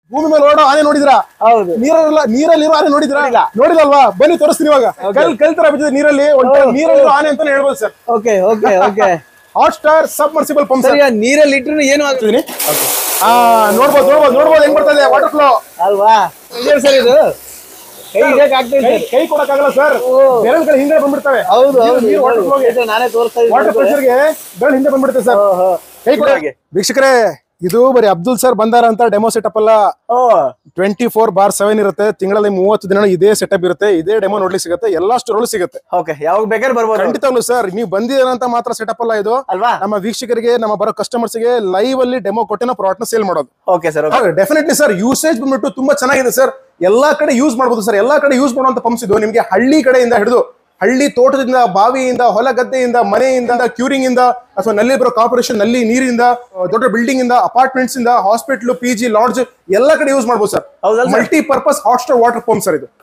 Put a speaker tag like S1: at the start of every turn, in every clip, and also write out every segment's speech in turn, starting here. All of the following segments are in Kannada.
S1: ಭೂಮಿ ಮೇಲೆ ಓಡೋ ಆನೆ ನೋಡಿದ್ರಾ?
S2: ಹೌದು.
S1: ನೀರಲ್ಲಿರೋ ಆನೆ ನೋಡಿದ್ರಾ? ನೋಡಿಲ್ಲಲ್ವಾ? ಬನ್ನಿ ತೋರಿಸ್ತೀನಿ ಇವಾಗ. ಕಲ್ತರ ಬಿದ್ದಿದೆ ನೀರಲ್ಲಿ, ನೀರಲ್ಲಿರೋ ಆನೆ ಅಂತಾನೆ ಹೇಳ್ಬೋದು sir.
S2: Okay okay okay.
S1: Hot star submersible pump sir.
S2: ನೀರಲ್ಲಿ ಇಟ್ರು ಏನು ಆಗ್ತಿದೀನಿ.
S1: ನೋಡ್ಬೋದು ಹೆಂಗ್ ಬರ್ತದೆ ವಾಟರ್ ಫ್ಲೋ
S2: ಅಲ್ವಾ ಸರ್? ಇದು ಕೈ
S1: ಕೊಡಕ್ಕಾಗಲ್ಲ ಸರ್, ಬೆರಳು ಕಡೆ ಹಿಂದೆ ಬಂದ್ಬಿಡ್ತವೆ.
S2: ಹೌದು ನಾನೇ ತೋರಿಸ್ತಾ ಇದ್ದೀನಿ.
S1: ವಾಟರ್ ಪ್ರೆಷರ್ಗೆ ಬೆರಳು ಹಿಂದೆ ಬಂದ್ಬಿಡುತ್ತೆ ಸರ್. ಕೈ ಕೊಡ. ವೀಕ್ಷಕರೇ, ಇದು ಬರೀ ಅಬ್ದುಲ್ ಸರ್ ಬಂದಾರ ಅಂತ ಡೆಮೋ ಸೆಟಪ್ ಅಲ್ಲ. 24/7 ಇರುತ್ತೆ. ತಿಂಗಳಲ್ಲಿ 30 ದಿನ ಇದೇ ಸೆಟಪ್ ಇರುತ್ತೆ. ಇದೇ ಡೆಮೋ ನೋಡ್ಲಿಕ್ಕೆ ಸಿಗುತ್ತೆ. ಎಲ್ಲಾ ಸ್ಟೋರ್ ಸಿಗುತ್ತೆ.
S2: ಯಾವಾಗ ಬೇಕಾದ್ರೆ ಬರ್ಬೋದು.
S1: ಖಂಡಿತವಾಗ್ಲು ಸರ್, ನೀವು ಬಂದಿದ್ದೀರಂತ ಮಾತ್ರ ಸೆಟಪ್ ಅಲ್ಲ ಇದು. ನಮ್ಮ ವೀಕ್ಷಕರಿಗೆ, ನಮ್ಮ ಬರೋ ಕಸ್ಟಮರ್ಸ್ ಗೆ ಲೈವ್ ಅಲ್ಲಿ ಡೆಮೋ ಕೊಟ್ಟೆ ನಾವು ಪ್ರಾಡಕ್ಟ್ ನ ಸೇಲ್ ಮಾಡೋದು.
S2: Okay sir.
S1: Definitely sir, usage ಬಂದ್ಬಿಟ್ಟು ತುಂಬಾ ಚೆನ್ನಾಗಿದೆ ಸರ್. ಎಲ್ಲಾ ಕಡೆ ಯೂಸ್ ಮಾಡಬಹುದು ಸರ್. ಎಲ್ಲಾ ಕಡೆ ಯೂಸ್ ಮಾಡುವಂತ ಪಂಪ್ಸ್ ಇದು. ನಿಮ್ಗೆ ಹಳ್ಳಿ ಕಡೆಯಿಂದ ಹಿಡಿದು ಹಳ್ಳಿ ತೋಟದಿಂದ, ಬಾವಿಯಿಂದ, ಹೊಲ ಗದ್ದೆಯಿಂದ, ಮನೆಯಿಂದ, ಕ್ಯೂರಿಂಗ್ ಇಂದ, ಅಥವಾ ನಲ್ಲಿ ಬರೋ ಕಾರ್ಪೊರೇಷನ್ ನಲ್ಲಿ ನೀರಿಂದ, ದೊಡ್ಡ ಬಿಲ್ಡಿಂಗ್ ಇಂದ, ಅಪಾರ್ಟ್ಮೆಂಟ್ಸ್ ಇಂದ, ಹಾಸ್ಪಿಟಲ್, PG, ಲಾಡ್ಜ್ ಎಲ್ಲಾ ಕಡೆ ಯೂಸ್ ಮಾಡಬಹುದು sir. Multi purpose hot star water pump sir ಇದು.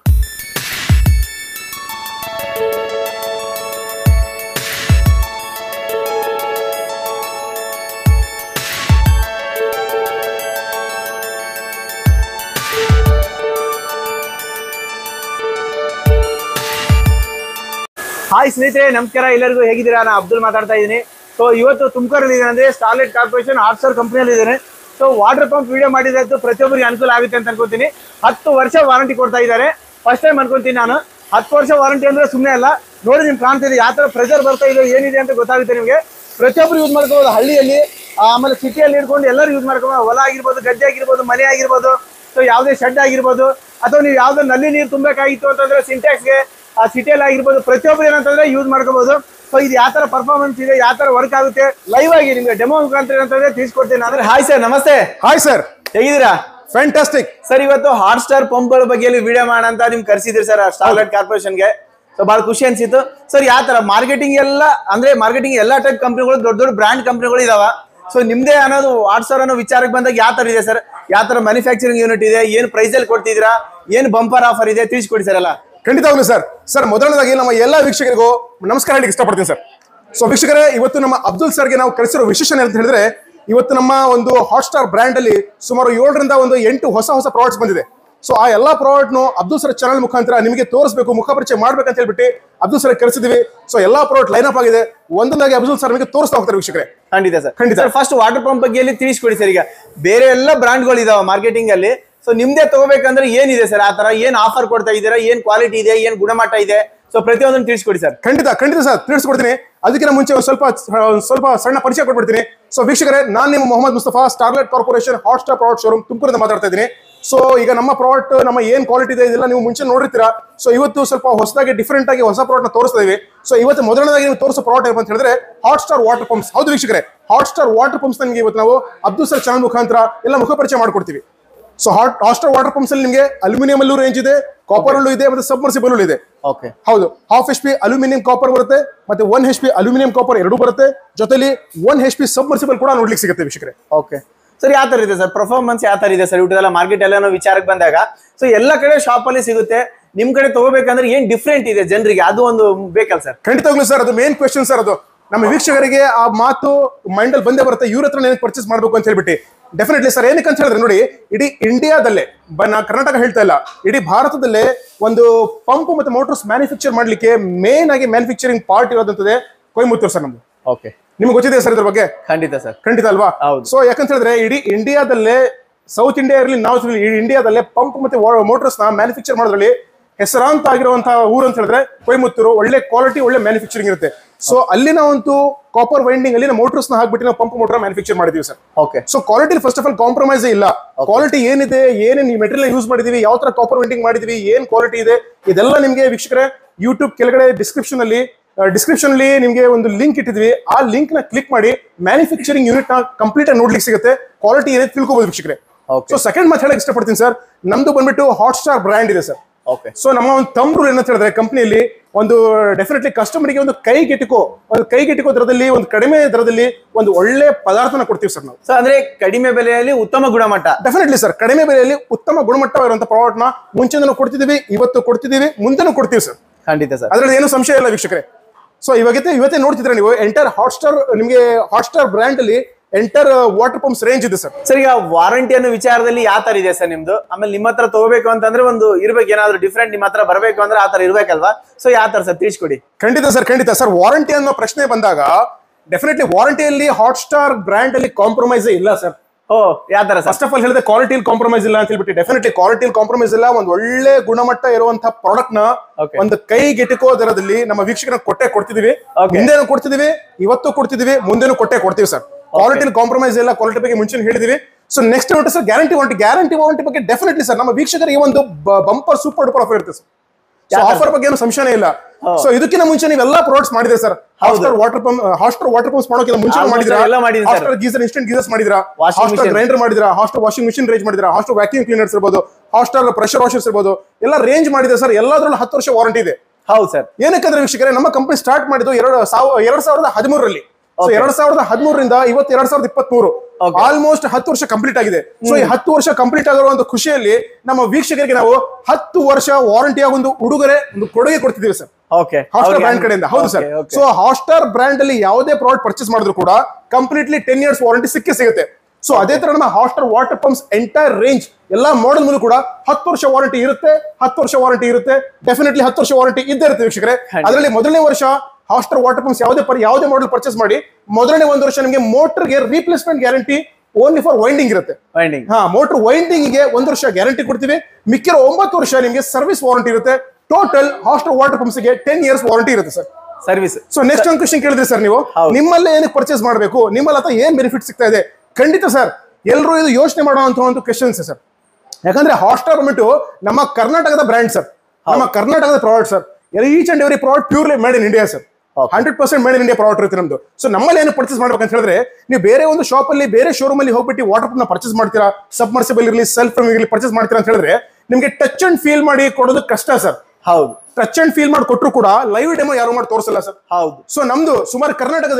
S2: ಹಾಯ್ ಸ್ನೇಹಿತರೆ, ನಮಸ್ಕಾರ. ಎಲ್ಲರಿಗೂ ಹೇಗಿದ್ದೀರಾ? ನಾನು ಅಬ್ದುಲ್ ಮಾತಾಡ್ತಾ ಇದ್ದೀನಿ. ಸೊ ಇವತ್ತು ತುಮಕೂರಲ್ಲಿ ಇದ್ದೇನೆ, ಅಂದ್ರೆ ಸ್ಟಾರ್ಲೈಟ್ ಕಾರ್ಪೊರೇಷನ್ ಹಾಟ್ ಸ್ಟಾರ್ ಕಂಪನಿಯಲ್ಲಿ ಇದ್ದೇನೆ. ಸೊ ವಾಟರ್ ಪಂಪ್ ವಿಡಿಯೋ ಮಾಡಿದ್ದು ಪ್ರತಿಯೊಬ್ಬರಿಗೆ ಅನುಕೂಲ ಆಗುತ್ತೆ ಅಂತ ಅನ್ಕೋತೀನಿ. 10 ವರ್ಷ ವಾರಂಟಿ ಕೊಡ್ತಾ ಇದ್ದಾರೆ. ಫಸ್ಟ್ ಟೈಮ್ ಅನ್ಕೊಂತೀನಿ ನಾನು. 10 ವರ್ಷ ವಾರಂಟಿ ಅಂದ್ರೆ ಸುಮ್ಮನೆ ಅಲ್ಲ. ನೋಡಿ, ನಿಮ್ಗೆ ಕಾಣ್ತಿದೆ ಯಾವ ತರ ಪ್ರೆಷರ್ ಬರ್ತಾ ಇದೆ, ಏನಿದೆ ಅಂತ ಗೊತ್ತಾಗುತ್ತೆ ನಿಮಗೆ. ಪ್ರತಿಯೊಬ್ಬರು ಯೂಸ್ ಮಾಡ್ಕೋಬಹುದು. ಹಳ್ಳಿಯಲ್ಲಿ, ಆಮೇಲೆ ಸಿಟಿಯಲ್ಲಿ ಇಟ್ಕೊಂಡು ಎಲ್ಲರೂ ಯೂಸ್ ಮಾಡ್ಕೋಬಹುದು. ಹೊಲ ಆಗಿರ್ಬೋದು, ಗದ್ದೆ ಆಗಿರ್ಬೋದು, ಮನೆ ಆಗಿರ್ಬೋದು, ಸೊ ಯಾವುದೇ ಶೆಡ್ ಆಗಿರ್ಬೋದು, ಅಥವಾ ನೀವು ಯಾವ್ದೋ ನಲ್ಲಿ ನೀರು ತುಂಬಬೇಕಾಗಿತ್ತು ಅಂತಂದ್ರೆ ಸಿಂಟ್ಯಾಕ್ಸ್ಗೆ, ಆ ಸಿಟಿಯಲ್ಲಿ ಆಗಿರ್ಬೋದು, ಪ್ರತಿಯೊಬ್ಬರು ಏನಂತಂದ್ರೆ ಯೂಸ್ ಮಾಡ್ಕೋಬಹುದು. ಸೊ ಇದು ಯಾವ ತರ ಪರ್ಫಾರ್ಮೆನ್ಸ್ ಇದೆ, ಯಾವ ತರ ವರ್ಕ್ ಆಗುತ್ತೆ, ಲೈವ್ ಆಗಿ ನಿಮ್ಗೆ ಡೆಮೋ ಮುಖಾಂತರ ಏನಂತಂದ್ರೆ ತಿಳಿಸ್ಕೊಡ್ತೀನಿ. ಅಂದ್ರೆ ಹಾಯ್ ಸರ್, ನಮಸ್ತೆ.
S1: ಹಾಯ್ ಸರ್,
S2: ಹೇಗಿದ್ದೀರಾ?
S1: Fantastic
S2: sir. ಇವತ್ತು ಹಾಟ್ ಸ್ಟಾರ್ ಪಂಪ್ ಗಳ ಬಗ್ಗೆ ವಿಡಿಯೋ ಮಾಡೋಣ ಅಂತ ನಿಮ್ಗೆ ಕರೆಸಿದ್ರಿ ಸರ್ ಸ್ಟಾರ್ಲೈಟ್ ಕಾರ್ಪೊರೇಷನ್ಗೆ. ಸೊ ಬಹಳ ಖುಷಿ ಅನ್ಸಿತ್ತು ಸರ್. ಯಾವ ತರ ಮಾರ್ಕೆಟಿಂಗ್ ಎಲ್ಲ, ಅಂದ್ರೆ ಮಾರ್ಕೆಟಿಂಗ್ ಎಲ್ಲಾ ಟೈಪ್ ಕಂಪ್ನಿಗಳು, ದೊಡ್ಡ ದೊಡ್ಡ ಬ್ರಾಂಡ್ ಕಂಪ್ನಿಗಳು ಇದಾವ. ಸೊ ನಿಮ್ದೇ ಅನ್ನೋದು ಹಾಟ್ ಸ್ಟಾರ್ ಅನ್ನೋ ವಿಚಾರಕ್ಕೆ ಬಂದಾಗ ಯಾವ ತರ ಇದೆ ಸರ್? ಯಾವ ತರ ಮ್ಯಾನುಫ್ಯಾಕ್ಚರಿಂಗ್ ಯೂನಿಟ್ ಇದೆ, ಏನ್ ಪ್ರೈಸ್ ಅಲ್ಲಿ ಕೊಡ್ತಿದ್ದೀರಾ, ಏನ್ ಬಂಪರ್ ಆಫರ್ ಇದೆ, ತಿಳಿಸ್ಕೊಡಿ ಸರ್ ಎಲ್ಲ.
S1: ಖಂಡಿತವಾಗ್ಲು ಸರ್, ಮೊದಲನೇದಾಗಿ ನಮ್ಮ ಎಲ್ಲಾ ವೀಕ್ಷಕರಿಗೂ ನಮಸ್ಕಾರ ಹೇಳಿ ಇಷ್ಟಪಡ್ತೀನಿ ಸರ್. ಸೊ ವೀಕ್ಷಕರೇ, ಇವತ್ತು ನಮ್ಮ ಅಬ್ದುಲ್ ಸರ್ಗೆ ನಾವು ಕಳಿಸಿರೋ ವಿಶೇಷ ಅಂತ ಹೇಳಿದ್ರೆ, ಇವತ್ತು ನಮ್ಮ ಒಂದು ಹಾಟ್ ಸ್ಟಾರ್ ಬ್ರ್ಯಾಂಡ್ ಅಲ್ಲಿ ಸುಮಾರು 7 ರಿಂದ 8 ಹೊಸ ಪ್ರಾಡಕ್ಟ್ಸ್ ಬಂದಿದೆ. ಸೊ ಆ ಎಲ್ಲಾ ಪ್ರಾಡಕ್ಟ್ ನು ಅಬ್ದುಲ್ ಸರ್ ಚಾನಲ್ ಮುಖಾಂತರ ನಿಮಗೆ ತೋರಿಸಬೇಕು, ಮುಖ ಪರಿಚಯ ಮಾಡ್ಬೇಕಂತ ಹೇಳ್ಬಿಟ್ಟು ಅಬ್ದುಲ್ ಸರ್ ಕಳಿಸಿದ್ವಿ. ಸೊ ಎಲ್ಲಾ ಪ್ರಾಡಕ್ಟ್ ಲೈನ್ ಅಪ್ ಆಗಿದೆ. ಒಂದೊಂದಾಗಿ ಅಬ್ದುಲ್ ಸರ್ ನಿಮಗೆ ತೋರಿಸ್ತಾ ಹೋಗ್ತಾರೆ ವೀಕ್ಷಕರೇ.
S2: ಖಂಡಿತ ಸರ್, ಖಂಡಿತ. ಫಸ್ಟ್ ವಾಟರ್ ಪಂಪ್ ಬಗ್ಗೆ ತಿಳಿಸ್ಕೊಡಿ ಸರ್. ಈಗ ಬೇರೆ ಎಲ್ಲ ಬ್ರಾಂಡ್ಗಳು ಇದಾವೆ ಮಾರ್ಕೆಟಿಂಗ್ ಅಲ್ಲಿ. ಸೊ ನಿಮ್ದೇ ತಗೋಬೇಕಂದ್ರೆ ಏನಿದೆ ಸರ್? ಆ ತರ ಏನ್ ಆಫರ್ ಕೊಡ್ತಾ ಇದ್ದೀರಾ, ಏನ್ ಕ್ವಾಲಿಟಿ ಇದೆ, ಏನ್ ಗುಣಮಟ್ಟ ಇದೆ? ಸೊ ಪ್ರತಿಯೊಂದನ್ನು ತಿಳಿಸ್ಕೊಡಿ ಸರ್.
S1: ಖಂಡಿತ ಸರ್, ತಿಳಿಸ್ಕೊಡ್ತೀನಿ. ಅದಕ್ಕಿಂತ ಮುಂಚೆ ಸ್ವಲ್ಪ ಸಣ್ಣ ಪರಿಚಯ ಕೊಟ್ಬಿಡ್ತೀನಿ. ಸೊ ವೀಕ್ಷಕರೇ, ನಾನು ನಿಮ್ಮ Mohammad Mustafa, starlight corporation hot star product showroom ತುಮಕೂರಿಂದ ಮಾತಾಡ್ತಾ ಇದ್ದೀನಿ. ಸೊ ಈಗ ನಮ್ಮ ಪ್ರಾಡಕ್ಟ್, ನಮ್ಮ ಏನ್ ಕ್ವಾಲಿಟಿ ಇದೆ ಇದೆಲ್ಲ ನೀವು ಮುಂಚೆ ನೋಡಿರ್ತೀರಾ. ಸೊ ಇವತ್ತು ಸ್ವಲ್ಪ ಹೊಸದಾಗಿ ಡಿಫರೆಂಟ್ ಆಗಿ ಹೊಸ ಪ್ರಾಡಕ್ಟ್ ನ ತೋರಿಸ್ತಾ ಇದೀವಿ. ಸೊ ಇವತ್ತು ಮೊದಲನೇದಾಗಿ ನೀವು ತೋರಿಸೋ ಪ್ರಾಡಕ್ಟ್ ಏನಂತ ಹೇಳಿದ್ರೆ ಹಾಟ್ ಸ್ಟಾರ್ ವಾಟರ್ ಪಂಪ್ಸ್. ಹೌದು ವೀಕ್ಷಕರೇ, ಹಾಟ್ ಸ್ಟಾರ್ ವಾಟರ್ ಪಂಪ್ಸ್ ನಿಮಗೆ ಇವತ್ತು ನಾವು ಅಬ್ದುಲ್ ಸರ್ ಚಾನಲ್ ಮುಖಾಂತರ ಎಲ್ಲ ಮುಖ ಪರಿಚಯ ಮಾಡ್ಕೊಡ್ತೀವಿ. So hot star water pumps ಅಲ್ಲಿ ನಿಮಗೆ ಅಲ್ಯೂಮಿನಿಯಂ ಅಲ್ಲೂ ರೇಂಜ್ ಇದೆ, ಕಾಪರ್ ಅಲ್ಲೂ ಇದೆ, ಮತ್ತೆ ಸಬ್ಮರ್ಸಿಬಲ್ ಇದೆ. ಹೌದು, 1/2 HP ಅಲ್ಯೂಮಿನಿಯಂ ಕಾಪರ್ ಬರುತ್ತೆ, ಮತ್ತೆ 1 HP ಅಲ್ಯೂಮಿನಿಯಂ ಕಾಪರ್ ಎರಡೂ ಬರುತ್ತೆ. ಜೊತೆಲಿ 1 HP ಸಬ್ಮರ್ಸಿಬಲ್ ಕೂಡ ನೋಡ್ಲಿಕ್ಕೆ ಸಿಗುತ್ತೆ ವೀಕ್ಷಕರೇ.
S2: ಓಕೆ ಸರ್, ಯಾವ ತರ ಇದೆ ಸರ್ ಪರ್ಫಾರ್ಮೆನ್ಸ್? ಯಾವ ತರ ಇದೆ ಸರ್ ಇವತ್ತೆಲ್ಲ ಮಾರ್ಕೆಟ್ ಎಲ್ಲ ವಿಚಾರಕ್ಕೆ ಬಂದಾಗ? ಸೊ ಎಲ್ಲ ಕಡೆ ಶಾಪ್ ಅಲ್ಲಿ ಸಿಗುತ್ತೆ. ನಿಮ್ ಕಡೆ ತಗೋಬೇಕಂದ್ರೆ ಏನ್ ಡಿಫ್ರೆಂಟ್ ಇದೆ ಜನರಿಗೆ, ಅದು ಒಂದು ಬೇಕಲ್ಲ ಸರ್?
S1: ಖಂಡಿತವಾಗ್ಲೂ ಸರ್, ಅದು ಮೇನ್ ಕ್ವೆಶ್ಚನ್ ಸರ್. ಅದು ನಮ್ಮ ವೀಕ್ಷಕರಿಗೆ ಆ ಮಾತು ಮೈಂಡ್ ಅಲ್ಲಿ ಬಂದೇ ಬರುತ್ತೆ, ಇವ್ರ ಹತ್ರ ಪರ್ಚೇಸ್ ಮಾಡ್ಬೇಕು ಅಂತ ಹೇಳ್ಬಿಟ್ಟು. ಡೆಫಿನೆಟ್ಲಿ ಸರ್, ಏನಕ್ಕೆ ಅಂತ ಹೇಳಿದ್ರೆ ನೋಡಿ, ಇಡೀ ಇಂಡಿಯಾದಲ್ಲೇ, ಕರ್ನಾಟಕ ಹೇಳ್ತಾ ಇಲ್ಲ, ಇಡೀ ಭಾರತದಲ್ಲೇ ಒಂದು ಪಂಪ್ ಮತ್ತೆ ಮೋಟರ್ಸ್ ಮ್ಯಾನುಫ್ಯಾಕ್ಚರ್ ಮಾಡ್ಲಿಕ್ಕೆ ಮೇನ್ ಆಗಿ ಮ್ಯಾನುಫ್ಯಾಕ್ಚರಿಂಗ್ ಪಾರ್ಟ್ ಇರೋದಂತದೆ ಕೊಯಮತ್ತೂರು ಸರ್ ನಮ್ದು.
S2: ಓಕೆ,
S1: ನಿಮ್ಗೆ ಗೊತ್ತಿದೆ ಸರ್ ಇದ್ರ ಬಗ್ಗೆ?
S2: ಖಂಡಿತ ಸರ್,
S1: ಖಂಡಿತ ಅಲ್ವಾ? ಸೊ ಯಾಕಂತ ಹೇಳಿದ್ರೆ ಇಡೀ ಇಂಡಿಯಾದಲ್ಲೇ, ಸೌತ್ ಇಂಡಿಯಾ ಇರಲಿ, ನಾರ್ತ್ ಇಡೀ ಇಂಡಿಯಾದಲ್ಲೇ ಪಂಪ್ ಮತ್ತೆ ಮೋಟರ್ಸ್ ನ ಮ್ಯಾನುಫ್ಯಾಕ್ಚರ್ ಮಾಡೋದ್ರಲ್ಲಿ ಹೆಸರಾಂತ ಆಗಿರುವಂತಹ ಊರು ಅಂತ ಹೇಳಿದ್ರೆ ಕೊಯಮತ್ತೂರು. ಒಳ್ಳೆ ಕ್ವಾಲಿಟಿ, ಒಳ್ಳೆ ಮ್ಯಾನುಫ್ಯಾಕ್ಚರಿಂಗ್ ಇರುತ್ತೆ. ಸೊ ಅಲ್ಲಿನ ಒಂದು ಕಾಪರ್ ವೈಂಡಿಂಗ್ ಅಲ್ಲಿ ಮೋಟರ್ಸ್ ನ ಹಾಕ್ಬಿಟ್ಟು ನಾವು ಪಂಪ್ ಮೋಟರ್ ಮ್ಯಾನುಫ್ಯಾಕ್ಚರ್ ಮಾಡಿದೀವಿ sir.
S2: Okay,
S1: so quality first of all compromise ಇಲ್ಲ. ಕ್ವಾಲಿಟಿ ಏನಿದೆ, ಏನೇನ್ ಮೆಟೀರಿಯಲ್ ಯೂಸ್ ಮಾಡಿದೀವಿ, ಯಾವ ತರ ಕಾಪರ್ ವೈಂಡಿಂಗ್ ಮಾಡಿದೀವಿ, ಏನ್ ಕ್ವಾಲಿಟಿ ಇದೆ, ಇದೆಲ್ಲ ನಿಮ್ಗೆ ವೀಕ್ಷಕರೇ ಯೂಟ್ಯೂಬ್ ಕೆಳಗಡೆ ಡಿಸ್ಕ್ರಿಪ್ಷನ್ ಅಲ್ಲಿ ನಿಮ್ಗೆ ಒಂದು ಲಿಂಕ್ ಇಟ್ಟಿದ್ವಿ. ಆ ಲಿಂಕ್ ನ ಕ್ಲಿಕ್ ಮಾಡಿ ಮ್ಯಾನುಫ್ಯಾಕ್ಚರಿಂಗ್ ಯೂನಿಟ್ ನ ಕಂಪ್ಲೀಟ್ ಆಗಿ ನೋಡ್ಲಿಕ್ಕೆ ಸಿಗುತ್ತೆ. ಕ್ವಾಲಿಟಿ ಏನೇ ತಿಳ್ಕೊಬಹುದು ವೀಕ್ಷಕರೇ. ಸೊ ಸೆಕೆಂಡ್ ಮಾತು ಹೇಳಕ್ ಇಷ್ಟಪಡ್ತೀನಿ ಸರ್, ನಮ್ದು ಬಂದ್ಬಿಟ್ಟು ಹಾಟ್ ಸ್ಟಾರ್ ಬ್ರ್ಯಾಂಡ್ ಇದೆ ಸರ್. ಸೊ ನಮ್ಮ ಒಂದು ತಮ್ರು ಏನಂತ ಹೇಳಿದ್ರೆ ಕಂಪನಿಯಲ್ಲಿ ಒಂದು ಡೆಫಿನೆಟ್ಲಿ ಕಸ್ಟಮರ್ಗೆ ಒಂದು ಕೈಗೆಟಿಕೋ ದರದಲ್ಲಿ, ಒಂದು ಕಡಿಮೆ ದರದಲ್ಲಿ ಒಂದು ಒಳ್ಳೆ ಪದಾರ್ಥನ ಕೊಡ್ತೀವಿ ಸರ್ ನಾವು.
S2: ಸೊ ಅಂದ್ರೆ ಕಡಿಮೆ ಬೆಲೆಯಲ್ಲಿ ಉತ್ತಮ ಗುಣಮಟ್ಟ.
S1: ಡೆಫಿನೆಟ್ಲಿ ಸರ್, ಕಡಿಮೆ ಬೆಲೆಯಲ್ಲಿ ಉತ್ತಮ ಗುಣಮಟ್ಟವಿರುವಂತಹ ಪ್ರಾಡಕ್ಟ್ ನ ಮುಂಚೆನೂ ಕೊಡ್ತಿದೀವಿ, ಇವತ್ತು ಕೊಡ್ತಿದೀವಿ, ಮುಂದೆನೂ ಕೊಡ್ತೀವಿ ಸರ್.
S2: ಖಂಡಿತ ಸರ್,
S1: ಅದ್ರಲ್ಲಿ ಏನು ಸಂಶಯ ಇಲ್ಲ ವೀಕ್ಷಕರೇ. ಸೊ ಇವತ್ತೇ ನೋಡ್ತಿದ್ರೆ ನೀವು ಎಂಟೈರ್ ಹಾಟ್ ಸ್ಟಾರ್, ನಿಮಗೆ ಹಾಟ್ ಸ್ಟಾರ್ ಬ್ರ್ಯಾಂಡ್ ಅಲ್ಲಿ ಎಂಟರ್ ವಾಟರ್ ಪಂಪ್ಸ್ ರೇಂಜ್ ಇದೆ ಸರ್.
S2: ಸರ್, ಈಗ ವಾರಂಟಿ ಅನ್ನೋ ವಿಚಾರದಲ್ಲಿ ಯಾವ ತರ ಇದೆ ಸರ್ ನಿಮ್ದು? ಆಮೇಲೆ ನಿಮ್ಮ ಹತ್ರ ತಗೋಬೇಕು ಅಂತಂದ್ರೆ ಒಂದು ಇರ್ಬೇಕು, ಏನಾದ್ರು ಡಿಫ್ರೆಂಟ್ ನಿಮ್ಮ ಹತ್ರ ಬರಬೇಕು ಅಂದ್ರೆ ಆ ತರ ಇರ್ಬೇಕಲ್ವಾ? ಸೊ ಯಾವ ತರ ಸರ್ ತಿಳಿಸ್ಕೊಡಿ.
S1: ಖಂಡಿತ ಸರ್, ಖಂಡಿತ ಸರ್. ವಾರಂಟಿ ಅನ್ನೋ ಪ್ರಶ್ನೆ ಬಂದಾಗ ಡೆಫಿನೆಟ್ಲಿ ವಾರಂಟಿಯಲ್ಲಿ ಹಾಟ್ ಸ್ಟಾರ್ ಬ್ರ್ಯಾಂಡ್ ಅಲ್ಲಿ ಕಾಂಪ್ರಮೈಸ್ ಇಲ್ಲ ಸರ್.
S2: ಓ, ಯಾವ ತರ?
S1: ಫಸ್ಟ್ ಆಫ್ ಆಲ್ ಹೇಳಿದ್ರೆ ಕ್ವಾಲಿಟಿಯಲ್ಲಿ ಕಾಂಪ್ರಮೈಸ್ ಇಲ್ಲ ಅಂತ ಹೇಳ್ಬಿಟ್ಟು, ಡೆಫಿನೆಟ್ಲಿ ಕ್ವಾಲಿಟಿಯಲ್ಲಿ ಕಾಂಪ್ರಮೈಸ್ ಇಲ್ಲ. ಒಂದು ಒಳ್ಳೆ ಗುಣಮಟ್ಟ ಇರುವಂತಹ ಪ್ರಾಡಕ್ಟ್ ನ ಒಂದು ಕೈಗೆಟುಕೋ ದರದಲ್ಲಿ ನಮ್ಮ ವೀಕ್ಷಕರ ಕೊಟ್ಟೆ ಕೊಡ್ತಿದೀವಿ. ಹಿಂದೆನೂ ಕೊಡ್ತಿದೀವಿ, ಇವತ್ತು ಕೊಡ್ತಿದೀವಿ, ಮುಂದೆನೂ ಕೊಟ್ಟೆ ಕೊಡ್ತೀವಿ ಸರ್. ಕ್ವಾಲಿಟಿಯಲ್ಲಿ ಕಾಂಪ್ರಮೈಸ್ ಇಲ್ಲ. ಕ್ವಾಲಿಟಿ ಬಗ್ಗೆ ಮುಂಚೆ ಹೇಳಿದೀವಿ. So next sir guarantee warranty ಬಗ್ಗೆ ಡೆಫಿನೆಟ್ಲಿ ಸರ್ ನಮ್ಮ ವೀಕ್ಷಕರಿಗೆ ಒಂದು ಬಂಪರ್ ಸೂಪರ್ ಡೂಪರ್ ಆಫರ್ ಇರುತ್ತೆ ಸರ್. ಆಫರ್ ಬಗ್ಗೆ ಏನು ಸಂಶಯನೇ ಇಲ್ಲ. ಸೊ ಇದಕ್ಕಿಂತ ಮುಂಚೆ ನೀವೆಲ್ಲ ಪ್ರಾಡಕ್ಟ್ಸ್ ಮಾಡಿದ್ರೆ ಸರ್. ಹಾಸ್ಟರ್ ವಾಟರ್ ಪಂಪ್ಸ್ ಮಾಡೋಕ್ಕಿಂತ ಮುಂಚೆ ಮಾಡಿದ್ರಾ? ಹಾಸ್ಟರ್ ಗೀಸರ್, ಇನ್ಸ್ಟೆಂಟ್ ಗೀಸರ್ಸ್ ಮಾಡಿದ್ರಾ? ಹಾಸ್ಟರ್ ಗ್ರೈಂಡರ್ ಮಾಡಿದ್ರಾ? ಹಾಸ್ಟರ್ ವಾಷಿಂಗ್ ಮಿಷಿನ್ ರೇಂಜ್ ಮಾಡಿದ್ರಾ? ಹಾಸ್ಟರ್ ವ್ಯಾಕ್ಯೂಮ್ ಕ್ಲೀನರ್ಸ್ ಇರ್ಬೋದು, ಹಾಸ್ಟರ್ ಪ್ರೆಷರ್ ವಾಷರ್ಸ್ ಇರ್ಬೋದು, ಎಲ್ಲ ರೇಂಜ್ ಮಾಡಿದೆ ಸರ್. ಎಲ್ಲದ್ರಲ್ಲೂ 10 ವರ್ಷ ವಾರಂಟಿ ಇದೆ.
S2: ಹೌದು ಸರ್.
S1: ಏನಕ್ಕಂದ್ರೆ ವೀಕ್ಷಕರೇ, ನಮ್ಮ ಕಂಪನಿ ಸ್ಟಾರ್ಟ್ ಮಾಡಿದ್ದು 2013ರಲ್ಲಿ. ಸೊ 2013ರಿಂದ ಇವತ್ತು 2023, ಆಲ್ಮೋಸ್ಟ್ 10 ವರ್ಷ ಕಂಪ್ಲೀಟ್ ಆಗಿದೆ. ಸೊ ಈ 10 ವರ್ಷ ಕಂಪ್ಲೀಟ್ ಆಗಿರುವಂತ ಖುಷಿಯಲ್ಲಿ ನಮ್ಮ ವೀಕ್ಷಕರಿಗೆ ನಾವು 10 ವರ್ಷ ವಾರಂಟಿಯ ಒಂದು ಉಡುಗೊರೆ, ಒಂದು ಕೊಡುಗೆ ಕೊಡ್ತಿದ್ದೀವಿ ಸರ್. ಹಾಟ್ಸ್ಟಾರ್ ಬ್ರ್ಯಾಂಡ್ ಕಡೆಯಿಂದ. ಹೌದು ಸರ್. ಸೊ ಹಾಟ್ಸ್ಟಾರ್ ಬ್ರ್ಯಾಂಡ್ ಅಲ್ಲಿ ಯಾವುದೇ ಪ್ರಾಡಕ್ಟ್ ಪರ್ಚೇಸ್ ಮಾಡಿದ್ರು ಕೂಡ ಕಂಪ್ಲೀಟ್ಲಿ 10 years ವಾರಂಟಿ ಸಿಗುತ್ತೆ. ಸೊ ಅದೇ ತರ ನಮ್ಮ hotstar water pumps entire range ಎಲ್ಲಾ ಮಾಡೆಲ್ ಮೇಲೂ ಕೂಡ 10 ವರ್ಷ ವಾರಂಟಿ ಇರುತ್ತೆ. 10 ವರ್ಷ ವಾರಂಟಿ ಇರುತ್ತೆ. ಡೆಫಿನೆಟ್ಲಿ 10 ವರ್ಷ ವಾರಂಟಿ ಇದ್ದೇ ಇರುತ್ತೆ ವೀಕ್ಷಕರೇ. ಅದರಲ್ಲಿ ಮೊದಲನೇ ವರ್ಷ ಹಾಟ್ಸ್ಟಾರ್ ವಾಟರ್ ಪಂಪ್ಸ್ ಯಾವುದೇ ಮಾಡೆಲ್ ಪರ್ಚೇಸ್ ಮಾಡಿ ಮೊದಲನೇ 1 ವರ್ಷ ನಿಮಗೆ ಮೋಟರ್ಗೆ replacement guarantee only for winding ಇರುತ್ತೆ. ಮೋಟರ್ ವೈಂಡಿಂಗ್ ಗೆ 1 ವರ್ಷ ಗ್ಯಾರಂಟಿ ಕೊಡ್ತೀವಿ. ಮಿಕ್ಕಿರೋ 9 ವರ್ಷ ನಿಮಗೆ ಸರ್ವಿಸ್ ವಾರಂಟಿ ಇರುತ್ತೆ. ಟೋಟಲ್ ಹಾಟ್ಸ್ಟಾರ್ ವಾಟರ್ ಪಂಪ್ಸ್ ಗೆ 10 years ವಾರಂಟಿ ಇರುತ್ತೆ ಸರ್, ಸರ್ವಿಸ್. ಸೊ ನೆಕ್ಸ್ಟ್ ಒಂದು ಕ್ವೆಶ್ಚನ್ ಕೇಳಿದ್ರಿ ಸರ್ ನೀವು, ನಿಮ್ಮಲ್ಲೇ ಏನಕ್ಕೆ ಪರ್ಚೇಸ್ ಮಾಡಬೇಕು, ನಿಮ್ಮಲ್ಲಿ ಅಥವಾ ಏನ್ ಬೆನಿಫಿಟ್ ಸಿಗ್ತಾ ಇದೆ? ಖಂಡಿತ ಸರ್, ಎಲ್ಲರೂ ಇದು ಯೋಚನೆ ಮಾಡುವಂತ ಒಂದು ಕ್ವೆಶ್ಚನ್ಸ್ ಸರ್. ಯಾಕಂದ್ರೆ ಹಾಟ್ಸ್ಟಾರ್ ಬಂದ್ಬಿಟ್ಟು ನಮ್ಮ ಕರ್ನಾಟಕದ ಬ್ರ್ಯಾಂಡ್ ಸರ್, ನಮ್ಮ ಕರ್ನಾಟಕದ product sir. Each and every product purely made in India sir. 100% made in India product ಇರುತ್ತೆ ನಮ್ದು. ಸೊ ನಮ್ಮಲ್ಲಿ ಏನು ಪರ್ಚೇಸ್ ಮಾಡ್ಬೇಕಂತ ಹೇಳಿದ್ರೆ, ನೀವು ಬೇರೆ ಒಂದು ಶಾಪ್ ಅಲ್ಲಿ, ಬೇರೆ ಶೋರೂಮ್ ಅಲ್ಲಿ ಹೋಗ್ಬಿಟ್ಟು ವಾಟರ್ ಪಂಪ್ ನ ಪರ್ಚೇಸ್ ಮಾಡ್ತೀರಾ, ಸಬ್ಮರ್ಸಿಬಲ್ ಇರಲಿ, ಸೆಲ್ಫ್ ಇರಲಿ ಪರ್ಚೇಸ್ ಮಾಡ್ತೀರಾ ಅಂತ ಹೇಳಿದ್ರೆ ನಿಮ್ಗೆ ಟಚ್ ಅಂಡ್ ಫೀಲ್ ಮಾಡಿ ಕೊಡೋದು ಕಷ್ಟ ಸರ್. ಹೌದು, ಟಚ್ ಅಂಡ್ ಫೀಲ್ ಮಾಡಿ ಕೊಟ್ಟರು ಕೂಡ ಲೈವ್ ಡೆಮೋ ಯಾರು ಮಾಡಿ ತೋರಿಸಲ್ಲ ಸರ್. ಹೌದು. ಸೊ ನಮ್ದು ಸುಮಾರು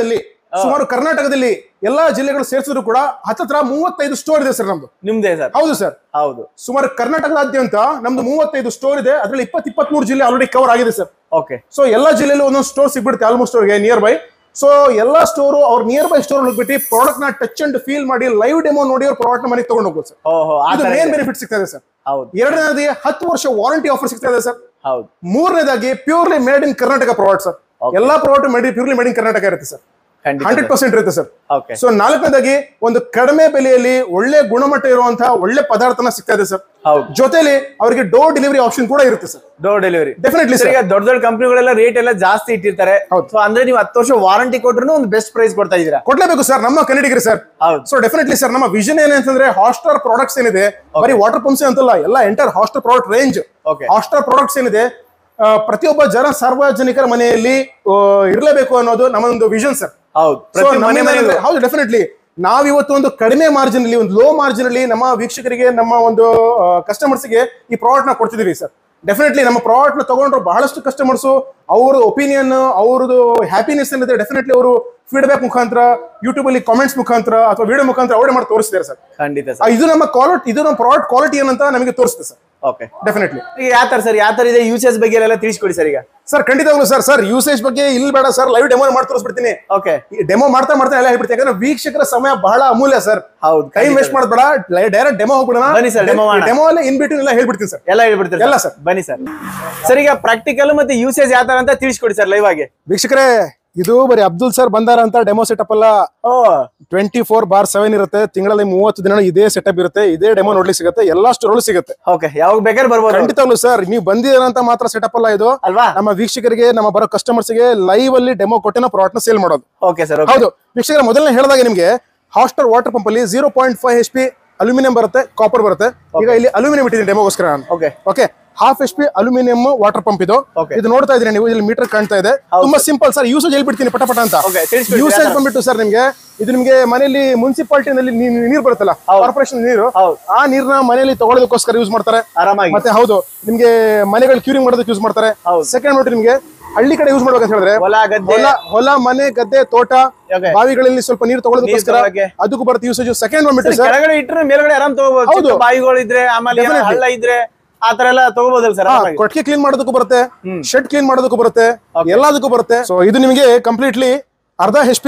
S1: ಕರ್ನಾಟಕದಲ್ಲಿ ಎಲ್ಲಾ ಜಿಲ್ಲೆಗಳು ಸೇರಿಸಿದ್ರು ಕೂಡ ಹತ್ತತ್ರ 35 ಸ್ಟೋರ್ ಇದೆ ಸರ್ ನಮ್ದು. ನಿಮ್ದೇ ಸರ್? ಹೌದು ಸರ್, ಹೌದು. ಸುಮಾರು ಕರ್ನಾಟಕದಾದ್ಯಂತ ನಮ್ದು 35 ಸ್ಟೋರ್ ಇದೆ. ಅದರಲ್ಲಿ 23 ಜಿಲ್ಲೆ ಆಲ್ರೆಡಿ ಕವರ್ ಆಗಿದೆ ಸರ್. ಓಕೆ. ಸೊ ಎಲ್ಲಾ ಜಿಲ್ಲೆಯಲ್ಲೂ ಒಂದೊಂದು ಸ್ಟೋರ್ ಸಿಗ್ಬಿಡುತ್ತೆ ಆಲ್ಮೋಸ್ಟ್ ಅವ್ರಿಗೆ ನಿಯರ್ ಬೈ. ಸೊ ಎಲ್ಲಾ ಸ್ಟೋರು ಅವ್ರ ನಿಯರ್ ಬೈ ಸ್ಟೋರ್ ಹೋಗ್ಬಿಟ್ಟು ಪ್ರಾಡಕ್ಟ್ ನ ಟಚ್ ಅಂಡ್ ಫೀಲ್ ಮಾಡಿ ಲೈವ್ ಡೆಮೋ ನೋಡಿ ಅವ್ರ ಪ್ರಾಡಕ್ಟ್ ನ ಮನೆಗೆ ತಗೊಂಡು ಹೋಗ್ಬೋದು ಸರ್. ಅದು ಮೇನ್ ಬೆನಿಫಿಟ್ ಸಿಗ್ತಾ ಇದೆ ಸರ್. ಹೌದು. ಎರಡನೇದಾಗಿ 10 ವರ್ಷ ವಾರಂಟಿ ಆಫರ್ ಸಿಗ್ತಾ ಇದೆ ಸರ್. ಹೌದು. ಮೂರನೇದಾಗಿ purely made in Karnataka product sir. ಎಲ್ಲಾ product purely made in Karnataka ಇರುತ್ತೆ ಸರ್. 100% ಇರುತ್ತೆ ಸರ್. ಸೊ ನಾಲ್ಕನೇದಾಗಿ ಒಂದು ಕಡಿಮೆ ಬೆಲೆಯಲ್ಲಿ ಒಳ್ಳೆ ಗುಣಮಟ್ಟ ಇರುವಂತಹ ಒಳ್ಳೆ ಪದಾರ್ಥನ ಸಿಗ್ತಾ ಇದೆ ಸರ್. ಜೊತೆಲಿ ಅವರಿಗೆ ಡೋರ್ ಡೆಲಿವರಿ ಆಪ್ಷನ್ ಕೂಡ ಇರುತ್ತೆ sir. Door delivery definitely sir. ದೊಡ್ಡ ಕಂಪನಿಗಳೆಲ್ಲ ರೇಟ್ ಎಲ್ಲ ಜಾಸ್ತಿ ಇಟ್ಟಿರ್ತಾರೆ. ಸೊ ಅಂದ್ರೆ ನೀವು 10 ವರ್ಷ ವಾರಂಟಿ ಕೊಟ್ಟರು ಒಂದು ಬೆಸ್ಟ್ ಪ್ರೈಸ್ ಕೊಡ್ತಾ ಇದೀರಾ. ಕೊಡ್ಲೇಬೇಕು ಸರ್ ನಮ್ಮ ಕನ್ನಡಿಗರು ಸರ್. ಸೊ ಡೆಫಿನೆಟ್ಲಿ ಸರ್ ನಮ್ಮ ವಿಷನ್ ಏನಂತಂದ್ರೆ ಹಾಟ್ಸ್ಟಾರ್ ಪ್ರಾಡಕ್ಟ್ಸ್ ಏನಿದೆ ಬರೀ ವಾಟರ್ ಪಂಪ್ಸ್ ಅಂತಲ್ಲ, ಎಲ್ಲ entire hotstar product range. Hotstar products ಏನಿದೆ ಪ್ರತಿಯೊಬ್ಬ ಸಾರ್ವಜನಿಕರ ಮನೆಯಲ್ಲಿ ಇರಲೇಬೇಕು ಅನ್ನೋದು ನಮ್ಮೊಂದು ವಿಷನ್ ಸರ್. ಹೌದು, ಡೆಫಿನೆಟ್ಲಿ ನಾವಿವತ್ತು ಒಂದು ಕಡಿಮೆ ಮಾರ್ಜಿನ್ ಅಲ್ಲಿ, ಒಂದು ಲೋ ಮಾರ್ಜಿನ್ ಅಲ್ಲಿ ನಮ್ಮ ವೀಕ್ಷಕರಿಗೆ, ನಮ್ಮ ಒಂದು ಕಸ್ಟಮರ್ಸ್ ಗೆ ಈ ಪ್ರಾಡಕ್ಟ್ ನ ಕೊಡ್ತಿದೀವಿ ಸರ್. ಡೆಫಿನೆಟ್ಲಿ ನಮ್ಮ ಪ್ರಾಡಕ್ಟ್ ನ ತಗೊಂಡ್ರು ಬಹಳಷ್ಟು ಕಸ್ಟಮರ್ಸ್ ಅವ್ರ ಒಪಿನಿಯನ್, ಅವ್ರದ್ದು ಹ್ಯಾಪಿನೆಸ್ ಏನಿದೆ ಡೆಫಿನೆಟ್ಲಿ ಅವರು ಫೀಡ್ಬ್ಯಾಕ್ ಮುಖಾಂತರ, ಯೂಟ್ಯೂಬ್ ಅಲ್ಲಿ ಕಾಮೆಂಟ್ಸ್ ಮುಖಾಂತರ ಅಥವಾ ವಿಡಿಯೋ ಮುಖಾಂತರ ಅವರೇ ಮಾಡಿ ತೋರಿಸಿದ್ದಾರೆ ಸರ್. ಖಂಡಿತ ಇದು ನಮ್ಮ ಕ್ವಾಲಿಟಿ, ಇದು ನಮ್ಮ ಪ್ರಾಡಕ್ಟ್ ಕ್ವಾಲಿಟಿ ಏನಂತ ನಮಗೆ ತೋರಿಸುತ್ತೆ ಸರ್. Okay, definitely. ಈಗ ಯಾವ ತರ ಇದೆ ಯೂಸೇಜ್ ಬಗ್ಗೆ ಎಲ್ಲ ತಿಳಿಸ್ಕೊಡಿ ಸರ್. ಈಗ ಸರ್ ಖಂಡಿತವಾಗ್ಲೂ ಸರ್ ಯೂಸೇಜ್ ಬಗ್ಗೆ ಇಲ್ಲಿ ಬೇಡ ಸರ್, ಲೈವ್ ಡೆಮೋ ಮಾಡಿ ತೋರಿಸ್ಬಿಡ್ತೀನಿ. ಓಕೆ, ಡೆಮೋ ಮಾಡ್ತಾ ಎಲ್ಲ ಹೇಳ್ಬಿಡ್ತೀನಿ. ಯಾಕಂದ್ರೆ ವೀಕ್ಷಕರ ಸಮಯ ಬಹಳ ಅಮೂಲ್ಯ ಸರ್. ಹೌದು, ಟೈಮ್ ವೇಸ್ಟ್ ಮಾಡಬೇಡ, ಡೈರೆಕ್ಟ್ ಡೆಮೋ ಹೋಗ್ಬಿಡೋಣ. ಬನ್ನಿ ಸರ್, ಡೆಮೋ ಅಲ್ಲಿ ಇನ್ ಬಿಟ್ವೀನ್ ಎಲ್ಲ ಹೇಳ್ಬಿಡ್ತೀನಿ ಸರ್. ಎಲ್ಲ ಹೇಳ್ಬಿಡ್ತೀನಿ ಎಲ್ಲ ಸರ್. ಬನ್ನಿ ಸರ್. ಸರ್ ಈಗ ಪ್ರಾಕ್ಟಿಕಲ್ ಮತ್ತೆ ಯೂಸೇಜ್ ಯಾವ ತರ ಅಂತ ತಿಳಿಸ್ಕೊಡಿ ಸರ್ ಲೈವ್ ಆಗಿ. ವೀಕ್ಷಕರೇ, ಇದು ಬರೀ ಅಬ್ದುಲ್ ಸರ್ ಬಂದಾರ ಅಂತ ಡೆಮೋ ಸೆಟಪ್ ಅಲ್ಲ. 24/7 ಇರುತ್ತೆ. ತಿಂಗಳಲ್ಲಿ 30 ದಿನ ಇದೇ ಸೆಟಪ್ ಇರುತ್ತೆ. ಇದೇ ಡೆಮೋ ನೋಡ್ಲಿಕ್ಕೆ ಸಿಗುತ್ತೆ. ಎಲ್ಲಾ ಸ್ಟೋರ್ ಸಿಗುತ್ತೆ. ಓಕೆ, ಯಾವಾಗ ಬೇಕಾದ್ರೆ ಬರ್ಬೋದು. ಖಂಡಿತವಾಗ್ಲೂ ಸರ್, ನೀವು ಬಂದಿದ್ದೀರ ಅಂತ ಮಾತ್ರ ಸೆಟಪ್ ಅಲ್ಲ ಇದು ಅಲ್ವಾ. ನಮ್ಮ ವೀಕ್ಷಕರಿಗೆ, ನಮ್ಮ ಬರೋ ಕಸ್ಟಮರ್ಸ್ ಗೆ ಲೈವ್ ಅಲ್ಲಿ ಡೆಮೋ ಕೊಟ್ಟೆ ಪ್ರಾಡಕ್ಟ್ ನ ಸೇಲ್ ಮಾಡೋದು. Okay sir. ಹೌದು ವೀಕ್ಷಕರ, ಮೊದಲನೇ ಹೇಳಿದಾಗ ನಿಮ್ಗೆ ಹಾಟ್ಸ್ಟಾರ್ ವಾಟರ್ ಪಂಪ್ ಅಲ್ಲಿ 0.5 HP ಅಲ್ಯೂಮಿನಿಯಂ ಬರುತ್ತೆ, ಕಾಪರ್ ಬರುತ್ತೆ. ಈಗ ಇಲ್ಲಿ ಅಲ್ಯೂಮಿನಿಯಂ ಇಟ್ಟಿದ್ದೀನಿ ಡೆಮೋಗೋಸ್ಕರ. Okay, 1/2 HP aluminium water pump ಇದು. ಇದು ನೋಡ್ತಾ ಇದ್ದೀರಾ ನೀವು, ಇಲ್ಲಿ ಮೀಟರ್ ಕಾಣ್ತಾ ಇದೆ. ತುಂಬಾ ಸಿಂಪಲ್ ಸರ್. ಯೂಸೇಜ್ ಹೇಳ್ಬಿಡ್ತೀನಿ ಪಟ ಅಂತ. ಯೂಸೇಜ್ ಬಂದ್ಬಿಟ್ಟು ಸರ್ ಇದು ನಿಮ್ಗೆ ಮನೆಯಲ್ಲಿ ಮುನ್ಸಿಪಾಲಿಟಿನಲ್ಲಿ ನೀರು ಬರುತ್ತಲ್ಲ, ಕಾರ್ಪೊರೇಷನ್ ನೀರು, ಆ ನೀರ್ನ ಮನೆಯಲ್ಲಿ ತಗೊಳ್ಳೋದಕ್ಕೋಸ್ಕರ ಯೂಸ್ ಮಾಡ್ತಾರೆ ಆರಾಮಾಗಿ. ಮತ್ತೆ ಹೌದು, ನಿಮ್ಗೆ ಮನೆಗಳು ಕ್ಯೂರಿಂಗ್ ಮಾಡೋದಕ್ಕೆ ಯೂಸ್ ಮಾಡ್ತಾರೆ. ಸೆಕೆಂಡ್ ನೋಡಿ, ನಿಮ್ಗೆ ಹಳ್ಳಿ ಕಡೆ ಯೂಸ್ ಮಾಡ್ಬೇಕಂತ ಹೇಳಿದ್ರೆ ಹೊಲ, ಮನೆ, ಗದ್ದೆ, ತೋಟ, ಬಾವಿಗಳಲ್ಲಿ ಸ್ವಲ್ಪ ನೀರು ತಗೊಳ್ಳೋದಕ್ಕೋಸ್ಕರ ಅದಕ್ಕೂ ಬರುತ್ತೆ ಯೂಸೇಜ್. ಸೆಕೆಂಡ್ ಬಂದ್ಬಿಟ್ಟು ಸರ್, ಕೆಳಗಡೆ ಇಟ್ಟರೆ ಮೇಲ್ಗಡೆ ಆರಾಮ್ ತಗೋಬಹುದು. ಬಾವಿಗಳು ಇದ್ರೆ, ಆಮೇಲೆ ಹಳ್ಳ ಇದ್ರೆ ಆತರ ಎಲ್ಲ ತಗೋಬಹುದಲ್ಲ ಸರ್. ಕೊಟ್ಟಿಗೆ ಕ್ಲೀನ್ ಮಾಡೋದಕ್ಕೂ ಬರುತ್ತೆ, ಶೆಡ್ ಕ್ಲೀನ್ ಮಾಡೋದಕ್ಕೂ ಬರುತ್ತೆ, ಎಲ್ಲದಕ್ಕೂ ಬರುತ್ತೆ. ಸೊ ಇದು ನಿಮಗೆ ಕಂಪ್ಲೀಟ್ಲಿ 1/2 HP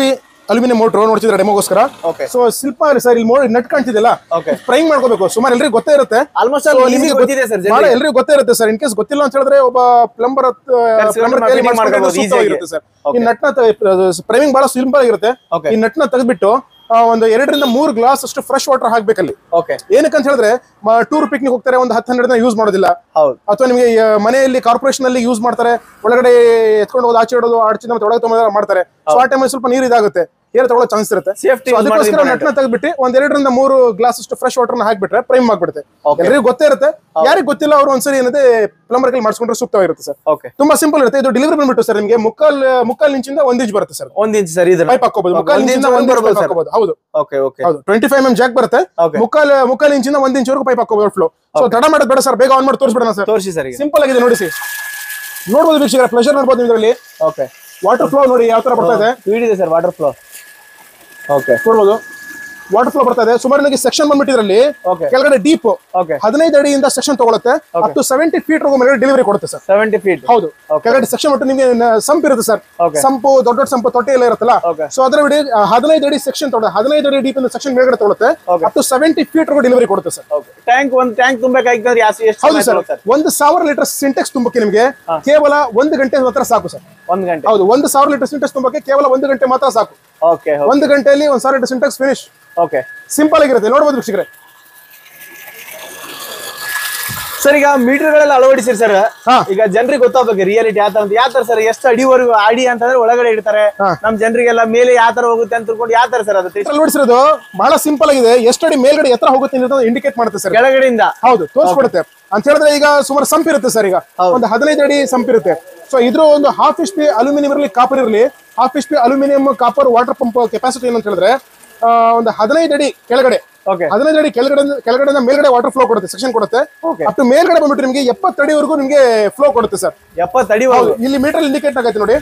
S1: ಅಲ್ಯೂಮಿನಿಯಂ ಮೋಟರ್ ನೋಡ್ತಿದ್ರೆ ಡೆಮೋಗೋಸ್ಕರ. ಸೊ ಸ್ವಲ್ಪ ಸರ್ ಇಲ್ಲಿ ನಟ್ ಕಾಣ್ತಿದೆಲ್ಲ ಫ್ರೈಂಗ್ ಮಾಡ್ಕೋಬೇಕು. ಸುಮಾರು ಎಲ್ರಿಗೂ ಗೊತ್ತೇ ಇರುತ್ತೆ,
S2: ಆಲ್ಮೋಸ್ಟ್
S1: ಎಲ್ರಿಗೂ ಗೊತ್ತೇ ಇರುತ್ತೆ ಸರ್. ಇನ್ ಕೇಸ್ ಗೊತ್ತಿಲ್ಲ ಅಂತ ಹೇಳಿದ್ರೆ ಒಬ್ಬ ಪ್ಲಂಬರ್ ಇರುತ್ತೆ ಸರ್. ಈ ನಟ್ ನ ಪ್ರೈಮಿಂಗ್ ಬಹಳ ಸಿಂಪಲ್ ಆಗಿರುತ್ತೆ. ಈ ನಟ್ ನ ತೆಗೆದ್ಬಿಟ್ಟು ಒಂದು 2 ರಿಂದ 3 ಗ್ಲಾಸ್ ಅಷ್ಟು ಫ್ರೆಶ್ ವಾಟರ್ ಹಾಕ್ಬೇಕಲ್ಲಿ. ಏನಕ್ಕಂತ ಹೇಳಿದ್ರೆ ಟೂರ್ ಪಿಕ್ನಿಕ್ ಹೋಗ್ತಾರೆ, ಒಂದು 10-12 ದಿನ ಯೂಸ್ ಮಾಡೋದಿಲ್ಲ, ಅಥವಾ ನಿಮಗೆ ಮನೆಯಲ್ಲಿ ಕಾರ್ಪೊರೇಷನ್ ಅಲ್ಲಿ ಯೂಸ್ ಮಾಡ್ತಾರೆ, ಒಳಗಡೆ ಎತ್ಕೊಂಡು ಹೋಗೋದು, ಆಚೆ ಇಡೋದು, ಆಚೆ ಮತ್ತೆ ಒಳಗೆ ತಗೊಂಡು ಮಾಡ್ತಾರೆ. ಸೊ ಆ ಟೈಮಲ್ಲಿ ಸ್ವಲ್ಪ ನೀರು ಇದಾಗುತ್ತೆ, ಏರ್ ತಗೊಳ್ಳೋ ಚಾನ್ಸ್ ಇರುತ್ತೆ. ಅದಕ್ಕೋಸ್ಕರ ನಟ್ನ ತೆಗೆದ್ಬಿಟ್ಟು 1-2 ರಿಂದ 3 ಗ್ಲಾಸ್ ಅಷ್ಟು ಫ್ರೆಶ್ ವಾಟರ್ ನ ಹಾಕ್ಬಿಟ್ರೆ ಪ್ರೈಮ್ ಆಗ್ಬಿಡುತ್ತೆ. ಎಲ್ಲರಿಗೂ ಗೊತ್ತೇ ಇರುತ್ತೆ, ಯಾರಿಗೆ ಗೊತ್ತಿಲ್ಲ ಅವರು ಒಂದ್ಸರಿ ಏನಂದ್ರೆ ಪ್ಲಂಬರ್ ಕೈಲಿ ಮಾಡಿಸ್ಕೊಂಡ್ರೆ ಸೂಕ್ತವಾಗಿರುತ್ತೆ ಸರ್. ತುಂಬಾ ಸಿಂಪಲ್ ಇರುತ್ತೆ. ಇದು ಡೆಲಿವರಿ ಬಂದ್ಬಿಟ್ಟು ಸರ್ ನಿಮಗೆ ಮುಕ್ಕಾಲ್ ಇಂಚಿಂದ 1 ಇಂಚ್ ಬರುತ್ತೆ ಸರ್.
S2: 1 ಇಂಚ್ ಸರ್
S1: ಪೈಪ್ ಹಾಕೋಬಹುದು. ಮುಕ್ಕಾಲ್ ಇಂಚಿಂದ 1 ಇಂಚ್ ಹಾಕೋಬಹುದು. ಹೌದು ಹೌದು 25 mm ಜಾಕ್ ಬರುತ್ತೆ. ಮುಕ್ಕಾಲ್ ಇಂಚಿಂದ 1 ಇಂಚ್ ವರೆಗೂ ಪೈಪ್ ಹಾಕೋಬಹುದು ಫ್ಲೋ. ಸೊ ತಡ ಮಾಡೋದು ಬೇಡ ಸರ್, ಬೇಗ ಆನ್ ಮಾಡಿ ತೋರಿಸ್ಬಿಡೋಣ ಸರ್.
S2: ತೋರಿಸಿ ಸರ್,
S1: ಸಿಂಪಲ್ ಆಗಿದೆ ನೋಡಿ ಸರ್. ನೋಡ್ಬೋದು ವೀಕ್ಷಕರ, ಪ್ಲೆಜರ್ ನೋಡ್ಬೋದು ಇದರಲ್ಲಿ. ವಾಟರ್ ಫ್ಲೋ ನೋಡಿ ಯಾವ ತರ ಬರ್ತಾ ಇದೆ.
S2: ಸ್ಪೀಡ್ ಇದೆ ಸರ್ ವಾಟರ್ ಫ್ಲೋ.
S1: ನೋಡ್ಬೋದು ವಾಟರ್ ಫ್ಲೋ ಬರ್ತಾ ಇದೆ. ಸುಮಾರು ಸೆಕ್ಷನ್ ಬಂದ್ಬಿಟ್ಟಿದ್ರಲ್ಲಿ ಕೆಳಗಡೆ ಡೀಪ್ 15 ಅಡಿಯಿಂದ ಸೆಕ್ಷನ್ ತಗೊಳುತ್ತೆ. ಅಪ್ ಟು 70 ಫೀಟ್ ಮೇಲ್ಗಡೆ ಡೆಲಿವರಿ ಕೊಡುತ್ತೆ ಸರ್.
S2: 70 ಫೀಟ್
S1: ಹೌದು. ಕೆಳಗಡೆ ಸೆಕ್ಷನ್ ಬಿಟ್ಟು ನಿಮಗೆ ಸಂಪ್ ಇರುತ್ತೆ ಸರ್. ಸಂಪು ದೊಡ್ಡ ಸಂಪು ತೊಟ್ಟೆ ಎಲ್ಲ ಇರುತ್ತಲ್ಲ. ಸೊ ಅದರ 15 ಅಡಿ ಸೆಕ್ಷನ್ 15 ಅಡಿ ಡೀಪ್ ಸೆಕ್ಷನ್ ಮೇಲ್ಗಡೆ ತಗೊಳುತ್ತೆ. ಅಪ್ ಟು 70 ಫೀಟ್ ಡೆಲಿವರಿ ಕೊಡುತ್ತೆ ಸರ್.
S2: ಒಂದು ಟ್ಯಾಂಕ್ ತುಂಬಬೇಕಾಗಿದ್ರೆ
S1: ಹೌದು ಸರ್. 1000 ಲೀಟರ್ ಸಿಂಟೆಕ್ಸ್ ತುಂಬಕ್ಕೆ ನಿಮಗೆ ಕೇವಲ 1 ಗಂಟೆ ಮಾತ್ರ ಸಾಕು ಸರ್.
S2: 1 ಗಂಟೆ.
S1: ಹೌದು, 1000 ಲೀಟರ್ ಸಿಂಟೆಕ್ಸ್ ತುಂಬಕ್ಕೆ ಕೇವಲ 1 ಗಂಟೆ ಮಾತ್ರ ಸಾಕು. 1 ಗಂಟೆಯಲ್ಲಿ 1000 ಲೀಟರ್ ಸಿಂಟೆಕ್ಸ್ ಫಿನಿಶ್. ಸಿಂಪಲ್ ಆಗಿರುತ್ತೆ, ನೋಡಬಹುದು ವೀಕ್ಷಕರೇ.
S2: ಸರ್ ಈಗ ಮೀಟರ್ ಗಳೆಲ್ಲ ಅಳವಡಿಸಿರಿ ಸರ್. ಈಗ ಜನರಿಗೆ ಗೊತ್ತಾಗಬೇಕು ರಿಯಾಲಿಟಿ ಯಾವ ತರ ಸರ್, ಎಷ್ಟು ಅಡಿವರೆಗೂ ಅಡಿ ಅಂತಂದ್ರೆ ಒಳಗಡೆ ಇಡ್ತಾರೆ, ನಮ್ ಜನರಿಗೆಲ್ಲ ಮೇಲೆ ಯಾವ ತರ ಹೋಗುತ್ತೆ ಅಂತ ತಿಳ್ಕೊಂಡು ಯಾವ ತರ ಸರ್ ಅದು
S1: ಅಳವಡಿಸಿರೋದು ಬಹಳ ಸಿಂಪಲ್ ಆಗಿದೆ. ಎಷ್ಟು ಅಡಿ ಮೇಲ್ಗಡೆ ಎತ್ತರ ಹೋಗುತ್ತೆ ಅಂತ ಇಂಡಿಕೇಟ್ ಮಾಡುತ್ತೆ ಸರ್
S2: ಕೆಳಗಡೆಯಿಂದ.
S1: ಹೌದು, ತೋರಿಸ್ಕೊಡುತ್ತೆ. ಅಂತ ಹೇಳಿದ್ರೆ ಈಗ ಸುಮಾರು ಸಂಪ್ ಇರುತ್ತೆ ಸರ್. ಈಗ ಒಂದು 15 ಅಡಿ ಸಂಪ್ ಇರುತ್ತೆ. ಸೊ ಇದ್ರ ಒಂದು ½ HP ಅಲ್ಯೂಮಿನಿಯಂ ಇರಲಿ ಕಾಪರ್ ಇರಲಿ, ½ HP aluminium copper water pump capacity ಏನಂತ ಹೇಳಿದ್ರೆ ಒಂದು 15 ಅಡಿ ಕೆಳಗಡೆ 15 ಅಡಿ ಕೆಳಗಡೆ ಮೇಲ್ಗಡೆ ವಾಟರ್ ಫ್ಲೋ ಕೊಡುತ್ತೆ, ಸೆಕ್ಷನ್ ಕೊಡುತ್ತೆ. ಅಷ್ಟು ಮೇಲ್ಗಡೆ ಬಂದ್ಬಿಟ್ಟು ನಿಮಗೆ 70 ಅಡಿವರೆಗೂ ನಿಮಗೆ ಫ್ಲೋ ಕೊಡುತ್ತೆ ಸರ್.
S2: 70 ಅಡಿ
S1: ಇಲ್ಲಿ ಮೀಟರ್ ಇಂಡಿಕೇಟ್ ಆಗೈತೆ ನೋಡಿ.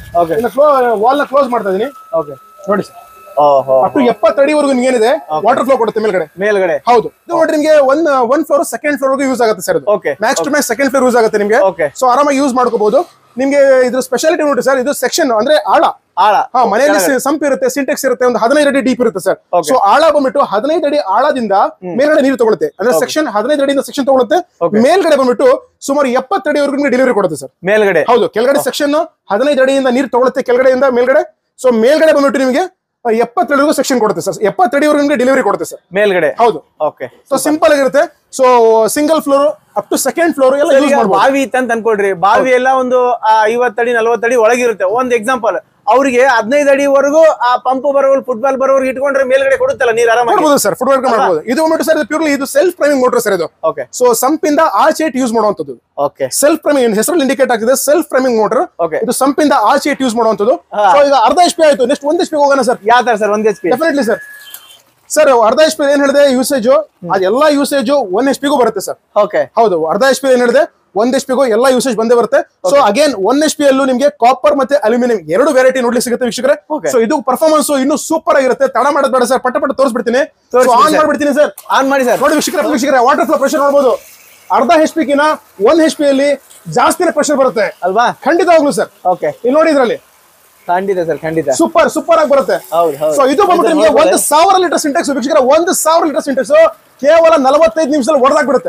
S1: ವಾಲ್ ನ ಕ್ಲೋಸ್ ಮಾಡ್ತಾ ಇದೀನಿ ನೋಡಿ ಸರ್. ಅಪ್ ಟು 70 ಅಡಿವರೆಗೂ ನಿಮ್ಗೆ ಏನಿದೆ ವಾಟರ್ ಫ್ಲೋ ಕೊಡುತ್ತೆ ಮೇಲ್ಗಡೆ. ಹೌದು, ಇದು ನೋಡ್ರಿ ನಿಮ್ಗೆ one floor second floor use ಆಗುತ್ತೆ sir. Max to max second floor use ಆಗುತ್ತೆ ನಿಮ್ಗೆ. ಸೊ ಆರಾಮಾಗಿ ಯೂಸ್ ಮಾಡ್ಕೋಬಹುದು. ನಿಮ್ಗೆ ಇದ್ರ ಸ್ಪೆಷಾಲಿಟಿ ನೋಡಿ ಸರ್, ಇದು ಸೆಕ್ಷನ್ ಅಂದ್ರೆ ಆಳ. ಮನೆಯಲ್ಲಿ ಸಂಪ್ ಇರುತ್ತೆ, ಸಿಂಟೆಕ್ಸ್ ಇರುತ್ತೆ, ಒಂದು 15 ಅಡಿ ಡೀಪ್ ಇರುತ್ತೆ ಸರ್. ಸೊ ಆಳ ಬಂದ್ಬಿಟ್ಟು 15 ಅಡಿ ಆಳದಿಂದ ಮೇಲ್ಗಡೆ ನೀರು ತಗೊಳುತ್ತೆ. ಅಂದ್ರೆ ಸೆಕ್ಷನ್ 15 ಅಡಿಯಿಂದ ಸೆಕ್ಷನ್ ತಗೊಳುತ್ತೆ. ಮೇಲ್ಗಡೆ ಬಂದ್ಬಿಟ್ಟು ಸುಮಾರು 70 ಅಡಿವರೆಗೂ ನಿಮಗೆ ಡೆಲಿವರಿ ಕೊಡುತ್ತೆ ಸರ್
S2: ಮೇಲ್ಗಡೆ.
S1: ಹೌದು, ಕೆಳಗಡೆ ಸೆಕ್ಷನ್ 15 ಅಡಿಯಿಂದ ನೀರು ತಗೊಳುತ್ತೆ ಕೆಳಗಡೆಯಿಂದ ಮೇಲ್ಗಡೆ. ಸೊ ಮೇಲ್ಗಡೆ ಬಂದ್ಬಿಟ್ಟು ನಿಮಗೆ 70 ಅಡಿವರೆಗೂ ಸೆಕ್ಷನ್ ಕೊಡುತ್ತೆ ಸರ್. 70 ಅಡಿವರೆಗೂ ನಿಮಗೆ ಡೆಲಿವರಿ ಕೊಡುತ್ತೆ ಸರ್ ಮೇಲ್ಗಡೆ. ಹೌದು, ಸೊ ಸಿಂಪಲ್ ಆಗಿರುತ್ತೆ. So single floor up to second floor ಎಲ್ಲ ಯೂಸ್ ಮಾಡಬಹುದು.
S2: ಬಾವಿ ಇತ್ತು ಅಂತ ಅನ್ಕೊಡ್ರಿ, ಬಾವಿ ಎಲ್ಲ ಒಂದು 50 ಅಡಿ 40 ಅಡಿ ಒಳಗಿರುತ್ತೆ. ಒಂದು ಎಕ್ಸಾಂಪಲ್, ಅವ್ರಿಗೆ 15 ಅಡಿವರೆಗೂ ಆ ಪಂಪ್ ಬರೋರು ಫುಟ್ಬಾಲ್ ಬರೋರು ಇಟ್ಕೊಂಡ್ರೆ ಮೇಲ್ಗಡೆ ಕೊಡುತ್ತಲ್ಲ ನೀರು ಆರಾಮಾಗಿ
S1: ಸರ್. ಫುಟ್ಬಾಲ್ ಮಾಡಬಹುದು. ಇದು ಬಂದ್ಬಿಟ್ಟು ಸರ್ ಪ್ಯೂರ್ಲಿ ಇದು ಸೆಲ್ಫ್ ಪ್ರೈಮಿಂಗ್ ಮೋಟರ್ ಸರ್. ಇದು ಸೊ ಸಂಪಿಂದ ಆಚೆ ಯೂಸ್ ಮಾಡುವಂತದ್ದು. ಸೆಲ್ಫ್ ಪ್ರೈಮಿಂಗ್ ಹೆಸರಲ್ಲಿ ಇಂಡಿಕೇಟ್ ಆಗ್ತಿದೆ, ಸೆಲ್ಫ್ ಪ್ರೈಮಿಂಗ್ ಮೋಟರ್. ಇದು ಸಂಪಿಂದ ಆಚೆ ಯೂಸ್ ಮಾಡುವಂತದ್ದು. ಸೊ ಈಗ ಅರ್ಧ HP ಆಯ್ತು, ನೆಕ್ಸ್ಟ್ 1 HP ಹೋಗೋಣ ಸರ್.
S2: ಯಾವ ತರ sir 1 HP?
S1: Definitely sir. Sir ಅರ್ಧ HP ಏನ್ ಹೇಳಿದೆ ಯೂಸೇಜ್, ಅದೆಲ್ಲ ಯೂಸೇಜ್ 1 HP ಗೂ ಬರುತ್ತೆ ಸರ್. ಹೌದು, ಅರ್ಧ HP ಏನ್ ಹೇಳಿದೆ 1 HP ಗೂ ಎಲ್ಲ ಯೂಸೇಜ್ ಬಂದೇ ಬರುತ್ತೆ. ಸೊ ಅಗೇನ್ 1 HP ಅಲ್ಲೂ ನಿಮಗೆ ಕಾಪರ್ ಮತ್ತೆ ಅಲ್ಯೂಮಿನಿಯಂ 2 ವೆರೈಟಿ ನೋಡ್ಲಿಕ್ಕೆ ಸಿಗುತ್ತೆ ವೀಕ್ಷಕರೇ. ಸೊ ಇದು ಪರ್ಫಾರ್ಮೆನ್ಸ್ ಇನ್ನು ಸೂಪರ್ ಆಗಿರುತ್ತೆ. ತಡ ಮಾಡೋದು ಬೇಡ ಸರ್, ಪಟ್ಟ ತೋರಿಸ್ಬಿಡ್ತೀನಿ. ಆನ್ ಮಾಡ್ಬಿಡ್ತೀನಿ ಸರ್.
S2: ಆನ್ ಮಾಡಿ ಸರ್.
S1: ನೋಡಿ ವೀಕ್ಷಕರೇ, ವಾಟರ್ ಫ್ಲೋ ಪ್ರೆಷರ್ ನೋಡಬಹುದು. ಅರ್ಧ HP ಗಿನ 1 HP ಅಲ್ಲಿ ಜಾಸ್ತಿನೇ ಪ್ರೆಷರ್ ಬರುತ್ತೆ ಅಲ್ವಾ? ಖಂಡಿತವಾಗ್ಲೂ ಸರ್. ಇಲ್ಲಿ ನೋಡಿ ಇದ್ರಲ್ಲಿ
S2: ಖಂಡಿತ ಸರ್, ಖಂಡಿತ
S1: ಸೂಪರ್ ಆಗಿ ಬರುತ್ತೆ. ಸೊ ಇದು ಬಂದ್ಬಿಟ್ಟು ನಿಮಗೆ 1000 ಲೀಟರ್ ಸಿಂಟೆಕ್ಸ್ ವೀಕ್ಷಕರೇ. 1000 ಲೀಟರ್ ಸಿಂಟೆಕ್ಸ್ ಕೇವಲ 45 ನಿಮಿಷದಲ್ಲಿ ಹೊಡೆದಾಕ್ಬಿಡುತ್ತೆ.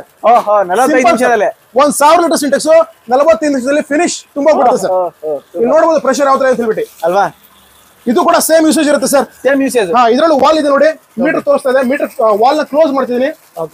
S2: 45 ನಿಮಿಷದಲ್ಲೇ
S1: 1000 ಲೀಟರ್ ಸಿಂಟೆಕ್ಸ್ 45 ನಿಮಿಷದಲ್ಲಿ ಫಿನಿಶ್ ತುಂಬಾ ಬಿಡುತ್ತೆ ಸರ್. ಇಲ್ಲಿ ನೋಡಬಹುದು ಪ್ರೆಷರ್ ಯಾವ ತರ ಇದೆ ಹೇಳ್ಬಿಟ್ಟು
S2: ಅಲ್ವಾ?
S1: ಇದು ಕೂಡ ಸೇಮ್ ಯೂಸೇಜ್ ಇರುತ್ತೆ ಸರ್.
S2: Same usage.
S1: ಇದರಲ್ಲಿ ವಾಲ್ ಇದೆ ನೋಡಿ, ಮೀಟರ್ ತೋರಿಸ್ತಾ ಇದೆ. ಮೀಟರ್ ವಾಲ್ ನ ಕ್ಲೋಸ್ ಮಾಡ್ತಿದ್ದೀನಿ.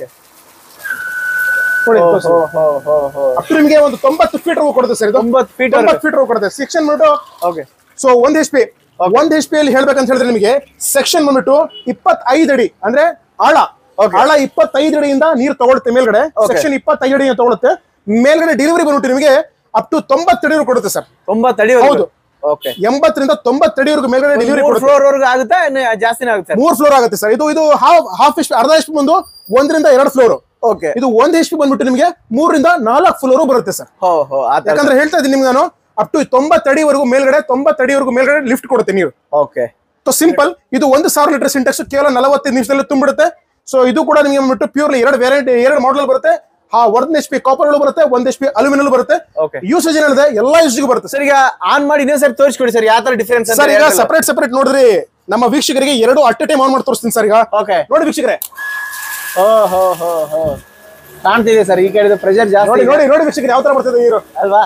S1: ನಿಮಗೆ ಒಂದು 90 ಫೀಟ್ ಕೊಡುತ್ತೆ ಸರ್. 90 ಫೀಟ್ ಕೊಡುತ್ತೆ ಸೆಕ್ಷನ್ ಬಂದ್ಬಿಟ್ಟು. ಸೊ 1 HP ಅಲ್ಲಿ ಹೇಳ್ಬೇಕಂತ ಹೇಳಿದ್ರೆ ನಿಮಗೆ ಸೆಕ್ಷನ್ ಬಂದ್ಬಿಟ್ಟು 25 ಅಡಿ ಅಂದ್ರೆ ಆಳ 25 ಅಡಿಯಿಂದ ನೀರು ತಗೊಳುತ್ತೆ ಮೇಲ್ಗಡೆ. ಸೆಕ್ಷನ್ 25 ಅಡಿ ತಗೊಳುತ್ತೆ ಮೇಲ್ಗಡೆ. ಡೆಲಿವರಿ ಬಂದ್ಬಿಟ್ಟು ನಿಮಗೆ ಅಪ್ ಟು 90 ಅಡಿವರೆಗೂ ಕೊಡುತ್ತೆ ಸರ್.
S2: 90 ಅಡಿ. ಹೌದು,
S1: 80 ರಿಂದ 90 ಅಡಿವರೆಗೂ ಮೇಲ್ಗಡೆ ಡೆಲಿವರಿ ಕೊಡುತ್ತೆ.
S2: ಫ್ಲೋರ್ ವರೆಗೂ ಆಗುತ್ತೆ, ಜಾಸ್ತಿನೇ ಆಗುತ್ತೆ.
S1: 3 ಫ್ಲೋರ್ ಆಗುತ್ತೆ ಸರ್. ಇದು ಹಾಫ್ HP, ಅರ್ಧ HP ಬಂದು 1 ರಿಂದ 2 ಫ್ಲೋರ್. ಇದು 1 HP ಬಂದ್ಬಿಟ್ಟು ನಿಮಗೆ 3 ರಿಂದ 4 ಫ್ಲೋರ್ ಬರುತ್ತೆ ಸರ್. ಯಾಕಂದ್ರೆ ಹೇಳ್ತಾ ಇದ್ದೀನಿ ನಿಮ್ಗೆ ನಾನು, ಅಪ್ ಟು 90 ಅಡಿವರೆಗೂ ಮೇಲ್ಗಡೆ 90 ಅಡಿವರೆಗೂ ಮೇಲ್ಗಡೆ ಲಿಫ್ಟ್ ಕೊಡುತ್ತೆ ನೀರು. So simple. ಇದು 1000 ಲೀಟರ್ ಸಿಂಟೆಕ್ಸ್ ಕೇವಲ 45 ನಿಮಿಷದಲ್ಲಿ ತುಂಬಿಡುತ್ತೆ. ಸೊ ಇದು ಕೂಡ ನಿಮಗೆ ಬಂದ್ಬಿಟ್ಟು ಪ್ಯೂರ್ಲಿ 2 ವೆರೈಟಿ 2 ಮಾಡೆಲ್ ಬರುತ್ತೆ. 1 HP ಕಾಪರ್ ಬರುತ್ತೆ, 1 HP ಅಲ್ಯೂಮಿನಿಯಂ ಬರುತ್ತೆ. ಯೂಸೇಜ್ ಏನಿದೆ ಎಲ್ಲ ಯೂಸೇಜ್ ಬರುತ್ತೆ ಸರ್.
S2: ಈಗ ಆನ್ ಮಾಡಿ ಇನ್ನೊಂದ್ ಸರಿ ತೋರಿಸ್ಕೊಡಿ ಸರ್, ಯಾವ ತರ ಡಿಫರೆನ್ಸ್
S1: ಸರ್. ಈಗ ಸಪರೇಟ್ ನೋಡ್ರಿ ನಮ್ಮ ವೀಕ್ಷಕರಿಗೆ ಎರಡು ಅಟ್ ಟೈಮ್ ಆನ್ ಮಾಡಿ ತೋರಿಸ್ತೀನಿ ಸರ್ ಈಗ.
S2: ಓಕೆ
S1: ನೋಡಿ ವೀಕ್ಷಕರೇ,
S2: ಓಹೋ ಕಾಣ್ತಿದೆ ಸರ್. ಈ ಕಡೆ ಪ್ರೆಷರ್ ಜಾಸ್ತಿ.
S1: ನೋಡಿ ನೋಡಿ ನೋಡಿ ವೀಕ್ಷಕರೇ ಯಾವ ತರ ಬರ್ತದೆ ನೀರು
S2: ಅಲ್ವಾ.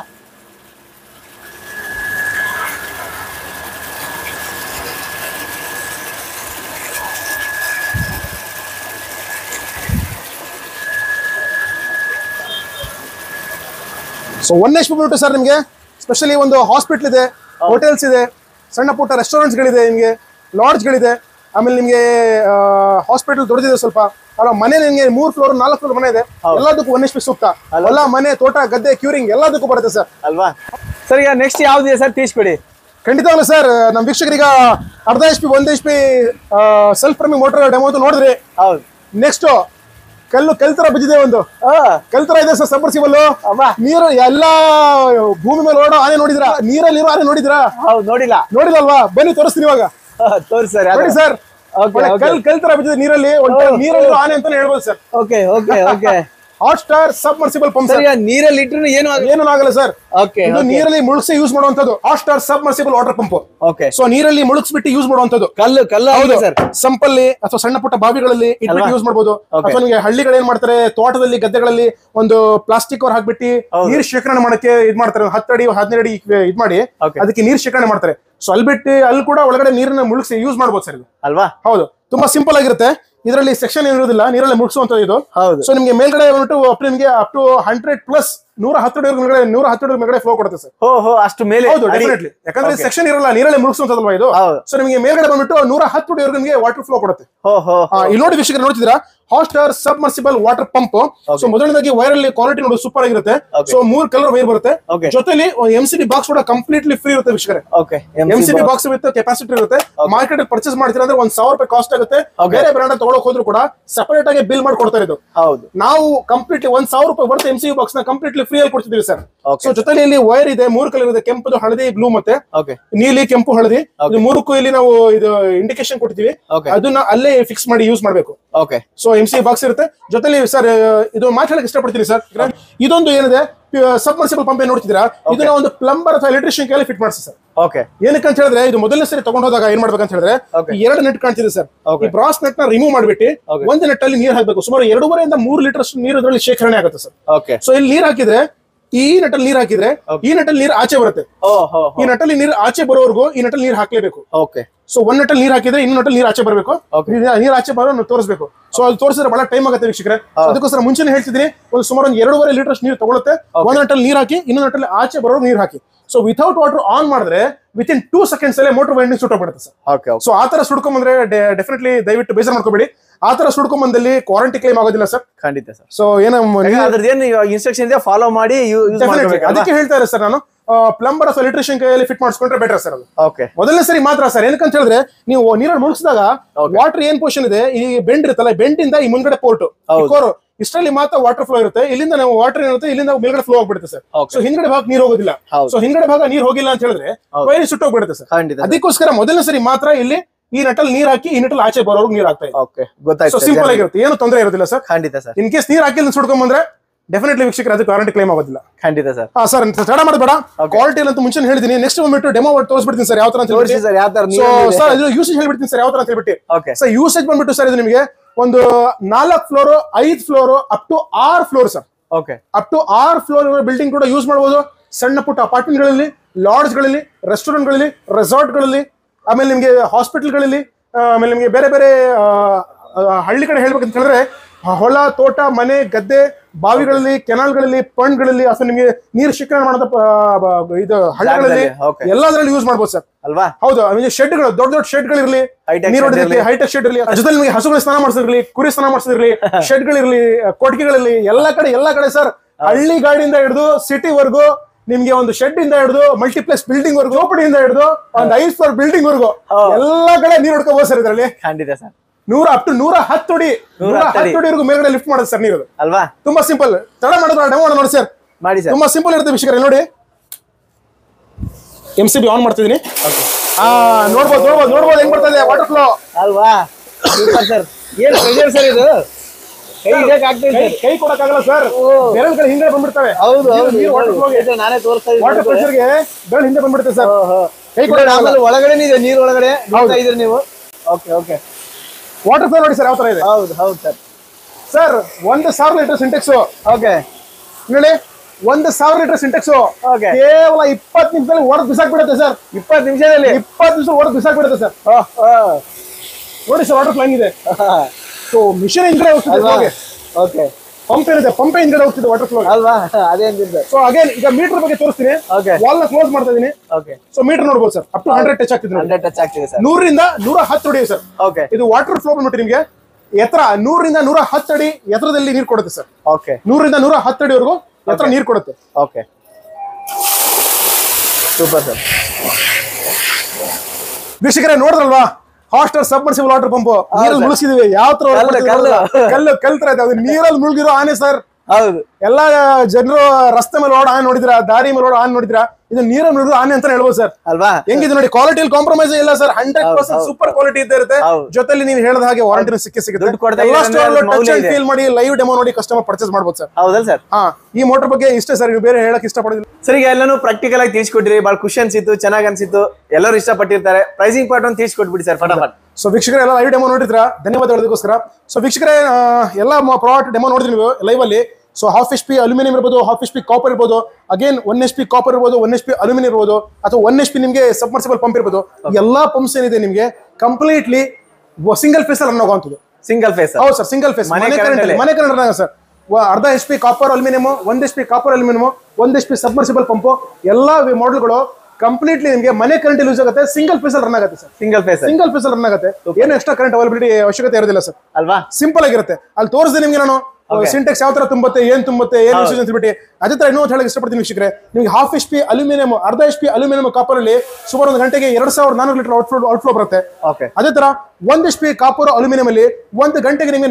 S1: ಸೊ 1 HP ಬಂದ್ಬಿಟ್ಟು ಸರ್ ನಿಮಗೆ ಸ್ಪೆಷಲಿ ಒಂದು ಹಾಸ್ಪಿಟಲ್ ಇದೆ, ಹೋಟೆಲ್ಸ್ ಇದೆ, ಸಣ್ಣ ಪುಟ್ಟ ರೆಸ್ಟೋರೆಂಟ್ಸ್ ಗಳಿದೆ, ನಿಮಗೆ ಲಾಡ್ಜ್ ಗಳಿದೆ, ಆಮೇಲೆ ನಿಮಗೆ ಹಾಸ್ಪಿಟಲ್ ದೊಡ್ಡದಿದೆ ಸ್ವಲ್ಪ ಅಲ್ಲ, ಮನೆ ನಿಮಗೆ 3 ಫ್ಲೋರ್ 4 ಫ್ಲೋರ್ ಮನೆ ಇದೆ, ಎಲ್ಲದಕ್ಕೂ 1 HP ಸೂಕ್ತ. ಹೊಲ ಮನೆ ತೋಟ ಗದ್ದೆ ಕ್ಯೂರಿಂಗ್ ಎಲ್ಲದಕ್ಕೂ ಬರುತ್ತೆ ಸರ್
S2: ಅಲ್ವಾ. ಸರ್ ಈಗ ನೆಕ್ಸ್ಟ್ ಯಾವ್ದಿದೆ ಸರ್ ತಿಳಿಸ್ಕೊಡಿ.
S1: ಖಂಡಿತವಾಗ್ಲೂ ಸರ್, ನಮ್ಮ ವೀಕ್ಷಕರೀಗ ಅರ್ಧ HP 1 HP self running motor demo ಅಂತ ನೋಡಿದ್ರಿ.
S2: ಹೌದು.
S1: ನೆಕ್ಸ್ಟ್ ಕಲ್ ತರ ಬಿದ್ದಿದೆ, ಒಂದು ಕಲ್ ತರ ಇದೆ ಸರ್ ಸಬ್ಮರ್ಸಿಬಲ್. ನೀರು ಎಲ್ಲಾ ಭೂಮಿ ಮೇಲೆ ಓಡೋ ಆನೆ ನೋಡಿದ್ರಾ? ನೀರಲ್ಲಿರೋ ಆನೆ ನೋಡಿದ್ರಾ?
S2: ಹೌದು,
S1: ನೋಡಿದಲ್ವಾ? ಬನ್ನಿ ತೋರಿಸ್ತೀನಿ ಇವಾಗ.
S2: ತೋರಿಸಿ
S1: ನೋಡಿ ಸರ್, ಕಲ್ ತರ ಬಿದ್ದಿದೆ ನೀರಲ್ಲಿ, ನೀರಲ್ಲಿರೋ ಆನೆ ಅಂತಾನೆ ಹೇಳ್ಬೋದು sir.
S2: Okay okay okay.
S1: Hot star submersible pump sir.
S2: ನೀರಲ್ಲಿ ಇಟ್ಟರು ಏನು
S1: ಆಗಲ್ಲ ಸರ್.
S2: ಓಕೆ.
S1: ಇದು ನೀರಲ್ಲಿ ಮುಳುಗಿಸಿ ಯೂಸ್ ಮಾಡುವಂತದ್ದು Hot star submersible water pump.
S2: Okay.
S1: So ನೀರಲ್ಲಿ ಮುಳುಗಿಸ್ಬಿಟ್ಟು ಯೂಸ್ ಮಾಡುವಂತದ್ದು.
S2: ಕಲ್ಲು ಹೌದು ಸರ್.
S1: ಸಂಪಲ್ಲಿ ಅಥವಾ ಸಣ್ಣ ಪುಟ್ಟ ಬಾವಿಗಳಲ್ಲಿ ಇಟ್ಬಿಟ್ಟು ಯೂಸ್ ಮಾಡಬಹುದು. ಅಥವಾ ನಿಮಗೆ ಹಳ್ಳಿಗಳು ಏನ್ ಮಾಡ್ತಾರೆ, ತೋಟದಲ್ಲಿ ಗದ್ದೆಗಳಲ್ಲಿ ಒಂದು ಪ್ಲಾಸ್ಟಿಕ್ ಕವರ್ ಹಾಕ್ಬಿಟ್ಟು ನೀರ್ ಶೇಖರಣೆ ಮಾಡಕ್ಕೆ ಇದ್ ಮಾಡ್ತಾರೆ. 10 ಅಡಿ 12 ಅಡಿ ಇದ್ ಮಾಡಿ ಅದಕ್ಕೆ ನೀರ್ ಶೇಖರಣೆ ಮಾಡ್ತಾರೆ. ಸೊ ಅಲ್ಲಿ ಬಿಟ್ಟು ಅಲ್ಲಿ ಕೂಡ ಒಳಗಡೆ ನೀರನ್ನ ಮುಳುಗಿಸಿ ಯೂಸ್ ಮಾಡಬಹುದು ಸರ್ ಇದು
S2: ಅಲ್ವಾ.
S1: ಹೌದು, ತುಂಬಾ ಸಿಂಪಲ್ ಆಗಿರುತ್ತೆ. ಇದರಲ್ಲಿ ಸೆಕ್ಷನ್ ಇರೋದಿಲ್ಲ, ನೀರಲ್ಲಿ ಮುಳುಗಿಸುವಂತ ಇದು. ಸೊ ನಿಮಗೆ ಮೇಲ್ಗಡೆ ಬಂದ್ಬಿಟ್ಟು ನಿಮಗೆ ಅಪ್ ಟು 100+ 110 ಮೇಲ್ಗಡೆ ಫ್ಲೋ ಕೊಡುತ್ತೆ ಸರ್.
S2: ಅಷ್ಟು ಮೇಲೆ.
S1: ಹೌದು, ಡೆಫಿನೆಟ್ಲಿ. ಯಾಕಂದ್ರೆ ಸೆಕ್ಷನ್ ಇರಲ್ಲ, ನೀರಲ್ಲಿ ಮುಳುಗಿಸುವಂತದಲ್ವಾ ಇದು. ಸೊ ನಿಮಗೆ ಮೇಲ್ಗಡೆ ಬಂದ್ಬಿಟ್ಟು 110 ನಿಮಗೆ ವಾಟರ್ ಫ್ಲೋ ಕೊಡುತ್ತೆ. ಇಲ್ಲಿ ನೋಡಿ ವೀಕ್ಷಕರು, ನೋಡ್ತಿದ್ದೀರಾ Hot star submersible water pump. So ಮೊದಲನೇದಾಗಿ ವೈರ್ ಅಲ್ಲಿ ಕ್ವಾಲಿಟಿ ನೋಡಿ ಸೂಪರ್ ಆಗಿರುತ್ತೆ. ಸೊ 3 ಕಲರ್ ವೈರ್ ಬರುತ್ತೆ. ಜೊತೆಲಿ MCB ಬಾಕ್ಸ್ ಕೂಡ ಕಂಪ್ಲೀಟ್ಲಿ ಫ್ರೀ ಇರುತ್ತೆ ವೀಕ್ಷಕರೇ. MCB ಬಾಕ್ಸ್ ವಿತ್ ಕೆಪಾಸಿಟಿ ಇರುತ್ತೆ. ಮಾರ್ಕೆಟ್ ಅಲ್ಲಿ ಪರ್ಚೇಸ್ ಮಾಡ್ತೀರಾ ಅಂದ್ರೆ 1000 ರೂಪಾಯಿ ಕಾಸ್ಟ್ ಆಗುತ್ತೆ. ಬೇರೆ ಬ್ರಾಂಡ್ ತಗೊಳಕ್ ಹೋದ್ರು ಕೂಡ ಸಪರೇಟ್ ಆಗಿ ಬಿಲ್ ಮಾಡಿ ಕೊಡ್ತಾರೆ ಇದು. ನಾವು ಕಂಪ್ಲೀಟ್ಲಿ 1000 ರೂಪಾಯಿ ಬರ್ತಾ MCB ಬಾಕ್ಸ್ ನ ಕಂಪ್ಲೀಟ್ಲಿ ಫ್ರೀ ಆಗಿ ಕೊಡ್ತಿದ್ದೀವಿ ಸರ್. ಸೊ ಜೊತೆಲಿ ಇಲ್ಲಿ ವೈರ್ ಇದೆ, 3 ಕಲರ್ ಇದೆ, ಕೆಂಪು, ಹಳದಿ, ಬ್ಲೂ ಮತ್ತೆ ನೀಲಿ, ಕೆಂಪು, ಹಳದಿ. ಇದು 3ಕ್ಕೂ ಇಲ್ಲಿ ನಾವು ಇದು ಇಂಡಿಕೇಶನ್ ಕೊಡ್ತೀವಿ. ಅದನ್ನ ಅಲ್ಲೇ ಫಿಕ್ಸ್ ಮಾಡಿ ಯೂಸ್ ಮಾಡಬೇಕು. ಸೊ MCB ಬಾಕ್ಸ್ ಇರುತ್ತೆ. ಜೊತೆಲಿ ಸರ್ ಇದು ಮಾತಾಡಕ್ಕೆ ಇಷ್ಟಪಡ್ತೀನಿ ಸರ್. ಇದೊಂದು ಏನಿದೆ ಸಬ್ಮರ್ಸಿಬಲ್ ಪಂಪ್ ನೋಡ್ತಿದ್ದೀರಾ, ಇದನ್ನ ಒಂದು ಪ್ಲಂಬರ್ ಅಥವಾ ಎಲೆಕ್ಟ್ರಿಷಿಯನ್ ಕೈಯಲ್ಲಿ ಫಿಟ್ ಮಾಡಿಸಿ ಸರ್. ಏನಕ್ಕೆ ಅಂತ ಹೇಳಿದ್ರೆ, ಇದು ಮೊದಲನೇ ಸರಿ ತಗೊಂಡ್ ಹೋದಾಗ ಏನ್ ಮಾಡ್ಬೇಕಂತ ಹೇಳಿದ್ರೆ, 2 ನೆಟ್ ಕಾಣ್ತಿದೆ ಸರ್. ಈ ಬ್ರಾಸ್ ನೆಟ್ ನ ರಿಮೂವ್ ಮಾಡ್ಬಿಟ್ಟು ಒಂದು ನೆಟ್ ಅಲ್ಲಿ ನೀರ್ ಹಾಕ್ಬೇಕು. ಸುಮಾರು 2.5 3 ಲೀಟರ್ ನೀರು ಇದರಲ್ಲಿ ಶೇಖರಣೆ ಆಗುತ್ತೆ ಸರ್. ಸೊ ಇಲ್ಲಿ ನೀರ್ ಹಾಕಿದ್ರೆ, ಈ ನಟಲ್ಲಿ ನೀರ್ ಹಾಕಿದ್ರೆ ಈ ನಟಲ್ಲಿ ನೀರು ಆಚೆ ಬರುತ್ತೆ. ಈ ನಟಲ್ಲಿ ನೀರು ಆಚೆ ಬರೋವರೆಗೂ ಈ ನಟಲ್ಲಿ ನೀರು ಹಾಕ್ಲೇಬೇಕು. ಸೊ 1 ನಟಲ್ಲಿ ನೀರ್ ಹಾಕಿದ್ರೆ ಇನ್ನೊಂದು ನಟಲ್ಲಿ ನೀರ್ ಆಚೆ ಬರಬೇಕು. ನೀರ್ ಆಚೆ ಬರೋ ತೋರಿಸಬೇಕು. ಸೊ ಅದು ತೋರಿಸಿದ್ರೆ ಬಹಳ ಟೈಮ್ ಆಗುತ್ತೆ ವೀಕ್ಷಕರೇ. ಅದಕ್ಕೋಸ್ಕರ ಮುಂಚೆನೆ ಹೇಳ್ತಿದ್ದೀನಿ, ಒಂದು ಸುಮಾರು 2.5 ಲೀಟರ್ ನೀರು ತಗೊಳುತ್ತೆ. 1 ನಟಲ್ಲಿ ನೀರ್ ಹಾಕಿ, ಇನ್ನೊಂದು ನಟಲ್ಲಿ ಆಚೆ ಬರೋ ನೀರ್ ಹಾಕಿ. ಸೊ ವಿಥೌಟ್ ವಾಟರ್ ಆನ್ ಮಾಡಿದ್ರೆ ವಿತಿನ್ 2 ಸೆಕೆಂಡ್ಸ್ ಅಲ್ಲೇ ಮೋಟರ್ ವೈಂಡಿಂಗ್ ಸುಟ್ಟೋಗ್ಬಿಡುತ್ತೆ ಸರ್. ಸೊ ಆತರ ಸುಡ್ಕೊಂಡ್ಬಂದ್ರೆ ಡೆಫಿನೆಟ್ಲಿ ದಯವಿಟ್ಟು ಬೇಜಾರು ಮಾಡ್ಕೋಬೇಡಿ. ಆತರ ಸುಡ್ಕೊಂಡ್ಬಂದಲ್ಲಿ ವಾರಂಟಿ ಕ್ಲೈಮ್ ಆಗೋದಿಲ್ಲ ಸರ್. ಖಂಡಿತ ಸರ್. ಸೊ ಏನೋ
S2: ಇನ್ಸ್ಟ್ರಕ್ಷನ್ ಇದೆ, ಫಾಲೋ ಮಾಡಿ
S1: ಅದಕ್ಕೆ ಹೇಳ್ತಾ ಇದ್ದಾರೆ ಸರ್ ನಾನು. ಪ್ಲಂಬರ್ ಅಥವಾ ಎಲೆಕ್ಟ್ರಿಷಿಯನ್ ಕೈಯಲ್ಲಿ ಫಿಟ್ ಮಾಡಿಸ್ಕೊಂಡ್ರೆ ಬೆಟರ್ ಸರ್ ಅದು. ಮೊದಲನೇ ಸರಿ ಮಾತ್ರ ಸರ್. ಏನಕ್ಕಂತ ಹೇಳಿದ್ರೆ, ನೀವು ನೀರನ್ನು ಮುಳುಗಿಸಿದಾಗ ವಾಟರ್ ಏನ್ ಪೊಸಿಷನ್ ಇದೆ, ಈ ಬೆಂಡ್ ಇರುತ್ತಲ್ಲ, ಬೆಂಡ್ ಇಂದ ಈ ಮುಂದ್ಗಡೆ ಪೋರ್ಟ್ ಕೋರು ಇಷ್ಟರಲ್ಲಿ ಮಾತ್ರ ವಾಟರ್ ಫ್ಲೋ ಇರುತ್ತೆ. ಇಲ್ಲಿಂದ ನಾವು ವಾಟರ್ ಏನಿರುತ್ತೆ, ಇಲ್ಲಿಂದ ಮೇಲ್ಗಡೆ ಫ್ಲೋ ಆಗ್ಬಿಡುತ್ತೆ ಸರ್. ಸೊ ಹಿಂದ್ಗಡೆ ಭಾಗ ನೀರು ಹೋಗೋದಿಲ್ಲ. ಸೊ ಹಿಂದ್ಗಡೆ ಭಾಗ ನೀರು ಹೋಗಿಲ್ಲ ಅಂತ ಹೇಳಿದ್ರೆ ವೈರ್ ಸುಟ್ಟೋಗ್ಬಿಡುತ್ತೆ ಸರ್. ಅದಕ್ಕೋಸ್ಕರ ಮೊದಲನೇ ಸರಿ ಮಾತ್ರ ಇಲ್ಲಿ ಈ ನಟಲ್ ನೀರ್ ಹಾಕಿ ಈ ನಟಲ್ ಆಚೆ ಬರೋರು ನೀರ್ ಹಾಕ್ತಾ ಇದೆ. ಸೊ ಸಿಂಪಲ್ ಆಗಿರುತ್ತೆ, ಏನು ತೊಂದರೆ ಇರೋದಿಲ್ಲ ಸರ್. ಖಂಡಿತ ಸರ್. ಇನ್ ಕೇಸ್ ನೀರ್ ಹಾಕಿಲ್ಲ ಸುಡ್ಕೊಂಡ್ ಬಂದ್ರೆ ಡೆಫಿನೆಟ್ಲಿ ವೀಕ್ಷಕರು ಅದಕ್ಕೆ ವಾರಂಟಿ ಕ್ಲೈಮ್ ಆಗೋದಿಲ್ಲ. ಖಂಡಿತ ಸರ್. ಸರ್ ತಡ ಮಾಡಬೇಡ, ಕ್ವಾಲಿಟಿ ಅಂತ ಮುಂಚೆ ಹೇಳಿದೀನಿ. ನೆಕ್ಸ್ಟ್ ಬಂದ್ಬಿಟ್ಟು ಡೆಮೋ ತೋರಿಸ್ಬಿಡ್ತೀನಿ ಸರ್ ಯಾವ ತರ ಅಂತ ಹೇಳ್ಬಿಟ್ಟು. ಸರ್ ಇದು ಯೂಸೇಜ್ ಹೇಳ್ಬಿಡ್ತೀನಿ ಸರ್ ಯಾವ ತರ ಅಂತ ಹೇಳ್ಬಿಟ್ಟು. ಸರ್ ಯೂಸೇಜ್ ಬಂದ್ಬಿಟ್ಟು ಸರ್ ಇದು ನಿಮಗೆ ಒಂದು 4 floor 5 floor up to 6 floor sir. Up to 6 floor building ಕೂಡ ಯೂಸ್ ಮಾಡಬಹುದು. ಸಣ್ಣ ಪುಟ್ಟ ಅಪಾರ್ಟ್ಮೆಂಟ್ ಗಳಲ್ಲಿ, ಲಾಡ್ಜ್ ಗಳಲ್ಲಿ, ರೆಸ್ಟೋರೆಂಟ್ ಗಳಲ್ಲಿ, ರೆಸಾರ್ಟ್ ಗಳಲ್ಲಿ, ಆಮೇಲೆ ನಿಮಗೆ ಹಾಸ್ಪಿಟಲ್ ಗಳಲ್ಲಿ, ಆಮೇಲೆ ನಿಮಗೆ ಬೇರೆ ಬೇರೆ ಹಳ್ಳಿ ಕಡೆ ಹೇಳ್ಬೇಕಂತ ಹೇಳಿದ್ರೆ ಹೊಲ ತೋಟ ಮನೆ ಗದ್ದೆ ಬಾವಿಗಳಲ್ಲಿ, ಕೆನಾಲ್ಗಳಲ್ಲಿ, ಪಂಡ್ಗಳಲ್ಲಿ, ಅಥವಾ ನಿಮಗೆ ನೀರು ಶೇಖರಣೆ ಮಾಡೋದ ಇದು ಹಳ್ಳಗಳಲ್ಲಿ ಎಲ್ಲದರಲ್ಲಿ ಯೂಸ್ ಮಾಡಬಹುದು ಸರ್. ಅಲ್ವಾ? ಹೌದು. ನಿಮಗೆ ಶೆಡ್ಗಳು, ದೊಡ್ಡ ದೊಡ್ಡ ಶೆಡ್ಗಳಿರ್ಲಿ, ನೀರು ಹೈಟೆಕ್ ಶೆಡ್ ಇರಲಿ, ಜೊತೆ ನಿಮಗೆ ಹಸುಗಳ ಸ್ನಾನ ಮಾಡಿಸಿರ್ಲಿ, ಕುರಿ ಸ್ನಾನ ಮಾಡಿಸಿರ್ಲಿ, ಶೆಡ್ಗಳಿರ್ಲಿ, ಕೊಟ್ಟಿಗೆಗಳಲ್ಲಿ, ಎಲ್ಲಾ ಕಡೆ ಸರ್. ಹಳ್ಳಿ ಗಾಡಿಯಿಂದ ಹಿಡಿದು ಸಿಟಿವರೆಗೂ ನಿಮ್ಗೆ ಒಂದು ಶೆಡ್ ಇಂದ ಹಿಡಿದು ಮಲ್ಟಿಪ್ಲೆಕ್ಸ್ ಬಿಲ್ಡಿಂಗ್ ವರ್ಗು, ಚೋಪಡಿಯಿಂದ ಹಿಡಿದು ಒಂದು 5 ಫ್ಲೋರ್ ಬಿಲ್ಡಿಂಗ್ ವರ್ಗು ಎಲ್ಲಾ ಕಡೆ ನೀರು ಹೊಡ್ಕೋಬಹುದು ಸರ್ ಇದರಲ್ಲಿ. ಖಂಡಿತ ಸರ್. 100 ಅಪ್ ಟು 110 ಅಡಿ 110 ಅಡಿವರೆಗೂ ಮೇಲ್ಗಡೆ ಲಿಫ್ಟ್ ಮಾಡೋದು ಸರ್ ನೀರು. ಅಲ್ವಾ? ತುಂಬಾ ಸಿಂಪಲ್. ತಡ ಮಾಡಿದ್ರೆ ಡೆಮೋ ನೋಡಿ ಸರ್. ಮಾಡಿ ಸರ್. ತುಂಬಾ ಸಿಂಪಲ್ ಇರುತ್ತೆ ವೀಕ್ಷಕರೇ. ನೋಡಿ MCB ಆನ್ ಮಾಡ್ತಿದ್ದೀನಿ. ನೋಡ್ಬೋದು ಹೆಂಗ್ ಬರ್ತದೆ ವಾಟರ್ ಫ್ಲೋ. ಅಲ್ವಾ? Super sir. ಏನು ಪ್ರೆಷರ್ ಸರ್ ಇದು? ಕೈ ಕೊಡಕ್ಕಾಗಲ್ಲ ಸರ್, ಬೆರಳುಗಳು ಹಿಂದೆ ಬಂದ್ಬಿಡ್ತವೆ. ಹೌದು, ನಾನೇ ತೋರಿಸ್ತಾ ಇದ್ದೀನಿ. ವಾಟರ್ ಪ್ರೆಷರ್ಗೆ ಬೆರಳು ಹಿಂದೆ ಬಂದ್ಬಿಡುತ್ತೆ ಸರ್.
S2: ಆಮೇಲೆ ಒಳಗಡೆ ಇದೆ, ನೀರ್ ಒಳಗಡೆ ನೋಡ್ತಾ ಇದ್ರಿ ನೀವು. ಓಕೆ ಓಕೆ,
S1: ವಾಟರ್ ಫ್ಲೋ ನೋಡಿ ಸರ್ ಯಾವ ತರ ಇದೆ.
S2: ಹೌದು ಹೌದು sir.
S1: Sir 1000 litre Sintex
S2: okay
S1: ನೋಡಿ, 1000 ಲೀಟರ್ ಸಿಂಟೆಕ್ಸ್
S2: ಓಕೆ,
S1: ಕೇವಲ 20 ನಿಮಿಷದಲ್ಲಿ ಹೊಡೆದು ಬಿಸಾಕ್ಬಿಡುತ್ತೆ ಸರ್.
S2: 20 ನಿಮಿಷದಲ್ಲಿ
S1: 20 ನಿಮಿಷ ಹೊಡೆದು ಬಿಸಾಕ್ಬಿಡುತ್ತೆ ಸರ್. ನೋಡಿ ಸರ್ ವಾಟರ್ ಫ್ಲೈಂಗ್ ಇದೆ. ಸೊ ಮಿಷನ್ ಹಿಂದ್ಗಡೆ ಹೋಗ್ತಿದೆ,
S2: ಓಕೆ,
S1: ಪಂಪ್ ಏನಿದೆ ಪಂಪ್ ಹಿಂದ್ಗಡೆ ಹೋಗ್ತಿದೆ ವಾಟರ್ ಫ್ಲೋ
S2: ಅಲ್ವಾ, ಅದೇ ಅಂತಿದ್ದೆ.
S1: ಸೊ ಅಗೇನ್ ಈಗ ಮೀಟರ್ ಬಗ್ಗೆ ತೋರಿಸ್ತೀನಿ.
S2: ಓಕೆ,
S1: ವಾಲ್ ನ ಕ್ಲೋಸ್ ಮಾಡ್ತಾ ಇದೀನಿ.
S2: ಓಕೆ,
S1: ಸೊ ಮೀಟರ್ ನೋಡಬಹುದು ಸರ್, ಅಪ್ ಟು 100 ಟಚ್ ಆಗ್ತಿದೆ.
S2: 100 ಟಚ್ ಆಗ್ತಿದೆ ಸರ್.
S1: 100 ರಿಂದ 110 ಹೊಡೆಯುತ್ತೆ ಸರ್.
S2: ಓಕೆ,
S1: ಇದು ವಾಟರ್ ಫ್ಲೋ ಬಂದ್ಬಿಟ್ಟು ನಿಮಗೆ ಎತ್ತರ 100 ರಿಂದ 110 ಅಡಿ ಎತ್ತರದಲ್ಲಿ ನೀರು ಕೊಡುತ್ತೆ ಸರ್.
S2: ಓಕೆ,
S1: 100 ರಿಂದ 110 ಅಡಿವರೆಗೂ ಎತ್ತರ ನೀರು ಕೊಡುತ್ತೆ.
S2: Okay, super sir.
S1: ವೀಕ್ಷಕರೇ ನೋಡಿದ್ರಲ್ವಾ, ಹಾಸ್ಟೆಲ್ ಸಬ್ಮರ್ಸಿಬಲ್ ವಾಟರ್ ಪಂಪ್ ನೀರಲ್ಲಿ ಮುಳುಗಿಸಿದೀವಿ. ಯಾವ ತರ ಕಲ್ಲು ತರ ಇದೆ, ಅದು ನೀರಲ್ಲಿ ಮುಳುಗಿರೋ ಆನೆ ಸರ್.
S2: ಹೌದು,
S1: ಎಲ್ಲಾ ಜನರು ರಸ್ತೆ ಮೇಲೆ ಓಡ ಆನೆ ನೋಡಿದ್ರಾ, ದಾರಿ ಮೇಲೆ ಓಡ ಆನೆ ನೋಡಿದ್ರಾ, ಇದು ನೀರಲ್ಲಿ ಮುಳುಗಿರೋ ಆನೆ ಅಂತ ಹೇಳ್ಬೋದು ಸರ್.
S2: ಅಲ್ವಾ,
S1: ಹೆಂಗಿದೆ ನೋಡಿ, ಕ್ವಾಲಿಟಿಯಲ್ಲಿ ಕಾಂಪ್ರಮೈಸ್ ಇಲ್ಲ ಸರ್. 100% ಸೂಪರ್ ಕ್ವಾಲಿಟಿ ಇದ್ದೇ ಇರುತ್ತೆ. ಜೊತೆಲಿ ನೀವು ಹೇಳಿದ ಹಾಗೆ ವಾರಂಟಿ ಸಿಗುತ್ತೆ. ಫೀಲ್ ಮಾಡಿ ಲೈವ್ ಡೆಮೋ ನೋಡಿ ಕಸ್ಟಮರ್ ಪರ್ಚೇಸ್ ಮಾಡಬಹುದು ಸರ್.
S2: ಹೌದಲ್ಲ ಸರ್?
S1: ಹಾ, ಈ ಮೋಟರ್ ಬಗ್ಗೆ ಇಷ್ಟೇ ಸರ್, ನೀವು ಬೇರೆ ಹೇಳಕ್ ಇಷ್ಟಪಡೋದಿಲ್ಲ
S2: ಸರ್. ಈಗ ಎಲ್ಲಾನು ಪ್ರಾಕ್ಟಿಕಲ್ ಆಗಿ ತಿಳಿಸ್ಕೊಟ್ರಿ, ಬಹಳ ಖುಷಿ ಅನ್ಸಿತ್ತು, ಚೆನ್ನಾಗಿ ಅನ್ಸಿತ್ತು, ಎಲ್ಲರೂ ಇಷ್ಟಪಟ್ಟಿರ್ತಾರೆ. ಪ್ರೈಸಿಂಗ್ ಪಾರ್ಟ್ ಒಂದು ತಿಳಿಸ್ಕೊಟ್ಬಿಡಿ ಸರ್ ಫಟಾಫಟ್.
S1: ಸೊ ವೀಕ್ಷಕರೇ ಎಲ್ಲ ಲೈವ್ ಡೆಮೋ ನೋಡಿದ್ರ ಧನ್ಯವಾದಗಳಿಗೋಸ್ಕರ. ಸೊ ವೀಕ್ಷಕರೇ ಎಲ್ಲ ಪ್ರಾಡಕ್ಟ್ ಡೆಮೋ ನೋಡಿದ್ರಿ ನೀವು ಲೈವ್ ಅಲ್ಲಿ. ಸೊ ಹಾಫ್ HP ಅಲ್ಯೂಮಿನಿಯಂ ಇರ್ಬೋದು, ಹಾಫ್ HP ಕಾಪರ್ ಇರ್ಬೋದು, ಅಗೇನ್ 1 HP ಕಾಪರ್ ಇರ್ಬೋದು, 1 HP ಅಲ್ಯೂಮಿನಿಯಂ ಇರ್ಬೋದು, ಅಥವಾ 1 HP ನಿಮಗೆ ಸಬ್ಮರ್ಸಿಬಲ್ ಪಂಪ್ ಇರ್ಬೋದು. ಎಲ್ಲಾ ಪಂಪ್ಸ್ ಏನಿದೆ ನಿಮಗೆ ಕಂಪ್ಲೀಟ್ಲಿ ಸಿಂಗಲ್ ಫೇಸ್ ಅಲ್ಲಿ ರನ್ ಆಗುವಂತದ್ದು.
S2: Single phase?
S1: ಹೌದು ಸರ್, ಸಿಂಗಲ್ ಫೇಸ್ ಮನೆ ಕರೆಂಟ್ ಸರ್. ಅರ್ಧ HP copper aluminium, 1 HP copper aluminium, 1 HP submersible pump, ಎಲ್ಲಾ ಮಾಡೆಲ್ಗಳು ಕಂಪ್ಲೀಟ್ಲಿ ನಿಮಗೆ ಮನೆ ಕರೆಂಟ್ ಯೂಸ್ ಆಗುತ್ತೆ. ಸಿಂಗಲ್ ಫೇಸ್ ಅಲ್ಲಿ ರನ್ ಆಗುತ್ತೆ ಸರ್. ಸಿಂಗಲ್ ಫೇಸ್ ರನ್ ಆಗುತ್ತೆ. ಏನು ಎಕ್ಸ್ಟ್ರಾ ಕರೆಂಟ್ ಅವೈಲಬಿಲಿಟಿ ಅವಶ್ಯಕತೆ ಇರೋದಿಲ್ಲ ಸರ್. ಅಲ್ವಾ, ಸಿಂಪಲ್ ಆಗಿರುತ್ತೆ. ಅಲ್ಲಿ ತೋರಿಸಿದೆ ನಿಮ್ಗೆ ನಾನು ಸಿಂಟೆಕ್ಸ್ ಯಾವ ತರ ತುಂಬುತ್ತೆ, ಏನ್ ಯೂಸೇಜ್ ಅಂತ ಬಿಟ್ಟು. ಅದೇ ತರ ಇನ್ನೊಂದು ಹೇಳಕ್ ಇಷ್ಟಪಡ್ತೀನಿ ವೀಕ್ಷಕರೇ, ನಿಮ್ಗೆ ಹಾಫ್ HP ಅಲ್ಯೂಮಿನಿಯಂ, ಅರ್ಧ HP ಅಲ್ಯೂಮಿನಿಯಂ ಕಾಪರ್ ಅಲ್ಲಿ ಸುಮಾರು 1 ಗಂಟೆಗೆ 2400 ಲೀಟರ್ ಔಟ್ಫ್ಲೋ ಬರುತ್ತೆ. ಅದೇ ತರ 1 HP ಕಾಪರ್ ಅಲ್ಯೂಮಿನಿಯಂ ಅಲ್ಲಿ 1 ಗಂಟೆಗೆ ನಿಮಗೆ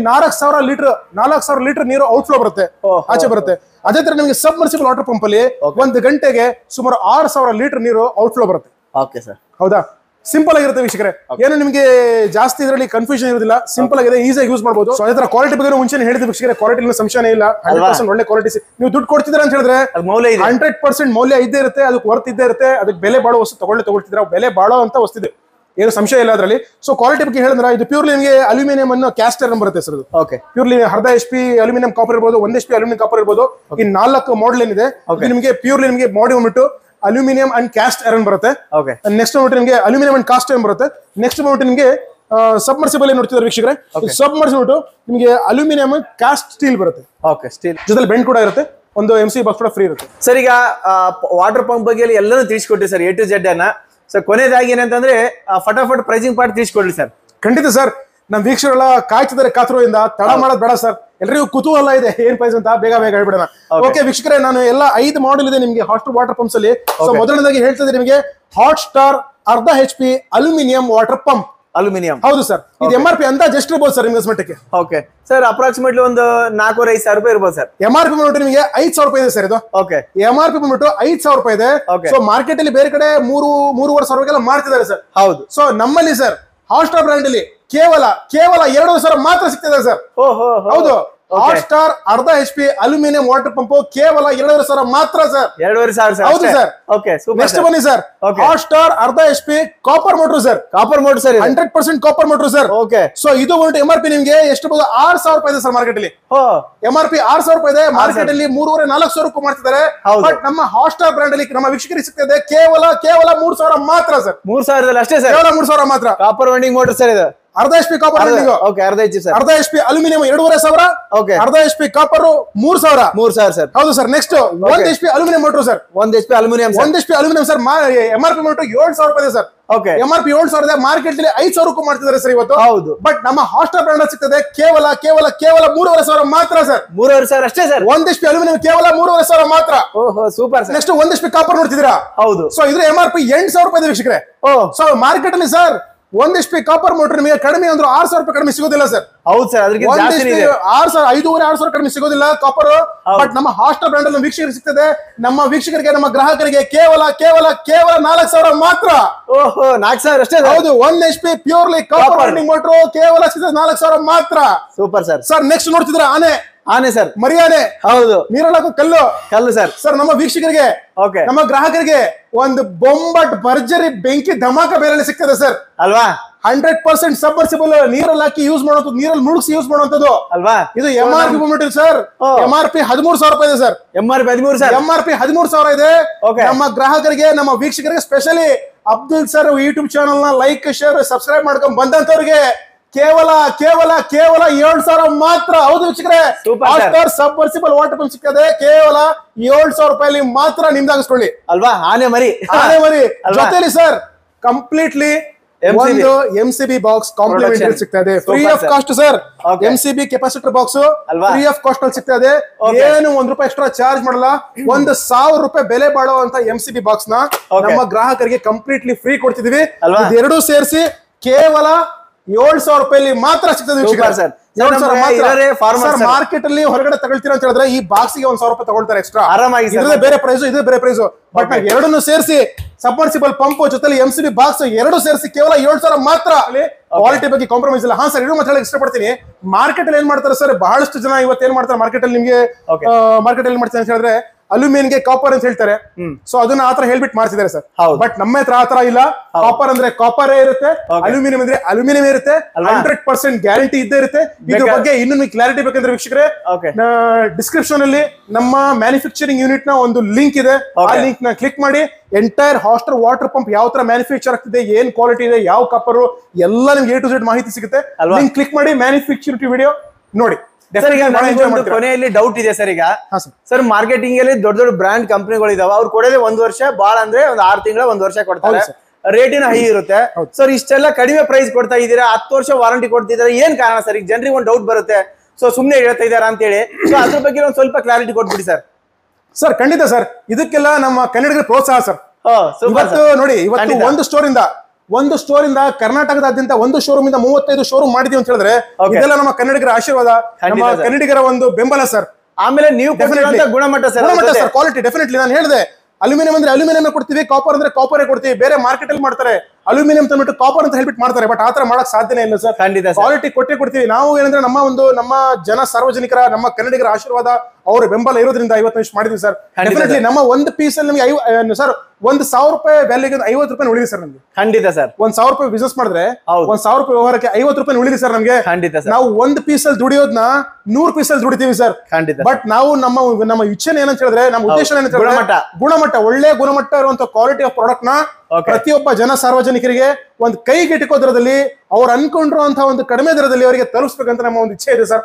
S1: 4000 ಲೀಟರ್ ನೀರು ಔಟ್ಫ್ಲೋ ಬರುತ್ತೆ, ಆಚೆ ಬರುತ್ತೆ. ಅದೇ ತರ ನಿಮಗೆ ಸಬ್ಮರ್ಸಿಬಲ್ ವಾಟರ್ ಪಂಪ್ ಅಲ್ಲಿ 1 ಗಂಟೆಗೆ ಸುಮಾರು 6000 ಲೀಟರ್ ನೀರು ಔಟ್ಫ್ಲೋ ಬರುತ್ತೆ. ಓಕೆ ಸರ್, ಹೌದಾ? ಸಿಂಪಲ್ ಆಗಿರುತ್ತೆ ವೀಕ್ಷಕರೇ, ಏನು ನಿಮಗೆ ಜಾಸ್ತಿ ಇದರಲ್ಲಿ ಕನ್ಫ್ಯೂಷನ್ ಇರೋದಿಲ್ಲ. ಸಿಂಪಲ್ ಆಗಿದೆ, ಈಸಿಯಾಗಿ ಯೂಸ್ ಮಾಡಬಹುದು. ಸೊ ಅದೇ ತರ ಕ್ವಾಲಿಟಿ ಬಗ್ಗೆ ಮುಂಚೆ ಹೇಳಿದ ವೀಕ್ಷಕರೇ, ಕ್ವಾಲಿಟಿ ಸಂಶಯ ಇಲ್ಲ. 100% ಒಳ್ಳೆ ಕ್ವಾಲಿಟಿ. ನೀವು ದುಡ್ಡು ಕೊಡ್ತಿದ್ರ ಅಂತ ಹೇಳಿದ್ರೆ 100% ಮೌಲ್ಯ ಇದ್ದೇ ಇರುತ್ತೆ, ಅದಕ್ಕೆ ವರ್ತ್ ಇದ್ದೇ ಇರುತ್ತೆ. ಅದಕ್ಕೆ ಬೆಲೆ ಬಾಳೋ ವಸ್ತು ತಗೊಳ್ತಿದ್ರ, ಬೆಲೆ ಬಾಳೋ ಅಂತ ವಸ್ತಿದೆ, ಏನು ಸಂಶಯ ಇಲ್ಲ ಅದರಲ್ಲಿ. ಸೊ ಕ್ವಾಲಿಟಿ ಬಗ್ಗೆ ಹೇಳಿದ್ರೆ ಇದು ಪ್ಯೂರ್ಲಿ ನಿಮಗೆ ಅಲ್ಯೂಮಿನಿಯಂ ಅನ್ನು ಕ್ಯಾಸ್ಟ್ ಐರನ್ ಬರುತ್ತೆ ಸರ್. ಓಕೆ, ಪ್ಯೂರ್ಲಿ ಅರ್ಧ HP ಅಲ್ಯೂಮಿನಿಯಂ ಕಾಪರ್ ಇರ್ಬೋದು, 1 HP ಅಲ್ಯೂಮಿನಿಯಂ ಕಾಪರ್ ಇರ್ಬೋದು. ಈ 4 ಮಾಡೆಲ್ ಏನಿದೆ ನಿಮಗೆ ಪ್ಯೂರ್ಲಿ ನಿಮಗೆ ಬಾಡಿ ಬಂದ್ಬಿಟ್ಟು ಅಲ್ಯೂಮಿನಿಯಂ ಅಂಡ್ ಕ್ಯಾಸ್ಟ್ ಐರನ್ ಬರುತ್ತೆ. ನೆಕ್ಸ್ಟ್ ಬಂದ್ಬಿಟ್ಟು ನಿಮಗೆ ಅಲ್ಯೂಮಿನಿಯಂ ಅಂಡ್ ಕಾಸ್ಟ್ ಐರನ್ ಬರುತ್ತೆ. ನೆಕ್ಸ್ಟ್ ಬಂದ್ಬಿಟ್ಟು ನಿಮಗೆ ಸಬ್ಮರ್ಸಿಬಲ್ ಏನ್ ನೋಡ್ತಿದ್ದಾರೆ ವೀಕ್ಷಕರೇ, ಸಬ್ಮರ್ಸಿಬಿಟ್ಟು ನಿಮಗೆ ಅಲ್ಯೂಮಿನಿಯಂ ಕ್ಯಾಸ್ಟ್ ಸ್ಟೀಲ್ ಬರುತ್ತೆ. ಓಕೆ, ಸ್ಟೀಲ್ ಜೊತೆ ಬೆಂಡ್ ಕೂಡ ಇರುತ್ತೆ, ಒಂದು MC ಬಾಕ್ಸ್ ಕೂಡ ಫ್ರೀ ಇರುತ್ತೆ.
S2: ಸರ್ ಈಗ ವಾಟರ್ ಪಂಪ್ ಬಗ್ಗೆ ಎಲ್ಲರೂ ತಿಳಿಸ್ಕೊಟ್ರಿ ಸರ್, A to Z ಅನ್ನ. ಸರ್ ಕೊನೆಯದಾಗಿ ಏನಂತಂದ್ರೆ ಫಟಾಫಟ್ ಪ್ರೈಸಿಂಗ್ ಪಾರ್ಟ್ ತಿಳಿಸ್ಕೊಡ್ರಿ ಸರ್.
S1: ಖಂಡಿತ ಸರ್, ನಮ್ಮ ವೀಕ್ಷಕರೆಲ್ಲ ಕಾಯ್ತಿದ್ದಾರೆ ಕಾತುರದಿಂದ. ತಡ ಮಾಡೋದು ಬೇಡ ಸರ್, ಎಲ್ರಿಗೂ ಕುತೂಹಲ ಇದೆ ಏನ್ ಪ್ರೈಸ್ ಅಂತ. ಬೇಗ ಹೇಳ್ಬಿಡೋಣ. ಓಕೆ ವೀಕ್ಷಕರೇ, ನಾನು ಎಲ್ಲ 5 ಮಾಡೆಲ್ ಇದೆ ನಿಮಗೆ ಹಾಸ್ಟೆಲ್ ವಾಟರ್ ಪಂಪ್ಸ್ ಅಲ್ಲಿ. ಸೊ ಮೊದಲನೇದಾಗಿ ಹೇಳ್ತಾ ಇದ್ದೀನಿ ನಿಮಗೆ ಹಾಟ್ ಸ್ಟಾರ್ ಅರ್ಧ HP aluminium water pump.
S2: Aluminium,
S1: ಹೌದು ಸರ್. ಇದು MRP ಅಂದಾಜು ಎಷ್ಟು ಇರ್ಬೋದು ಸರ್ ಇನ್ವೆಸ್ಟ್ಮೆಂಟ್ ಗೆ?
S2: ಓಕೆ ಸರ್, ಅಪ್ರಾಕ್ಸಿಮೇಟ್ಲಿ ಒಂದು 4,500 ರೂಪಾಯಿ ಇರ್ಬೋದು ಸರ್.
S1: MRP ಬಂದ್ಬಿಟ್ಟು ನಿಮಗೆ 5,000 ರೂಪಾಯಿ ಇದೆ ಸರ್ ಇದು. ಓಕೆ, MRP ಬಂದ್ಬಿಟ್ಟು 5,000 ರೂಪಾಯಿ ಇದೆ. ಸೊ ಮಾರ್ಕೆಟ್ ಅಲ್ಲಿ ಬೇರೆ ಕಡೆ 3,500 ಮಾಡ್ತಿದ್ದಾರೆ ಸರ್. ಹೌದು. ಸೊ ನಮ್ಮಲ್ಲಿ ಸರ್ ಹಾಟ್ಸ್ಟಾರ್ ಬ್ರ್ಯಾಂಡ್ ಅಲ್ಲಿ ಕೇವಲ 2,000 ಮಾತ್ರ ಸಿಗ್ತಿದೆ ಸರ್. ಹೌದು, ಹಾಟ್ ಸ್ಟಾರ್ ಅರ್ಧ HP ಅಲ್ಯೂಮಿನಿಯಂ ವಾಟರ್ ಪಂಪ್ ಕೇವಲ 2,500 ಮಾತ್ರ ಸರ್. 2,500? ಹೌದು ಸರ್. ಓಕೆ, ನೆಕ್ಸ್ಟ್ ಬನ್ನಿ ಸರ್, ಹಾಟ್ ಸ್ಟಾರ್ ಅರ್ಧ HP copper motor sir. Copper motor sir, 100% copper motor sir. Okay, so ಇದು ಬಂದ್ಬಿಟ್ಟು MRP ನಿಮಗೆ ಎಷ್ಟು ಬಹುದು? 6,000 ರೂಪಾಯಿ ಇದೆ ಸರ್ ಮಾರ್ಕೆಟ್ ಅಲ್ಲಿ. MRP 6,000 ರೂಪಾಯಿ ಇದೆ, ಮಾರ್ಕೆಟ್ ಅಲ್ಲಿ 3,500-4,000 ಮಾಡ್ತಿದ್ದಾರೆ. ಬಟ್ ನಮ್ಮ ಹಾಟ್ ಸ್ಟಾರ್ ಬ್ರ್ಯಾಂಡ್ ಅಲ್ಲಿ ನಮ್ಮ ವೀಕ್ಷಕರಿಗೆ ಸಿಗ್ತಿದೆ ಕೇವಲ 3,000 ಮಾತ್ರ ಸರ್. 3,000 ಅಷ್ಟೇ ಸರ್, ಕೇವಲ 3,000 ಮಾತ್ರ. ಕಾಪರ್ ವೆಂಡಿಂಗ್ ಮೋಟರ್ ಸರ್ ಇದು. ಅರ್ಧ HP ಕಾಪರ್ ವೆಂಡಿಂಗ್. ಓಕೆ, ಅರ್ಧ HP ಅಲ್ಯೂಮಿನಿಯಂ 2,500. ಓಕೆ, ಅರ್ಧ HP ಕಾಪರ್ 3,000 ಸರ್. ಹೌದು sir. Next 1 HP aluminium motor sir. 1 HP aluminium sir. MRP motor 7,000 ರೂಪಾಯಿ ಸರ್. ಓಕೆ, MRP 7,000 ಇದೆ, ಮಾರ್ಕೆಟ್ ಅಲ್ಲಿ 5,000 ಮಾಡ್ತಿದ್ದಾರೆ ಸರ್ ಇವತ್ತು. ಹೌದು, ಬಟ್ ನಮ್ಮ ಹಾಟ್ಸ್ಟಾರ್ ಬ್ರ್ಯಾಂಡ್ ಸಿಗ್ತದೆ ಕೇವಲ 3,500 ಮಾತ್ರ ಸರ್. 3,500 ಅಷ್ಟೇ ಸರ್. 1 HP ಅಲ್ಯೂಮಿನಿಯಂ ಕೇವಲ 3,500 ಮಾತ್ರ. ಓಹೋ, super sir. Next 1 HP copper ನೋಡ್ತಿದ್ದೀರಾ? ಹೌದು. ಸೊ ಇದ್ರ MRP 8,000 ರೂಪಾಯಿ ಇದೆ ವೀಕ್ಷಕರೇ. ಸೊ ಮಾರ್ಕೆಟ್ ಅಲ್ಲಿ ಸರ್ 1 HP ಕಾಪರ್ ಮೋಟರ್ ನಿಮಗೆ ಕಡಿಮೆ ಅಂದ್ರೆ 6,000 ರೂಪಾಯಿ ಕಡಿಮೆ ಸಿಗೋದಿಲ್ಲ ಸರ್. ಹೌದು ಸರ್, ಅದಕ್ಕೆ 5,500-6,000 ಕಡಿಮೆ ಸಿಗೋದಿಲ್ಲ ಕಾಪರ್. ಬಟ್ ನಮ್ಮ ಹಾಟ್ಸ್ಟಾರ್ ಬ್ರ್ಯಾಂಡ್ ಅಲ್ಲಿ ವೀಕ್ಷಕರಿಗೆ ಸಿಗ್ತದೆ, ನಮ್ಮ ವೀಕ್ಷಕರಿಗೆ, ನಮ್ಮ ಗ್ರಾಹಕರಿಗೆ ಕೇವಲ 4,000 ಮಾತ್ರ. ಓಹೋ, 4,000 ಅಷ್ಟೇ. ಹೌದು, 1 HP ಪ್ಯೂರ್ಲಿ ಕಾಪರ್ ವೆಂಡಿಂಗ್ ಮೋಟರ್ ಕೇವಲ 4,000 ಮಾತ್ರ. Super sir. ಸರ್ ನೆಕ್ಸ್ಟ್ ನೋಡ್ತಿದ್ರ ಆನೆ
S2: ಆನೆ ಸರ್,
S1: ಮರಿಯಾನೆ,
S2: ಹೌದು,
S1: ನೀರೊಳಗೆ ಕಲ್ಲು
S2: ಸರ್.
S1: ಸರ್ ನಮ್ಮ ವೀಕ್ಷಕರಿಗೆ,
S2: ಓಕೆ,
S1: ನಮ್ಮ ಗ್ರಾಹಕರಿಗೆ ಒಂದು ಬೊಂಬಟ್ ಭರ್ಜರಿ ಬೆಂಕಿ ಧಮಾಕ ಬೆಲೆಯಲ್ಲಿ ಸಿಗ್ತದೆ ಸರ್
S2: ಅಲ್ವಾ.
S1: 100% ಸಬ್ಮರ್ಸಿಬಲ್ ನೀರಲ್ಲಿ ಹಾಕಿ ಯೂಸ್ ಮಾಡುವಂಥದ್ದು, ನೀರಲ್ಲಿ ಮುಳುಗಿಸಿ ಯೂಸ್ ಮಾಡುವಂಥದ್ದು
S2: ಅಲ್ವಾ.
S1: ಇದು MRP ಬಂದ್ಬಿಟ್ಟು ಸರ್, MRP 13,000 ಇದೆ ಸರ್.
S2: MRP 13,000,
S1: MRP 13,000 ಇದೆ. ನಮ್ಮ ಗ್ರಾಹಕರಿಗೆ, ನಮ್ಮ ವೀಕ್ಷಕರಿಗೆ specially Abdul sir YouTube channel ನ ಲೈಕ್, ಶೇರ್, ಸಬ್ಸ್ಕ್ರೈಬ್ ಮಾಡ್ಕೊಂಡ್ ಬಂದಂತವ್ರಿಗೆ ಕೇವಲ 7,000 ಮಾತ್ರ. ಹೌದು ವೀಕ್ಷಕರೇ, ಸಬ್ಮರ್ಸಿಬಲ್ ವಾಟರ್ ಪಂಪ್ ಸಿಗ್ತದೆ ಕೇವಲ 7,000 ರೂಪಾಯಿ ಮಾತ್ರ ನಿಮ್ದಾಗಿಸ್ಕೊಳ್ಳಿ
S2: ಅಲ್ವಾ. ಆನೆ ಮರಿ
S1: ಜೊತೆಲಿ ಸರ್ ಕಂಪ್ಲೀಟ್ಲಿ ಒಂದು MCB ಬಾಕ್ಸ್ ಕಾಂಪ್ಲಿಮೆಂಟರಿ ಸಿಗ್ತಾ ಇದೆ, free of cost sir. MCB capacitor box free of cost ಅಲ್ಲಿ ಸಿಗ್ತಾ ಇದೆ. ಏನು ₹1 ಎಕ್ಸ್ಟ್ರಾ ಚಾರ್ಜ್ ಮಾಡಲ್ಲ. 1,000 ರೂಪಾಯಿ ಬೆಲೆ ಬಾಳುವಂತ MCB ಬಾಕ್ಸ್ ನ ನಮ್ಮ ಗ್ರಾಹಕರಿಗೆ ಕಂಪ್ಲೀಟ್ಲಿ ಫ್ರೀ ಕೊಡ್ತಿದೀವಿ. ಇದೆರಡೂ ಸೇರಿಸಿ ಕೇವಲ 7,000 ರೂಪಾಯಿ ಮಾತ್ರ ಸಿಗ್ತದೆ. ಮಾರ್ಕೆಟ್ ಅಲ್ಲಿ ಹೊರಗಡೆ ತಗೊಳ್ತೀರಾ ಅಂತ ಹೇಳಿದ್ರೆ ಈ ಬಾಕ್ಸ್ ಗೆ 1,000 ರೂಪಾಯಿ ತಗೊಳ್ತಾರೆ ಎಕ್ಸ್ಟ್ರಾ, ಆರಾಮಾಗಿ. ಇದೇ ಬೇರೆ ಪ್ರೈಸ್, ಇದೇ ಬೇರೆ ಪ್ರೈಸ್. ಬಟ್ ನಾವು ಎರಡನ್ನು ಸೇರಿಸಿ ಸಬ್ಮರ್ಸಿಬಲ್ ಪಂಪ್ ಜೊತೆಲಿ MCB ಬಾಕ್ಸ್ ಎರಡು ಸೇರಿಸಿ ಕೇವಲ 7,000 ಮಾತ್ರ. ಕ್ವಾಲಿಟಿ ಬಗ್ಗೆ ಕಾಂಪ್ರಮೈಸ್ ಇಲ್ಲ. ಹಾ ಸರ್, ಇದು ಮಾತಾಡಕ್ಕೆ ಇಷ್ಟಪಡ್ತೀನಿ. ಮಾರ್ಕೆಟ್ ಅಲ್ಲಿ ಏನ್ ಮಾಡ್ತಾರೆ ಸರ್, ಬಹಳಷ್ಟು ಜನ ಇವತ್ತು ಏನ್ ಮಾಡ್ತಾರೆ ಮಾರ್ಕೆಟ್ ಅಲ್ಲಿ, ನಿಮ್ಗೆ ಮಾರ್ಕೆಟ್ ಅಲ್ಲಿ ಮಾಡ್ತಾರೆ ಅಂತ ಹೇಳಿದ್ರೆ ಅಲ್ಯೂಮಿನಿಯಂ ಗೆ ಕಾಪರ್ ಅಂತ ಹೇಳ್ತಾರೆ. ಸೊ ಅದನ್ನ ಆತರ ಹೇಳ್ಬಿಟ್ಟು ಮಾಡ್ತಿದ್ದಾರೆ ಸರ್. ಬಟ್ ನಮ್ಮ ಹತ್ರ ಆತರ ಇಲ್ಲ. ಕಾಪರ್ ಅಂದ್ರೆ ಕಾಪರ್ ಇರುತ್ತೆ, ಅಲ್ಯೂಮಿನಿಯಂ ಅಂದ್ರೆ ಅಲ್ಯೂಮಿನಿಯಂ ಇರುತ್ತೆ. 100% ಗ್ಯಾರಂಟಿ ಇದ್ದೇ ಇರುತ್ತೆ. ಇದ್ರ ಬಗ್ಗೆ ಇನ್ನೂ ಕ್ಲಾರಿಟಿ ಬೇಕಂದ್ರೆ ವೀಕ್ಷಕರೇ, ಡಿಸ್ಕ್ರಿಪ್ಷನ್ ಅಲ್ಲಿ ನಮ್ಮ ಮ್ಯಾನುಫ್ಯಾಕ್ಚರಿಂಗ್ ಯೂನಿಟ್ ನ ಒಂದು ಲಿಂಕ್ ಇದೆ. ಆ ಲಿಂಕ್ ನ ಕ್ಲಿಕ್ ಮಾಡಿ ಎಂಟೈರ್ ಹಾಸ್ಟೆಲ್ ವಾಟರ್ ಪಂಪ್ ಯಾವ ತರ ಮ್ಯಾನುಫ್ಯಾಕ್ಚರ್ ಆಗ್ತಿದೆ, ಏನ್ ಕ್ವಾಲಿಟಿ ಇದೆ, ಯಾವ ಕಾಪರ್ ಎಲ್ಲ ನಿಮ್ಗೆ A to Z ಮಾಹಿತಿ ಸಿಗುತ್ತೆ. ಲಿಂಕ್ ಕ್ಲಿಕ್ ಮಾಡಿ ಮ್ಯಾನುಫ್ಯಾಕ್ಚರಿಂಗ್ ವಿಡಿಯೋ ನೋಡಿ.
S2: ಕೊನೆಯಲ್ಲಿ ಡೌಟ್ ಇದೆ ಸರ್. ಈಗ ಸರ್ ಮಾರ್ಕೆಟಿಂಗ್ ಅಲ್ಲಿ ದೊಡ್ಡ ದೊಡ್ಡ ಬ್ರಾಂಡ್ ಕಂಪನಿಗಳು ಇದಾವೆ, ಅವ್ರು ಕೊಡೋದೇ 1 ವರ್ಷ, ಬಾಳ ಅಂದ್ರೆ ಒಂದು 6 ತಿಂಗಳ 1 ವರ್ಷ ಕೊಡ್ತಾರೆ. ರೇಟಿನ ಹೈ ಇರುತ್ತೆ ಸರ್. ಇಷ್ಟೆಲ್ಲ ಕಡಿಮೆ ಪ್ರೈಸ್ ಕೊಡ್ತಾ ಇದ್ದೀರಾ, 10 ವರ್ಷ ವಾರಂಟಿ ಕೊಡ್ತಿದ್ದಾರೆ, ಏನ್ ಕಾರಣ ಸರ್? ಈಗ ಜನರಿಗೆ ಒಂದು ಡೌಟ್ ಬರುತ್ತೆ, ಸೊ ಸುಮ್ನೆ ಹೇಳ್ತಾ ಇದಾರ ಅಂತ ಹೇಳಿ. ಸೊ ಅದ್ರ ಬಗ್ಗೆ ಒಂದು ಸ್ವಲ್ಪ ಕ್ಲಾರಿಟಿ ಕೊಟ್ಬಿಡಿ ಸರ್.
S1: ಸರ್ ಖಂಡಿತ ಸರ್, ಇದಕ್ಕೆಲ್ಲ ನಮ್ಮ ಕನ್ನಡಿಗರ ಪ್ರೋತ್ಸಾಹ ಸರ್. ಇವತ್ತು ನೋಡಿ, ಇವತ್ತು ಒಂದು ಸ್ಟೋರ್ ಇಂದ ಕರ್ನಾಟಕದಾದ್ಯಂತ ಒಂದು ಶೋರೂಮ್ ಇಂದ 35 ಶೋರೂಮ್ ಮಾಡಿದೀವಿ ಅಂತ ಹೇಳಿದ್ರೆ ಇದೆಲ್ಲ ನಮ್ಮ ಕನ್ನಡಿಗರ ಆಶೀರ್ವಾದ, ನಮ್ಮ ಕನ್ನಡಿಗರ ಒಂದು ಬೆಂಬಲ ಸರ್.
S2: ಆಮೇಲೆ ನೀವು ಗುಣಮಟ್ಟ ಸರ್,
S1: ಕ್ವಾಲಿಟಿ ಡೆಫಿನೆಟ್ಲಿ. ನಾನು ಹೇಳಿದೆ, ಅಲ್ಯೂಮಿನಿಯಂ ಅಂದ್ರೆ ಅಲ್ಯೂಮಿನಿಯಂ ಕೊಡ್ತೀವಿ, ಕಾಪರ್ ಅಂದ್ರೆ ಕಾಪರೇ ಕೊಡ್ತೀವಿ. ಬೇರೆ ಮಾರ್ಕೆಟ್ ಅಲ್ಲಿ ಮಾಡ್ತಾರೆ ಅಲ್ಯೂಮಿನಿಯಂ ತಂದ್ಬಿಟ್ಟು ಕಾಪರ್ ಅಂತ ಹೇಳ್ಬಿಟ್ಟು ಮಾಡ್ತಾರೆ, ಬಟ್ ಆತರ ಮಾಡಕ್ ಸಾಧ್ಯನೇ ಇಲ್ಲ ಸರ್. ಕ್ವಾಲಿಟಿ ಕೊಟ್ಟೆ ಕೊಡ್ತೀವಿ ನಾವು. ಏನಂದ್ರೆ ನಮ್ಮ ಜನ ಸಾರ್ವಜನಿಕರ, ನಮ್ಮ ಕನ್ನಡಿಗರ ಆಶೀರ್ವಾದ, ಅವರ ಬೆಂಬಲ ಇರೋದ್ರಿಂದ ಇವತ್ತು ಇಷ್ಟು ಮಾಡಿದೀವಿ ಸರ್. ಡೆಫಿನೆಟ್ಲಿ ನಮ್ಮ ಒಂದು ಪೀಸ್ ಅಲ್ಲಿ ನಮಗೆ ಸರ್ 1,000 ರೂಪಾಯಿ ವ್ಯಾಲ್ಯೂಗೆ 50 ರೂಪಾಯಿ ಉಳಿದಿ ಸರ್ ನಮ್ಗೆ.
S2: ಖಂಡಿತ ಸರ್.
S1: 1,000 ರೂಪಾಯಿ ಬಿಸ್ನೆಸ್ ಮಾಡಿದ್ರೆ 1,000 ರೂಪಾಯಿ ವ್ಯವಹಾರಕ್ಕೆ 50 ರೂಪಾಯಿ ಉಳಿದಿ ಸರ್ ನಮ್ಗೆ.
S2: ಖಂಡಿತ.
S1: ನಾವು ಒಂದು ಪೀಸ್ ಅಲ್ಲಿ ದುಡಿಯೋದನ್ನ 100 ಪೀಸ್ ಅಲ್ಲಿ ದುಡಿತೀವಿ ಸರ್.
S2: ಖಂಡಿತ.
S1: ಬಟ್ ನಾವು ನಮ್ಮ ಇಚ್ಛೆ ಏನಂತ ಹೇಳಿದ್ರೆ, ನಮ್ಮ ಉದ್ದೇಶ ಏನಂತ ಹೇಳಿದ್ರೆ ಗುಣಮಟ್ಟ, ಒಳ್ಳೆ ಗುಣಮಟ್ಟ ಇರುವಂತ ಕ್ವಾಲಿಟಿ ಆಫ್ ಪ್ರಾಡಕ್ಟ್ ನ ಪ್ರತಿಯೊಬ್ಬ ಜನ ಸಾರ್ವಜನಿಕರಿಗೆ ಒಂದು ಕೈಗೆಟುಕೋ ದರದಲ್ಲಿ, ಅವ್ರು ಅನ್ಕೊಂಡಿರುವಂತಹ ಒಂದು ಕಡಿಮೆ ದರದಲ್ಲಿ ಅವರಿಗೆ ತಲುಪಿಸಬೇಕಂತ ನಮ್ಮ ಒಂದು ಇಚ್ಛೆ ಇದೆ ಸರ್.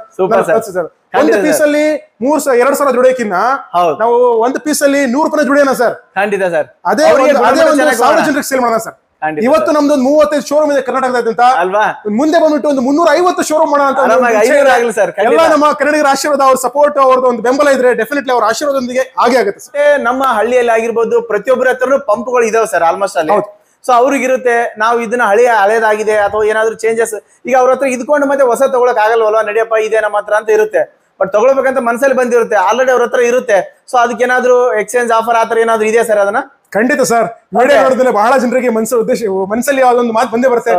S1: ಒಂದು ಪೀಸ್ ಅಲ್ಲಿ 2,000 ದುಡಿಯೋಕಿನ್ನ ನಾವು ಒಂದು ಪೀಸ್ ಅಲ್ಲಿ 100 ರೂಪಾಯಿ ದುಡಿಯೋಣ ಸರ್.
S2: ಖಂಡಿತ ಸರ್.
S1: ಅದೇ ಸಾರ್ವಜನಿಕರಿಗೆ ಸೇಲ್ ಮಾಡೋಣ ಸರ್. ಇವತ್ತು ನಮ್ದು 35 ಶೋರೂಮ್ ಇದೆ ಕರ್ನಾಟಕದಾದ್ಯಂತ ಅಲ್ವಾ. ಮುಂದೆ ಬಂದ್ಬಿಟ್ಟು ಒಂದು 350 ಶೋರೂಮ್ ಮಾಡೋಣ ಅಂತ ಎಲ್ಲ ನಮ್ಮ ಕನ್ನಡಿಗರ ಆಶೀರ್ವಾದ, ಅವ್ರ ಸಪೋರ್ಟ್, ಅವ್ರದ್ದು ಒಂದು ಬೆಂಬಲ ಇದ್ರೆ ಡೆಫಿನೆಟ್ಲಿ ಅವ್ರ ಆಶೀರ್ವಾದದೊಂದಿಗೆ ಹಾಗೆ ಆಗುತ್ತೆ ಸರ್.
S2: ನಮ್ಮ ಹಳ್ಳಿಯಲ್ಲಿ ಆಗಿರ್ಬೋದು, ಪ್ರತಿಯೊಬ್ಬರ ಹತ್ರನೂ ಪಂಪ್ಗಳು ಇದಾವೆ ಸರ್ ಆಲ್ಮೋಸ್ಟ್ ಅಲ್ಲಿ. ಸೊ ಅವ್ರಿಗಿರುತ್ತೆ, ನಾವು ಇದನ್ನ ಹಳೇದಾಗಿದೆ ಅಥವಾ ಏನಾದ್ರು ಚೇಂಜಸ್, ಈಗ ಅವ್ರ ಹತ್ರ ಇದ್ಕೊಂಡು ಮತ್ತೆ ಹೊಸ ತಗೊಳಕ್ ಆಗಲ್ವಲ್ವಾ, ನಡಿಯಪ್ಪ ಇದೆ ನಮ್ಮ ಹತ್ರ ಅಂತ ಇರುತ್ತೆ. ಬಟ್ ತಗೊಳ್ಬೇಕಂತ ಮನಸ್ಸಲ್ಲಿ ಬಂದಿರುತ್ತೆ, ಆಲ್ರೆಡಿ ಅವ್ರ ಹತ್ರ ಇರುತ್ತೆ. ಸೊ ಅದಕ್ಕೆ ಏನಾದ್ರು ಎಕ್ಸ್ಚೇಂಜ್ ಆಫರ್ ಆತರ ಏನಾದ್ರು ಇದೆಯಾ ಸರ್? ಅದನ್ನ
S1: ಖಂಡಿತ ಸರ್. ವಿಡಿಯೋ ನೋಡಿದ್ರೆ ಬಹಳ ಜನರಿಗೆ ಮನಸ್ಸಲ್ಲಿ ಅದೊಂದು ಮಾತು ಬಂದೇ ಬರುತ್ತೆ,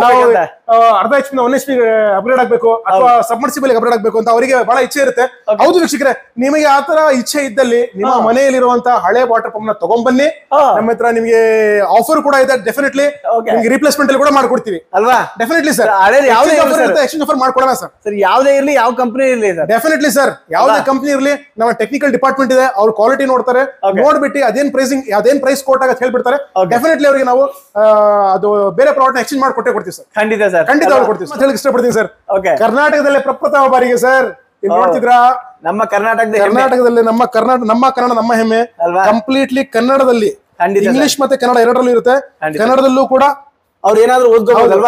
S1: ಅರ್ಧ HP 1 HP ಅಪ್ಗ್ರೇಡ್ ಆಗ್ಬೇಕು ಅಥವಾ ಸಬ್ಮರ್ಸಿಬಲ್ ಅಪ್ಗ್ರೇಡ್ ಆಗ್ಬೇಕು ಅಂತ ಅವರಿಗೆ ಬಹಳ ಇಚ್ಛೆ ಇರುತ್ತೆ. ಹೌದು ವೀಕ್ಷಕರೇ, ನಿಮಗೆ ಆತರ ಇಚ್ಛೆ ಇದ್ದಲ್ಲಿ ನಿಮ್ಮ ಮನೆಯಲ್ಲಿರುವಂತಹ ಹಳೆ ವಾಟರ್ ಪಂಪ್ ನ ತಗೊಂಡ್ಬನ್ನಿ. ನಮ್ಮ ಹತ್ರ ನಿಮಗೆ ಆಫರ್ ಕೂಡ ಇದೆ. ಡೆಫಿನೆಟ್ಲಿ ನಿಮ್ಗೆ ರಿಪ್ಲೇಸ್ಮೆಂಟ್ ಅಲ್ಲಿ ಕೂಡ ಮಾಡ್ಕೊಡ್ತೀವಿ ಅಲ್ವಾ. Definitely sir. ಎಕ್ಸ್ಚೇಂಜ್ ಆಫರ್ ಮಾಡ್ಕೊಡೋಣ ಸರ್.
S2: ಸರ್ ಯಾವ್ದೇ ಇರ್ಲಿ, ಯಾವ ಕಂಪನಿ ಇರ್ಲಿ ಸರ್,
S1: ಡೆಫಿನೆಟ್ಲಿ ಸರ್, ಯಾವ್ದೇ ಕಂಪನಿ ಇರ್ಲಿ, ನಮ್ಮ ಟೆಕ್ನಿಕಲ್ ಡಿಪಾರ್ಟ್ಮೆಂಟ್ ಇದೆ, ಅವ್ರ ಕ್ವಾಲಿಟಿ ನೋಡ್ತಾರೆ. ನೋಡ್ಬಿಟ್ಟು ಅದೇನ್ ಪ್ರೈಸ್ ಕೋಟ್ ಆಗತ್ತೆ ಹೇಳ್ಬಿಡ್ತಾರೆ. ಡೆಫಿನೆಟ್ಲಿ ಅವರಿಗೆ ನಾವು ಅದು ಬೇರೆ ಪ್ರಾಡಕ್ಟ್ ಎಕ್ಸ್ಚೇಂಜ್ ಮಾಡಿ ಕೊಡ್ತೀವಿ ಸರ್.
S2: ಖಂಡಿತ ಸರ್,
S1: ಖಂಡಿತ ಕೊಡ್ತೀವಿ ಅಂತ ಹೇಳಕ್ ಇಷ್ಟಪಡ್ತೀನಿ ಸರ್. ಕರ್ನಾಟಕದಲ್ಲಿ ಪ್ರಪ್ರಥಮ ಬಾರಿಗೆ ಸರ್ ನೋಡ್ತಿದ್ರಾ,
S2: ನಮ್ಮ
S1: ಕರ್ನಾಟಕದಲ್ಲಿ ನಮ್ಮ ಕನ್ನಡ ನಮ್ಮ ಹೆಮ್ಮೆ. ಕಂಪ್ಲೀಟ್ಲಿ ಕನ್ನಡದಲ್ಲಿ, ಇಂಗ್ಲಿಷ್ ಮತ್ತೆ ಕನ್ನಡ ಎರಡರಲ್ಲೂ ಇರುತ್ತೆ. ಕನ್ನಡದಲ್ಲೂ ಕೂಡ
S2: ಅವ್ರು ಏನಾದ್ರು ಓದ್ಕೋಬಹುದಲ್ವಾ,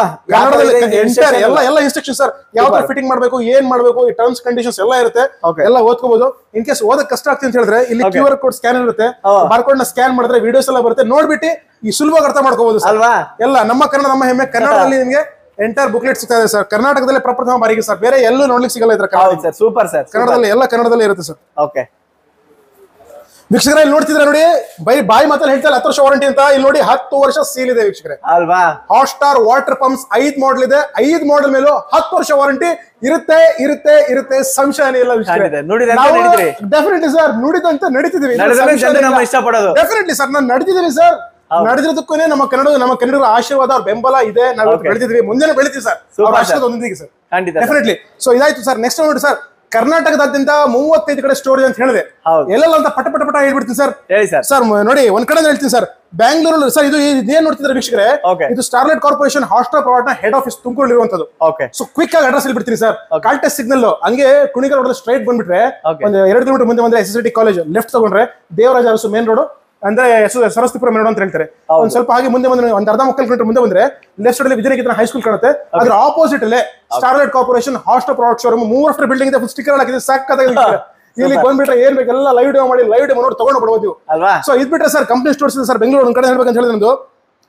S1: ಎಲ್ಲ ಇನ್ಸ್ಟ್ರಕ್ಷನ್ ಸರ್, ಯಾವ ತರ ಫಿಟ್ಟಿಂಗ್ ಮಾಡ್ಬೇಕು, ಏನ್ ಮಾಡ್ಬೇಕು, ಈ ಟರ್ಮ್ಸ್ ಕಂಡೀಷನ್ಸ್ ಎಲ್ಲ ಇರುತ್ತೆ, ಎಲ್ಲ ಓದ್ಕೋಬಹುದು. ಇನ್ ಕೇಸ್ ಓದಕ್ ಕಷ್ಟ ಆಗ್ತದೆ ಅಂತ ಹೇಳಿದ್ರೆ ಇಲ್ಲಿ QR ಕೋಡ್ ಸ್ಕ್ಯಾನ್ ಇರುತ್ತೆ, ಬಾರ್ಕೋಡ್ ನ ಸ್ಕ್ಯಾನ್ ಮಾಡಿದ್ರೆ ವಿಡಿಯೋಸ್ ಎಲ್ಲ ಬರುತ್ತೆ, ನೋಡ್ಬಿಟ್ಟು ಈ ಸುಲಭವಾಗಿ ಅರ್ಥ ಮಾಡ್ಕೋಬಹುದು ಅಲ್ವಾ. ಎಲ್ಲ ನಮ್ಮ ಕನ್ನಡ ನಮ್ಮ ಹೆಮ್ಮೆ. ಕನ್ನಡದಲ್ಲಿ ನಿಮಗೆ ಎಂಟೈರ್ ಬುಕ್ಲೆಟ್ ಸಿಗ್ತಾ ಇದೆ ಸರ್. ಕರ್ನಾಟಕದಲ್ಲಿ ಪ್ರಪ್ರಥಮ ಬಾರಿಗೆ ಸರ್, ಬೇರೆ ಎಲ್ಲೂ ನೋಡ್ಲಿಕ್ಕೆ ಸಿಗಲ್ಲ ಇದ್ರ.
S2: ಸೂಪರ್ ಸರ್,
S1: ಕನ್ನಡದಲ್ಲಿ ಎಲ್ಲ ಕನ್ನಡದಲ್ಲಿ ಇರುತ್ತೆ ಸರ್.
S2: ಓಕೆ
S1: ವೀಕ್ಷಕರೇ ಇಲ್ಲಿ ನೋಡ್ತಿದ್ರೆ ನೋಡಿ, ಬಾಯಿ ಮಾತಲ್ಲಿ ಹೇಳ್ತಾರೆ 10 ವರ್ಷ ವಾರಂಟಿ ಅಂತ. ಇಲ್ಲಿ ನೋಡಿ 10 ವರ್ಷ ಸೀಲ್ ಇದೆ ವೀಕ್ಷಕರೇ
S2: ಅಲ್ವಾ.
S1: Hot star water pumps 5 model ಇದೆ. 5 ಮಾಡೆಲ್ ಮೇಲೂ 10 ವರ್ಷ ವಾರಂಟಿ ಇರುತ್ತೆ ಇರುತ್ತೆ ಇರುತ್ತೆ, ಸಂಶಯನೇ ಇಲ್ಲ ವೀಕ್ಷಕರೇ. ಡೆಫಿನೆಟ್ಲಿ ಸರ್, ನುಡಿದಂತ ನಡೀತಿದೀವಿ.
S2: ಇಷ್ಟಪಡೋದು
S1: ಡೆಫಿನೆಟ್ಲಿ ಸರ್, ನಾನು ನಡೆದಿದ್ದೀನಿ ಸರ್. ನಡೆದಿರೋದಕ್ಕೂ ನಮ್ಮ ಕನ್ನಡದ ಆಶೀರ್ವಾದ, ಅವ್ರ ಬೆಂಬಲ ಇದೆ. ನಾವು ಬೆಳೆದಿದ್ವಿ, ಮುಂದೆ ಬೆಳಿತೀವಿ ಸರ್, ಅವ್ರ ಆಶೀರ್ವಾದ ಒಂದಿಗೆ ಸರ್. ಡೆಫಿನೆಟ್ಲಿ. ಸೊ ಇದಾಯ್ತು ಸರ್. ನೆಕ್ಸ್ಟ್ ನೋಡಿ ಸರ್, ಕರ್ನಾಟಕದಾದ್ಯಂತ 35 ಕಡೆ ಸ್ಟೋರ್ ಇದೆ ಅಂತ ಹೇಳಿದೆ. ಎಲ್ಲೆಲ್ಲ ಅಂತ ಪಟ ಪಟ ಪಟ ಹೇಳ್ಬಿಡ್ತೀನಿ ಸರ್. ಸರ್ ನೋಡಿ, ಒಂದ್ ಕಡೆ ಹೇಳ್ತೀನಿ ಸರ್, ಬ್ಯಾಂಗ್ಳೂರಲ್ಲಿ ಸರ್ ಇದು ಏನ್ ನೋಡ್ತಿದ್ರೆ ವೀಕ್ಷಕರೇ, ಇದು ಸ್ಟಾರ್ಲೈಟ್ ಕಾರ್ಪೊರೇಷನ್ ಹಾಸ್ಟೆಲ್ ಪ್ರಾಡಕ್ಟ್ ನ ಹೆಡ್ ಆಫೀಸ್ ತುಮಕೂರು ಇರುವಂತದ್ದು. ಸೊ ಕ್ವಿಕ್ ಆಗಿ ಅಡ್ರೆಸ್ ಹೇಳ್ಬಿಡ್ತೀನಿ ಸರ್. ಕಾಲ್ಟೆಸ್ ಸಿಗ್ನಲ್ ಹಂಗೆ ಕುಣಿಗಲ್ ರೋಡ್ ಸ್ಟ್ರೈಟ್ ಬಂದ್ಬಿಟ್ರೆ ಒಂದು 2 ಕಿಲೋಮೀಟರ್ ಮುಂದೆ ಬಂದ್ರೆ SST ಕಾಲೇಜ್ ಲೆಫ್ಟ್ ತಗೊಂಡ್ರೆ ದೇವರಾಜ ಅರಸು ಮೇನ್ ರೋಡ್ ಅಂದ್ರೆ ಸರಸ್ವತಿಪುರ ಮೇನ್ ರೋಡ್ ಅಂತ ಹೇಳ್ತಾರೆ. ಒಂದ್ ಸ್ವಲ್ಪ ಹಾಗೆ ಮುಂದೆ ಬಂದ್ರೆ ಒಂದ್ ಅರ್ಧ 3 ಕಿಲೋಮೀಟರ್ ಮುಂದೆ ಬಂದ್ರೆ ಲೆಫ್ಟ್ ಸೈಡ್ ವಿಜಯನಗರ ಹೈಸ್ಕೂಲ್ ಕಾಣುತ್ತೆ. ಅದ್ರ ಆಪೋಸಿಟ್ ಅಲ್ಲೇ Starlight Corporation hostel product showroom 3 ಅಷ್ಟರ ಬಿಲ್ಡಿಂಗ್ ಇದೆ. ಸ್ಟಿಕರ್ ಹಾಕಿದೆ, ಸಾಕಾಗಿ ಇಲ್ಲಿ ಬಂದ್ಬಿಟ್ರೆ ಏನ್ ಬೇಕೆಲ್ಲ ಲೈವ್ ಡೆಮೋ ಮಾಡಿ ಲೈವ್ ಡೆಮೋ ನೋಡಿ ತಗೊಂಡು ಬಿಡಬಹುದು. ಸೊ ಇದ್ ಬಿಟ್ರೆ ಸರ್ ಕಂಪ್ನಿ ಸ್ಟೋರ್ಸ್ ಇದೆ ಸರ್ ಬೆಂಗಳೂರು. ಒಂದ್ ಕಡೆ ಹೇಳ್ಬೇಕಂತ ಹೇಳಿದ್ರೆ ನಮ್ದು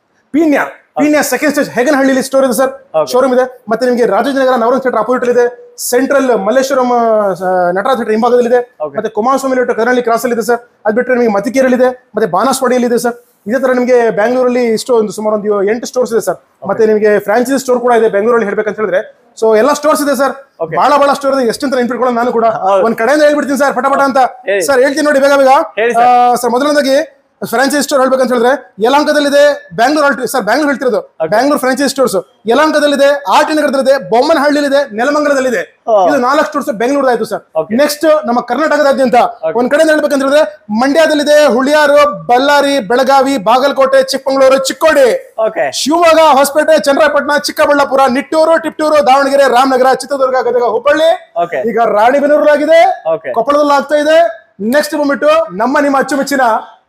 S1: Peenya second stage Hegganahalli store ಇದೆ ಸರ್, ಶೋರೂಮ್ ಇದೆ. ಮತ್ತೆ ನಿಮಗೆ ರಾಜಾಜಿನಗರ ನವರಂಗ್ ಥಿಯೇಟರ್ ಅಪೋಸಿಟ್ ಇದೆ. ಸೆಂಟ್ರಲ್ ಮಲ್ಲೇಶ್ವರಂ ನಟರಾಜ್ ಥಿಯೇಟರ್ ಹಿಂಭಾಗದಲ್ಲಿದೆ. ಮತ್ತೆ ಕುಮಾರಸ್ವಾಮಿ ಕರ್ನಾಳಿ ಕ್ರಾಸ್ ಅಲ್ಲಿ ಇದೆ ಸರ್. ಅದ್ ಬಿಟ್ಟರೆ ನಿಮಗೆ ಮತಿಕೇರಿಯಲ್ಲಿ ಇದೆ, ಮತ್ತೆ ಬಾನಸ್ವಾಡಿಯಲ್ಲಿ ಇದೆ ಸರ್. ಇದೇ ತರ ನಿಮಗೆ ಬ್ಯಾಂಗ್ಳೂರಲ್ಲಿ ಸುಮಾರು ಒಂದು 8 ಸ್ಟೋರ್ಸ್ ಇದೆ ಸರ್. ಮತ್ತೆ ನಿಮಗೆ ಫ್ರಾಂಚೈಸಿ ಸ್ಟೋರ್ ಕೂಡ ಇದೆ ಬೆಂಗಳೂರಲ್ಲಿ ಹೇಳ್ಬೇಕಂತ ಹೇಳಿದ್ರೆ. ಸೊ ಎಲ್ಲ ಸ್ಟೋರ್ಸ್ ಇದೆ ಸರ್, ಬಹಳ ಸ್ಟೋರ್ ಇದೆ. ಎಷ್ಟಂತ ನೆನ್ಪಿಟ್ಕೊಳ್ಳೋಣ, ನಾನು ಕೂಡ ಒಂದ್ ಕಡೆಯಿಂದ ಹೇಳ್ಬಿಡ್ತೀನಿ ಸರ್ ಪಟ ಅಂತ. ಸರ್ ಹೇಳ್ತೀನಿ ನೋಡಿ ಬೇಗ ಸರ್. ಮೊದಲನೇದಾಗಿ ಫ್ರಾಂಚೈಸಿ ಸ್ಟೋರ್ ಹೇಳ್ಬೇಕಂತ ಹೇಳಿದ್ರೆ ಯಲಹಂಕದಲ್ಲಿದೆ. ಬ್ಯಾಂಗ್ಳೂರ್ ಸರ್, ಬ್ಯಾಂಗ್ಳೂರ್ ಹೇಳ್ತಿರೋದು ಬ್ಯಾಂಗ್ಳೂರ್ ಫ್ರಾಂಚೈಸಿ ಸ್ಟೋರ್ಸ್ ಯಲಹಂಕದಲ್ಲಿದೆ, RT ನಗರದಲ್ಲಿದೆ, ಬೊಮ್ಮನಹಳ್ಳಿಲಿದೆ, ನೆಲಮಂಗಲದಲ್ಲಿದೆ. ಇದು 4 ಸ್ಟೋರ್ಸ್ ಬೆಂಗಳೂರು ಆಯ್ತು ಸರ್. ನೆಕ್ಸ್ಟ್ ನಮ್ಮ ಕರ್ನಾಟಕದಾದ್ಯಂತ ಒಂದ್ ಕಡೆ ಹೇಳ್ಬೇಕಂತ ಹೇಳಿದ್ರೆ ಮಂಡ್ಯದಲ್ಲಿದೆ, ಹುಳಿಯಾರು, ಬಳ್ಳಾರಿ, ಬೆಳಗಾವಿ, ಬಾಗಲಕೋಟೆ, ಚಿಕ್ಕಮಗಳೂರು, ಚಿಕ್ಕೋಡಿ, ಶಿವಮೊಗ್ಗ, ಹೊಸಪೇಟೆ, ಚನ್ನರಾಯಪಟ್ಟಣ, ಚಿಕ್ಕಬಳ್ಳಾಪುರ, ನಿಟ್ಟೂರು, ಟಿಪ್ಟೂರು, ದಾವಣಗೆರೆ, ರಾಮನಗರ, ಚಿತ್ರದುರ್ಗ, ಗದಗ, ಹುಬ್ಬಳ್ಳಿ, ಈಗ ರಾಣಿಬೆನ್ನೂರಲ್ಲಾಗಿದೆ, ಕೊಪ್ಪಳದಲ್ಲಿ ಆಗ್ತಾ ಇದೆ. ನೆಕ್ಸ್ಟ್ ಬಂದ್ಬಿಟ್ಟು ನಿಮ್ಮ ಅಚ್ಚುಮೆಚ್ಚಿನ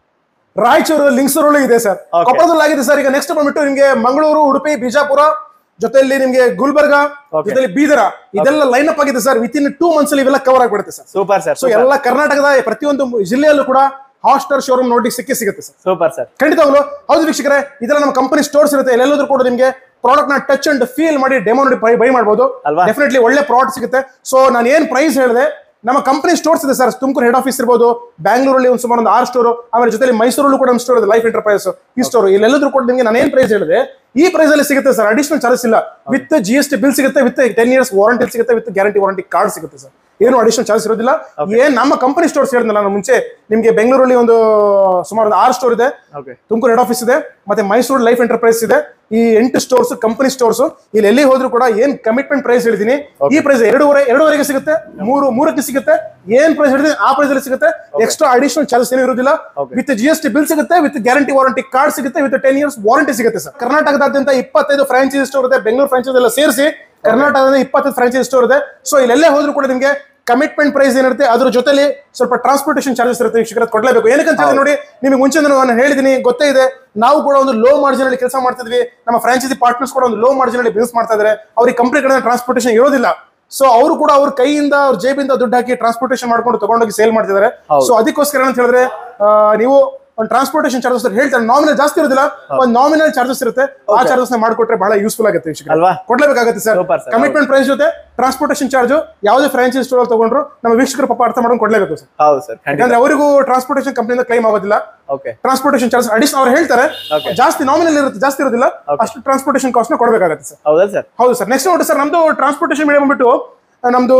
S1: ರಾಯಚೂರು, ಲಿಂಗಸೂರು ಇದೆ ಸರ್. ಕೊಪ್ಪಳದಲ್ಲಿ ಆಗಿದೆ ಸರ್. ಈಗ ನೆಕ್ಸ್ಟ್ ಬಂದ್ಬಿಟ್ಟು ನಿಮ್ಗೆ ಮಂಗಳೂರು, ಉಡುಪಿ, ಬಿಜಾಪುರ, ಜೊತೆಯಲ್ಲಿ ನಿಮ್ಗೆ ಗುಲ್ಬರ್ಗ, ಜೊತೆಲಿ ಬೀದರ, ಇದೆಲ್ಲ ಲೈನ್ ಅಪ್ ಆಗಿದೆ ಸರ್. ವಿತಿನ್ 2 ಮಂತ್ಸ್ ಅಲ್ಲಿ ಇವೆಲ್ಲ ಕವರ್ ಆಗಿಬಿಡುತ್ತೆ ಸರ್. Super sir. ಸೊ ಎಲ್ಲ ಕರ್ನಾಟಕದ ಪ್ರತಿಯೊಂದು ಜಿಲ್ಲೆಯಲ್ಲೂ ಕೂಡ ಹಾಸ್ಟರ್ ಶೋರೂಮ್ ನೋಡಿ ಸಿಗುತ್ತೆ ಸರ್. ಸೂಪರ್ ಸರ್, ಖಂಡಿತವಾಗ್ಲು ಹೌದು ವೀಕ್ಷಕರೇ. ಇದೆಲ್ಲ ನಮ್ಮ ಕಂಪನಿ ಸ್ಟೋರ್ಸ್ ಇರುತ್ತೆ. ಎಲ್ಲೆಲ್ಲರೂ ಕೂಡ ನಿಮ್ಗೆ ಪ್ರಾಡಕ್ಟ್ ನ ಟಚ್ ಅಂಡ್ ಫೀಲ್ ಮಾಡಿ ಡೆಮೋ ನೋಡಿ ಬೈ ಮಾಡಬಹುದು. ಡೆಫಿನೆಟ್ಲಿ ಒಳ್ಳೆ ಪ್ರಾಡಕ್ಟ್ ಸಿಗುತ್ತೆ. ಸೊ ನಾನು ಏನ್ ಪ್ರೈಸ್ ಹೇಳಿದೆ, ನಮ್ಮ ಕಂಪನಿ ಸ್ಟೋರ್ಸ್ ಇದೆ ಸರ್. ತುಮಕೂರು ಹೆಡ್ ಆಫೀಸ್ ಇರಬಹುದು, ಬ್ಯಾಂಗ್ಳೂರಲ್ಲಿ ಒಂದು ಸುಮಾರು 6 ಸ್ಟೋರ್, ಆಮೇಲೆ ಜೊತೆಲಿ ಮೈಸೂರಲ್ಲೂ ಕೂಡ ನಮ್ಮ ಸ್ಟೋರ್ ಇದೆ, ಲೈಫ್ ಎಂಟರ್ಪ್ರೈಸ್ ಈ ಸ್ಟೋರ್. ಇಲ್ಲೆಲ್ಲರೂ ಕೂಡ ನಿಮಗೆ ನಾನು ಏನ್ ಪ್ರೈಸ್ ಹೇಳಿದೆ ಈ ಪ್ರೈಸ್ ಅಲ್ಲಿ ಸಿಗುತ್ತೆ ಸರ್. ಅಡಿಷನಲ್ ಚಾರ್ಜಸ್ ಇಲ್ಲ. ವಿತ್ GST ಬಿಲ್ ಸಿಗುತ್ತೆ, ವಿತ್ 10 years ವಾರಂಟಿ ಸಿಗುತ್ತೆ, ವಿತ್ ಗ್ಯಾರಂಟಿ ವಾರಂಟಿ ಕಾರ್ಡ್ ಸಿಗುತ್ತೆ ಸರ್. ಏನು ಅಡಿಷನಲ್ ಚಾರ್ಜಸ್ ಇರೋದಿಲ್ಲ. ಏನ್ ನಮ್ಮ ಕಂಪನಿ ಸ್ಟೋರ್ಸ್ ಹೇಳಿದ್ನಲ್ಲ ನಾನು ಮುಂಚೆ ನಿಮಗೆ, ಬೆಂಗಳೂರಲ್ಲಿ ಒಂದು ಸುಮಾರು 6 ಸ್ಟೋರ್ ಇದೆ, ತುಮಕೂರು ಹೆಡ್ ಆಫೀಸ್ ಇದೆ, ಮತ್ತೆ ಮೈಸೂರು ಲೈಫ್ ಎಂಟರ್ಪ್ರೈಸ್ ಇದೆ. ಈ 8 ಸ್ಟೋರ್ಸ್ ಕಂಪನಿ ಸ್ಟೋರ್ಸ್. ಇಲ್ಲಿ ಎಲ್ಲಿ ಹೋದ್ರು ಕೂಡ ಏನ್ ಕಮಿಟ್ಮೆಂಟ್ ಪ್ರೈಸ್ ಹೇಳಿದೀನಿ ಈ ಪ್ರೈಸ್ 2.5 ಸಿಗುತ್ತೆ, 3ಕ್ಕೆ ಸಿಗುತ್ತೆ. ಏನ್ ಪ್ರೈಸ್ ಹೇಳಿದೀನಿ ಆ ಪ್ರೈಸ್ ಅಲ್ಲಿ ಸಿಗುತ್ತೆ. ಎಕ್ಸ್ಟ್ರಾ ಅಡಿಷನಲ್ ಚಾರ್ಜಸ್ ಏನು ಇರೋದಿಲ್ಲ. ವಿತ್ GST ಬಿಲ್ ಸಿಗುತ್ತೆ, ವಿತ್ ಗ್ಯಾರಂಟಿ ವಾರಂಟಿ ಕಾರ್ಡ್ ಸಿಗುತ್ತೆ, ವಿತ್ 10 years ವಾರಂಟಿ ಸಿಗುತ್ತೆ ಸರ್. ಕರ್ನಾಟಕದಾದ್ಯಂತ 25 ಫ್ರಾಂಚೈಸಿ ಸ್ಟೋರ್ ಇದೆ. ಬೆಂಗಳೂರು ಫ್ರಾಂಚೈಸಿ ಎಲ್ಲ ಸೇರಿಸಿ ಕರ್ನಾಟಕದ 25 ಫ್ರಾಂಚೈಸಿ ಸ್ಟೋರ್ ಇದೆ. ಸೊ ಇಲ್ಲೆಲ್ಲೇ ಹೋದ್ರು ಕೂಡ ನಿಮಗೆ ಕಮಿಟ್ಮೆಂಟ್ ಪ್ರೈಸ್ ಏನಿರುತ್ತೆ, ಅದ್ರ ಜೊತೆಲಿ ಸ್ವಲ್ಪ ಟ್ರಾನ್ಸ್ಪೋರ್ಟೇಷನ್ ಚಾರ್ಜಸ್ ಇರುತ್ತೆ. ವೀಕ್ಷಕರ ಕೊಡ್ಲೇಬೇಕು. ಏನಕ್ಕಂತ ಹೇಳಿ ನೋಡಿ, ನಿಮಗೆ ಮುಂಚೆ ನಾನು ಹೇಳಿದೀನಿ, ಗೊತ್ತೇ ಇದೆ. ನಾವು ಕೂಡ ಒಂದು ಲೋ ಮಾರ್ಜಿನ್ ಅಲ್ಲಿ ಕೆಲಸ ಮಾಡ್ತಿದ್ವಿ. ನಮ್ಮ ಫ್ರಾಂಚೈಸಿ ಪಾರ್ಟ್ನರ್ಸ್ ಕೂಡ ಒಂದು ಲೋ ಮಾರ್ಜಿನ್ ಅಲ್ಲಿ ಬಿಸ್ನೆಸ್ ಮಾಡ್ತಾ ಇದ್ದಾರೆ. ಅವ್ರಿಗೆ ಕಂಪ್ನಿ ಕಡೆ ಟ್ರಾನ್ಸ್ಪೋರ್ಟೇಷನ್ ಇರೋದಿಲ್ಲ. ಸೊ ಅವರು ಕೂಡ ಅವ್ರ ಕೈಯಿಂದ ಅವ್ರ ಜೇಬಿಂದ ದುಡ್ಡು ಹಾಕಿ ಟ್ರಾನ್ಸ್ಪೋರ್ಟೇಷನ್ ಮಾಡ್ಕೊಂಡು ತಗೊಂಡೋಗಿ ಸೇಲ್ ಮಾಡ್ತಿದ್ದಾರೆ. ಸೊ ಅದಕ್ಕೋಸ್ಕರ ಅಂತ ಹೇಳಿದ್ರೆ ನೀವು ಒಂದು ಟ್ರಾನ್ಸ್ಪೋರ್ಟೇಷನ್ ಚಾರ್ಜಸ್ ಹೇಳ್ತಾರೆ. ನಾಮಿನಲ್ ಜಾಸ್ತಿ ಇರೋದಿಲ್ಲ, ಒಂದು ನಾಮಿನಲ್ ಚಾರ್ಜಸ್ ಇರುತ್ತೆ. ಆ ಚಾರ್ಜಸ್ ಮಾಡಿಕೊಟ್ರೆ ಬಹಳ ಯೂಸ್ಫುಲ್ ಆಗುತ್ತೆ. ಕೊಡ್ಲೇಬೇಕಾಗುತ್ತೆ ಸರ್. ಕಮಿಟ್ಮೆಂಟ್ ಪ್ರೈಸ್ ಜೊತೆ ಟ್ರಾನ್ಸ್ಪೋರ್ಟೇಷನ್ ಚಾರ್ಜ್ ಯಾವುದೇ ಫ್ರಾಂಚೈಸಿ ಸ್ಟೋರ್ ತಗೊಂಡ್ರು ನಮ್ಮ ವೀಕ್ಷಕರು ಪಾಪ ಅರ್ಥ ಮಾಡ್ಕೊಂಡು ಕೊಡ್ಲೇಬೇಕು ಸರ್. ಯಾಕಂದ್ರೆ ಅವರಿಗೂ ಟ್ರಾನ್ಸ್ಪೋರ್ಟೇಷನ್ ಕಂಪನಿಯಿಂದ ಕ್ಲೈಮ್ ಆಗೋದಿಲ್ಲ. ಟ್ರಾನ್ಸ್ಪೋರ್ಟೇಷನ್ ಚಾರ್ಜ್ ಅಡಿಷನಲ್ ಅವ್ರು ಹೇಳ್ತಾರೆ, ಜಾಸ್ತಿ ನಾಮಿನಲ್ ಇರುತ್ತೆ, ಜಾಸ್ತಿ ಇರೋದಿಲ್ಲ. ಅಷ್ಟು ಟ್ರಾನ್ಸ್ಪೋರ್ಟೇಷನ್ ಕಾಸ್ಟ್ ನ ಕೊಡಬೇಕಾಗುತ್ತೆ ಸರ್. ಹೌದು ಸರ್. ನೆಕ್ಸ್ಟ್ ನೋಡಿ ಸರ್, ನಮ್ದು ಟ್ರಾನ್ಸ್ಪೋರ್ಟೇಷನ್ ಮೀಡಿಯಂ ಬಂದ್ಬಿಟ್ಟು ನಮ್ದು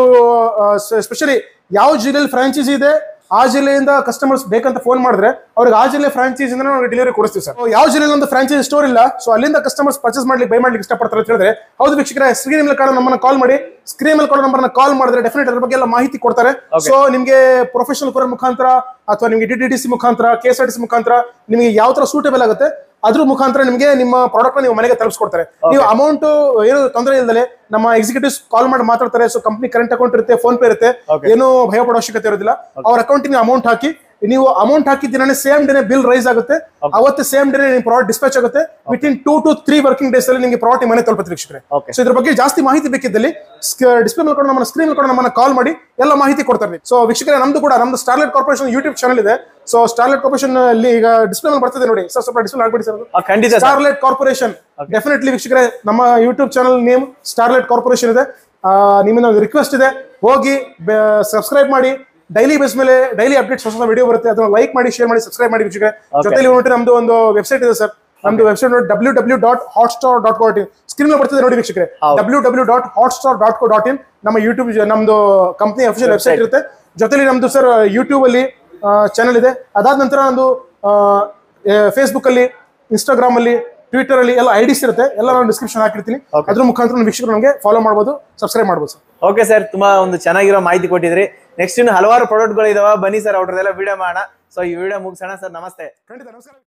S1: ಸ್ಪೆಷಲಿ ಯಾವ ಜಿಲ್ಲೆಯಲ್ಲಿ ಫ್ರಾಂಚೈಸಿ ಇದೆ ಆ ಜಿಲ್ಲೆಯಿಂದ ಕಸ್ಟಮರ್ಸ್ ಬೇಕಂತ ಫೋನ್ ಮಾಡಿದ್ರೆ ಅವ್ರಿಗೆ ಆ ಜಿಲ್ಲೆ ಫ್ರಾಂಚೈಸಿ ನಾವು ಡೆಲಿವರಿ ಕೊಡಿಸ್ತೀವಿ ಸರ್. ಯಾವ ಜಿಲ್ಲೆಯಲ್ಲಿ ಒಂದು ಫ್ರಾಂಚೈಸಿ ಸ್ಟೋರ್ ಇಲ್ಲ, ಸೊ ಅಲ್ಲಿಂದ ಕಸ್ಟಮರ್ಸ್ ಪರ್ಚೇಸ್ ಮಾಡ್ಲಿಕ್ಕೆ ಬೈ ಮಾಡ್ಲಿಕ್ಕೆ ಇಷ್ಟಪಡ್ತಾರೆ ಅಂತ ಹೇಳಿದ್ರೆ, ಹೌದು ವೀಕ್ಷಕರೇ, ಸ್ಕ್ರೀನ್ ಮೇಲೆ ಕಾಣೋ ನಮ್ಮನ್ನ ಕಾಲ್ ಮಾಡಿ. ಸ್ಕ್ರೀನ್ ಮೇಲೆ ಕಾಣೋ ನಂಬರ್ನ ಕಾಲ್ ಮಾಡಿದ್ರೆ ಡೆಫಿನೆಟ್ ಅದ್ರ ಬಗ್ಗೆ ಎಲ್ಲ ಮಾಹಿತಿ ಕೊಡ್ತಾರೆ. ಸೊ ನಿಮಗೆ ಪ್ರೊಫೆಷನಲ್ ಕೊರಿಯರ್ ಮುಖಾಂತರ ಅಥವಾ ನಿಮಗೆ DTDC ಮುಖಾಂತರ, KSRTC ಮುಖಾಂತರ ನಿಮಗೆ ಯಾವ ತರ ಸೂಟೇಬಲ್ ಆಗುತ್ತೆ ಅದ್ರ ಮುಖಾಂತರ ನಿಮಗೆ ನಿಮ್ಮ ಪ್ರಾಡಕ್ಟ್ ನೀವು ಮನೆಗೆ ತಲುಪಿಸ್ಕೊಡ್ತಾರೆ. ನೀವು ಅಮೌಂಟ್ ಏನು ತೊಂದರೆ ಇಲ್ಲದೆ ನಮ್ಮ ಎಕ್ಸಿಕ್ಯೂಟಿವ್ಸ್ ಕಾಲ್ ಮಾಡಿ ಮಾತಾಡ್ತಾರೆ. ಸೊ ಕಂಪ್ನಿ ಕರೆಂಟ್ ಅಕೌಂಟ್ ಇರುತ್ತೆ, ಫೋನ್ ಪೇ ಇರುತ್ತೆ, ಏನು ಭಯ ಪಡೋ ಅವಶ್ಯಕತೆ ಇರೋದಿಲ್ಲ. ಅವ್ರ ಅಕೌಂಟಿಗೆ ಅಮೌಂಟ್ ಹಾಕಿ, ನೀವು ಅಮೌಂಟ್ ಹಾಕಿದ್ದೀನೇ ಸೇಮ್ ಡೇನೆ ಬಿಲ್ ರೈಸ್ ಆಗುತ್ತೆ. ಅವತ್ತು ಸೇಮ್ ಡೇನೆ ನಿಮ್ಮ ಪ್ರಾಡಕ್ಟ್ ಡಿಸ್ಪ್ಯಾಚ್ ಆಗುತ್ತೆ. ವಿತಿನ್ 2 to 3 ವರ್ಕಿಂಗ್ ಡೇಸ್ ಅಲ್ಲಿ ನಿಮಗೆ ಪ್ರಾಡಕ್ಟ್ ಮನೆ ತಲುಪುತ್ತೆ ವೀಕ್ಷಕರೇ. ಸೊ ಇದ್ರ ಬಗ್ಗೆ ಜಾಸ್ತಿ ಮಾಹಿತಿ ಬೇಕಿದ್ದಲ್ಲಿ ಡಿಸ್ಪ್ಲೇ ಮೇಲೆ ನಮ್ಮ ಸ್ಕ್ರೀನ್ ಕೂಡ ನಮ್ಮನ್ನ ಕಾಲ್ ಮಾಡಿ ಎಲ್ಲ ಮಾಹಿತಿ ಕೊಡ್ತಾರೆ. ಸೊ ವೀಕ್ಷಕರೇ, ನಮ್ದು ಸ್ಟಾರ್ಲೈಟ್ ಕಾರ್ಪೊರೇಷನ್ ಯೂಟ್ಯೂಬ್ ಚಾನಲ್ ಇದೆ. ಸೊ ಸ್ಟಾರ್ಲೈಟ್ ಕಾರ್ಪೊರೇಷನ್ ಅಲ್ಲಿ ಈಗ ಡಿಸ್ಪ್ಲೇ ಮೇಲೆ ಬರ್ತದೆ ನೋಡಿ ಸರ್, ಸ್ವಲ್ಪ ಡಿಸ್ಪ್ಲೇ ಆಗ್ಬಿಡಿ ಸರ್. ಸ್ಟಾರ್ಲೈಟ್ ಕಾರ್ಪೊರೇಷನ್ ಡೆಫಿನೆಟ್ಲಿ ವೀಕ್ಷಕರೇ, ನಮ್ಮ YouTube channel name starlight corporation ಇದೆ. ನಿಮ್ಮಿಂದ ಒಂದು ರಿಕ್ವೆಸ್ಟ್ ಇದೆ, ಹೋಗಿ ಸಬ್ಸ್ಕ್ರೈಬ್ ಮಾಡಿ, ಡೈಲಿ ಬೇಸ್ ಮೇಲೆ ಡೈಲಿ ಅಪ್ಡೇಟ್ಸ್ ಹೊಸ ವಿಡಿಯೋ ಬರುತ್ತೆ, ಅದನ್ನ ಲೈಕ್ ಮಾಡಿ, ಶೇರ್ ಮಾಡಿ, ಸಬ್ಸ್ಕ್ರೈಬ್ ಮಾಡಿ ವೀಕ್ಷಕರೇ. ಜೊತೆಲಿ ನೋಡಿ ನಮ್ದು ಒಂದು ವೆಬ್ಸೈಟ್ ಇದೆ ಸರ್, ನಮ್ದು ವೆಬ್ಸೈಟ್ ನೋಡಿ www.hotstar.co.in ಸ್ಕ್ರೀನ್ ಮೇಲೆ ಬರ್ತಿದೆ ನೋಡಿ ವೀಕ್ಷಕರೇ. www.hotstar.co.in ನಮ್ಮ ಯೂಟ್ಯೂಬ್ ನಮ್ದು ಕಂಪನಿ ಅಫಿಷಿಯಲ್ ವೆಬ್ಸೈಟ್ ಇರುತ್ತೆ. ಜೊತೆಲಿ ನಮ್ದು ಸರ್ ಯೂಟ್ಯೂಬ್ ಅಲ್ಲಿ ಚಾನಲ್ ಇದೆ. ಅದಾದ ನಂತರ ನಮ್ದು ಫೇಸ್ಬುಕ್ ಅಲ್ಲಿ, ಇನ್ಸ್ಟಾಗ್ರಾಮ್ ಅಲ್ಲಿ, ಟ್ವಿಟರ್ ಅಲ್ಲಿ ಎಲ್ಲ ಐಡಿಸ್ ಇರುತ್ತೆ, ಎಲ್ಲ ನಾನು ಡಿಸ್ಕ್ರಿಪ್ಷನ್ ಹಾಕಿರ್ತೀನಿ. ಅದ್ರ ಮುಖಾಂತರ ವೀಕ್ಷಕರು ನಮಗೆ ಫಾಲೋ ಮಾಡಬಹುದು, ಸಬ್ಸ್ಕ್ರೈಬ್ ಮಾಡಬಹುದು ಸರ್.
S2: ಓಕೆ ಸರ್, ತುಂಬಾ ಒಂದು ಚೆನ್ನಾಗಿರೋ ಮಾಹಿತಿ ಕೊಟ್ಟಿದ್ರಿ. ನೆಕ್ಸ್ಟ್ ಇನ್ನು ಹಲವಾರು ಪ್ರಾಡಕ್ಟ್ ಗಳು ಇದಾವ, ಬನ್ನಿ ಸರ್ ಅವ್ರದ್ದೆಲ್ಲ ವಿಡಿಯೋ ಮಾಡೋಣ. ಸೊ ಈ ವಿಡಿಯೋ ಮುಗಿಸೋಣ ಸರ್. ನಮಸ್ತೆ.
S1: ಖಂಡಿತ ನಮಸ್ಕಾರ.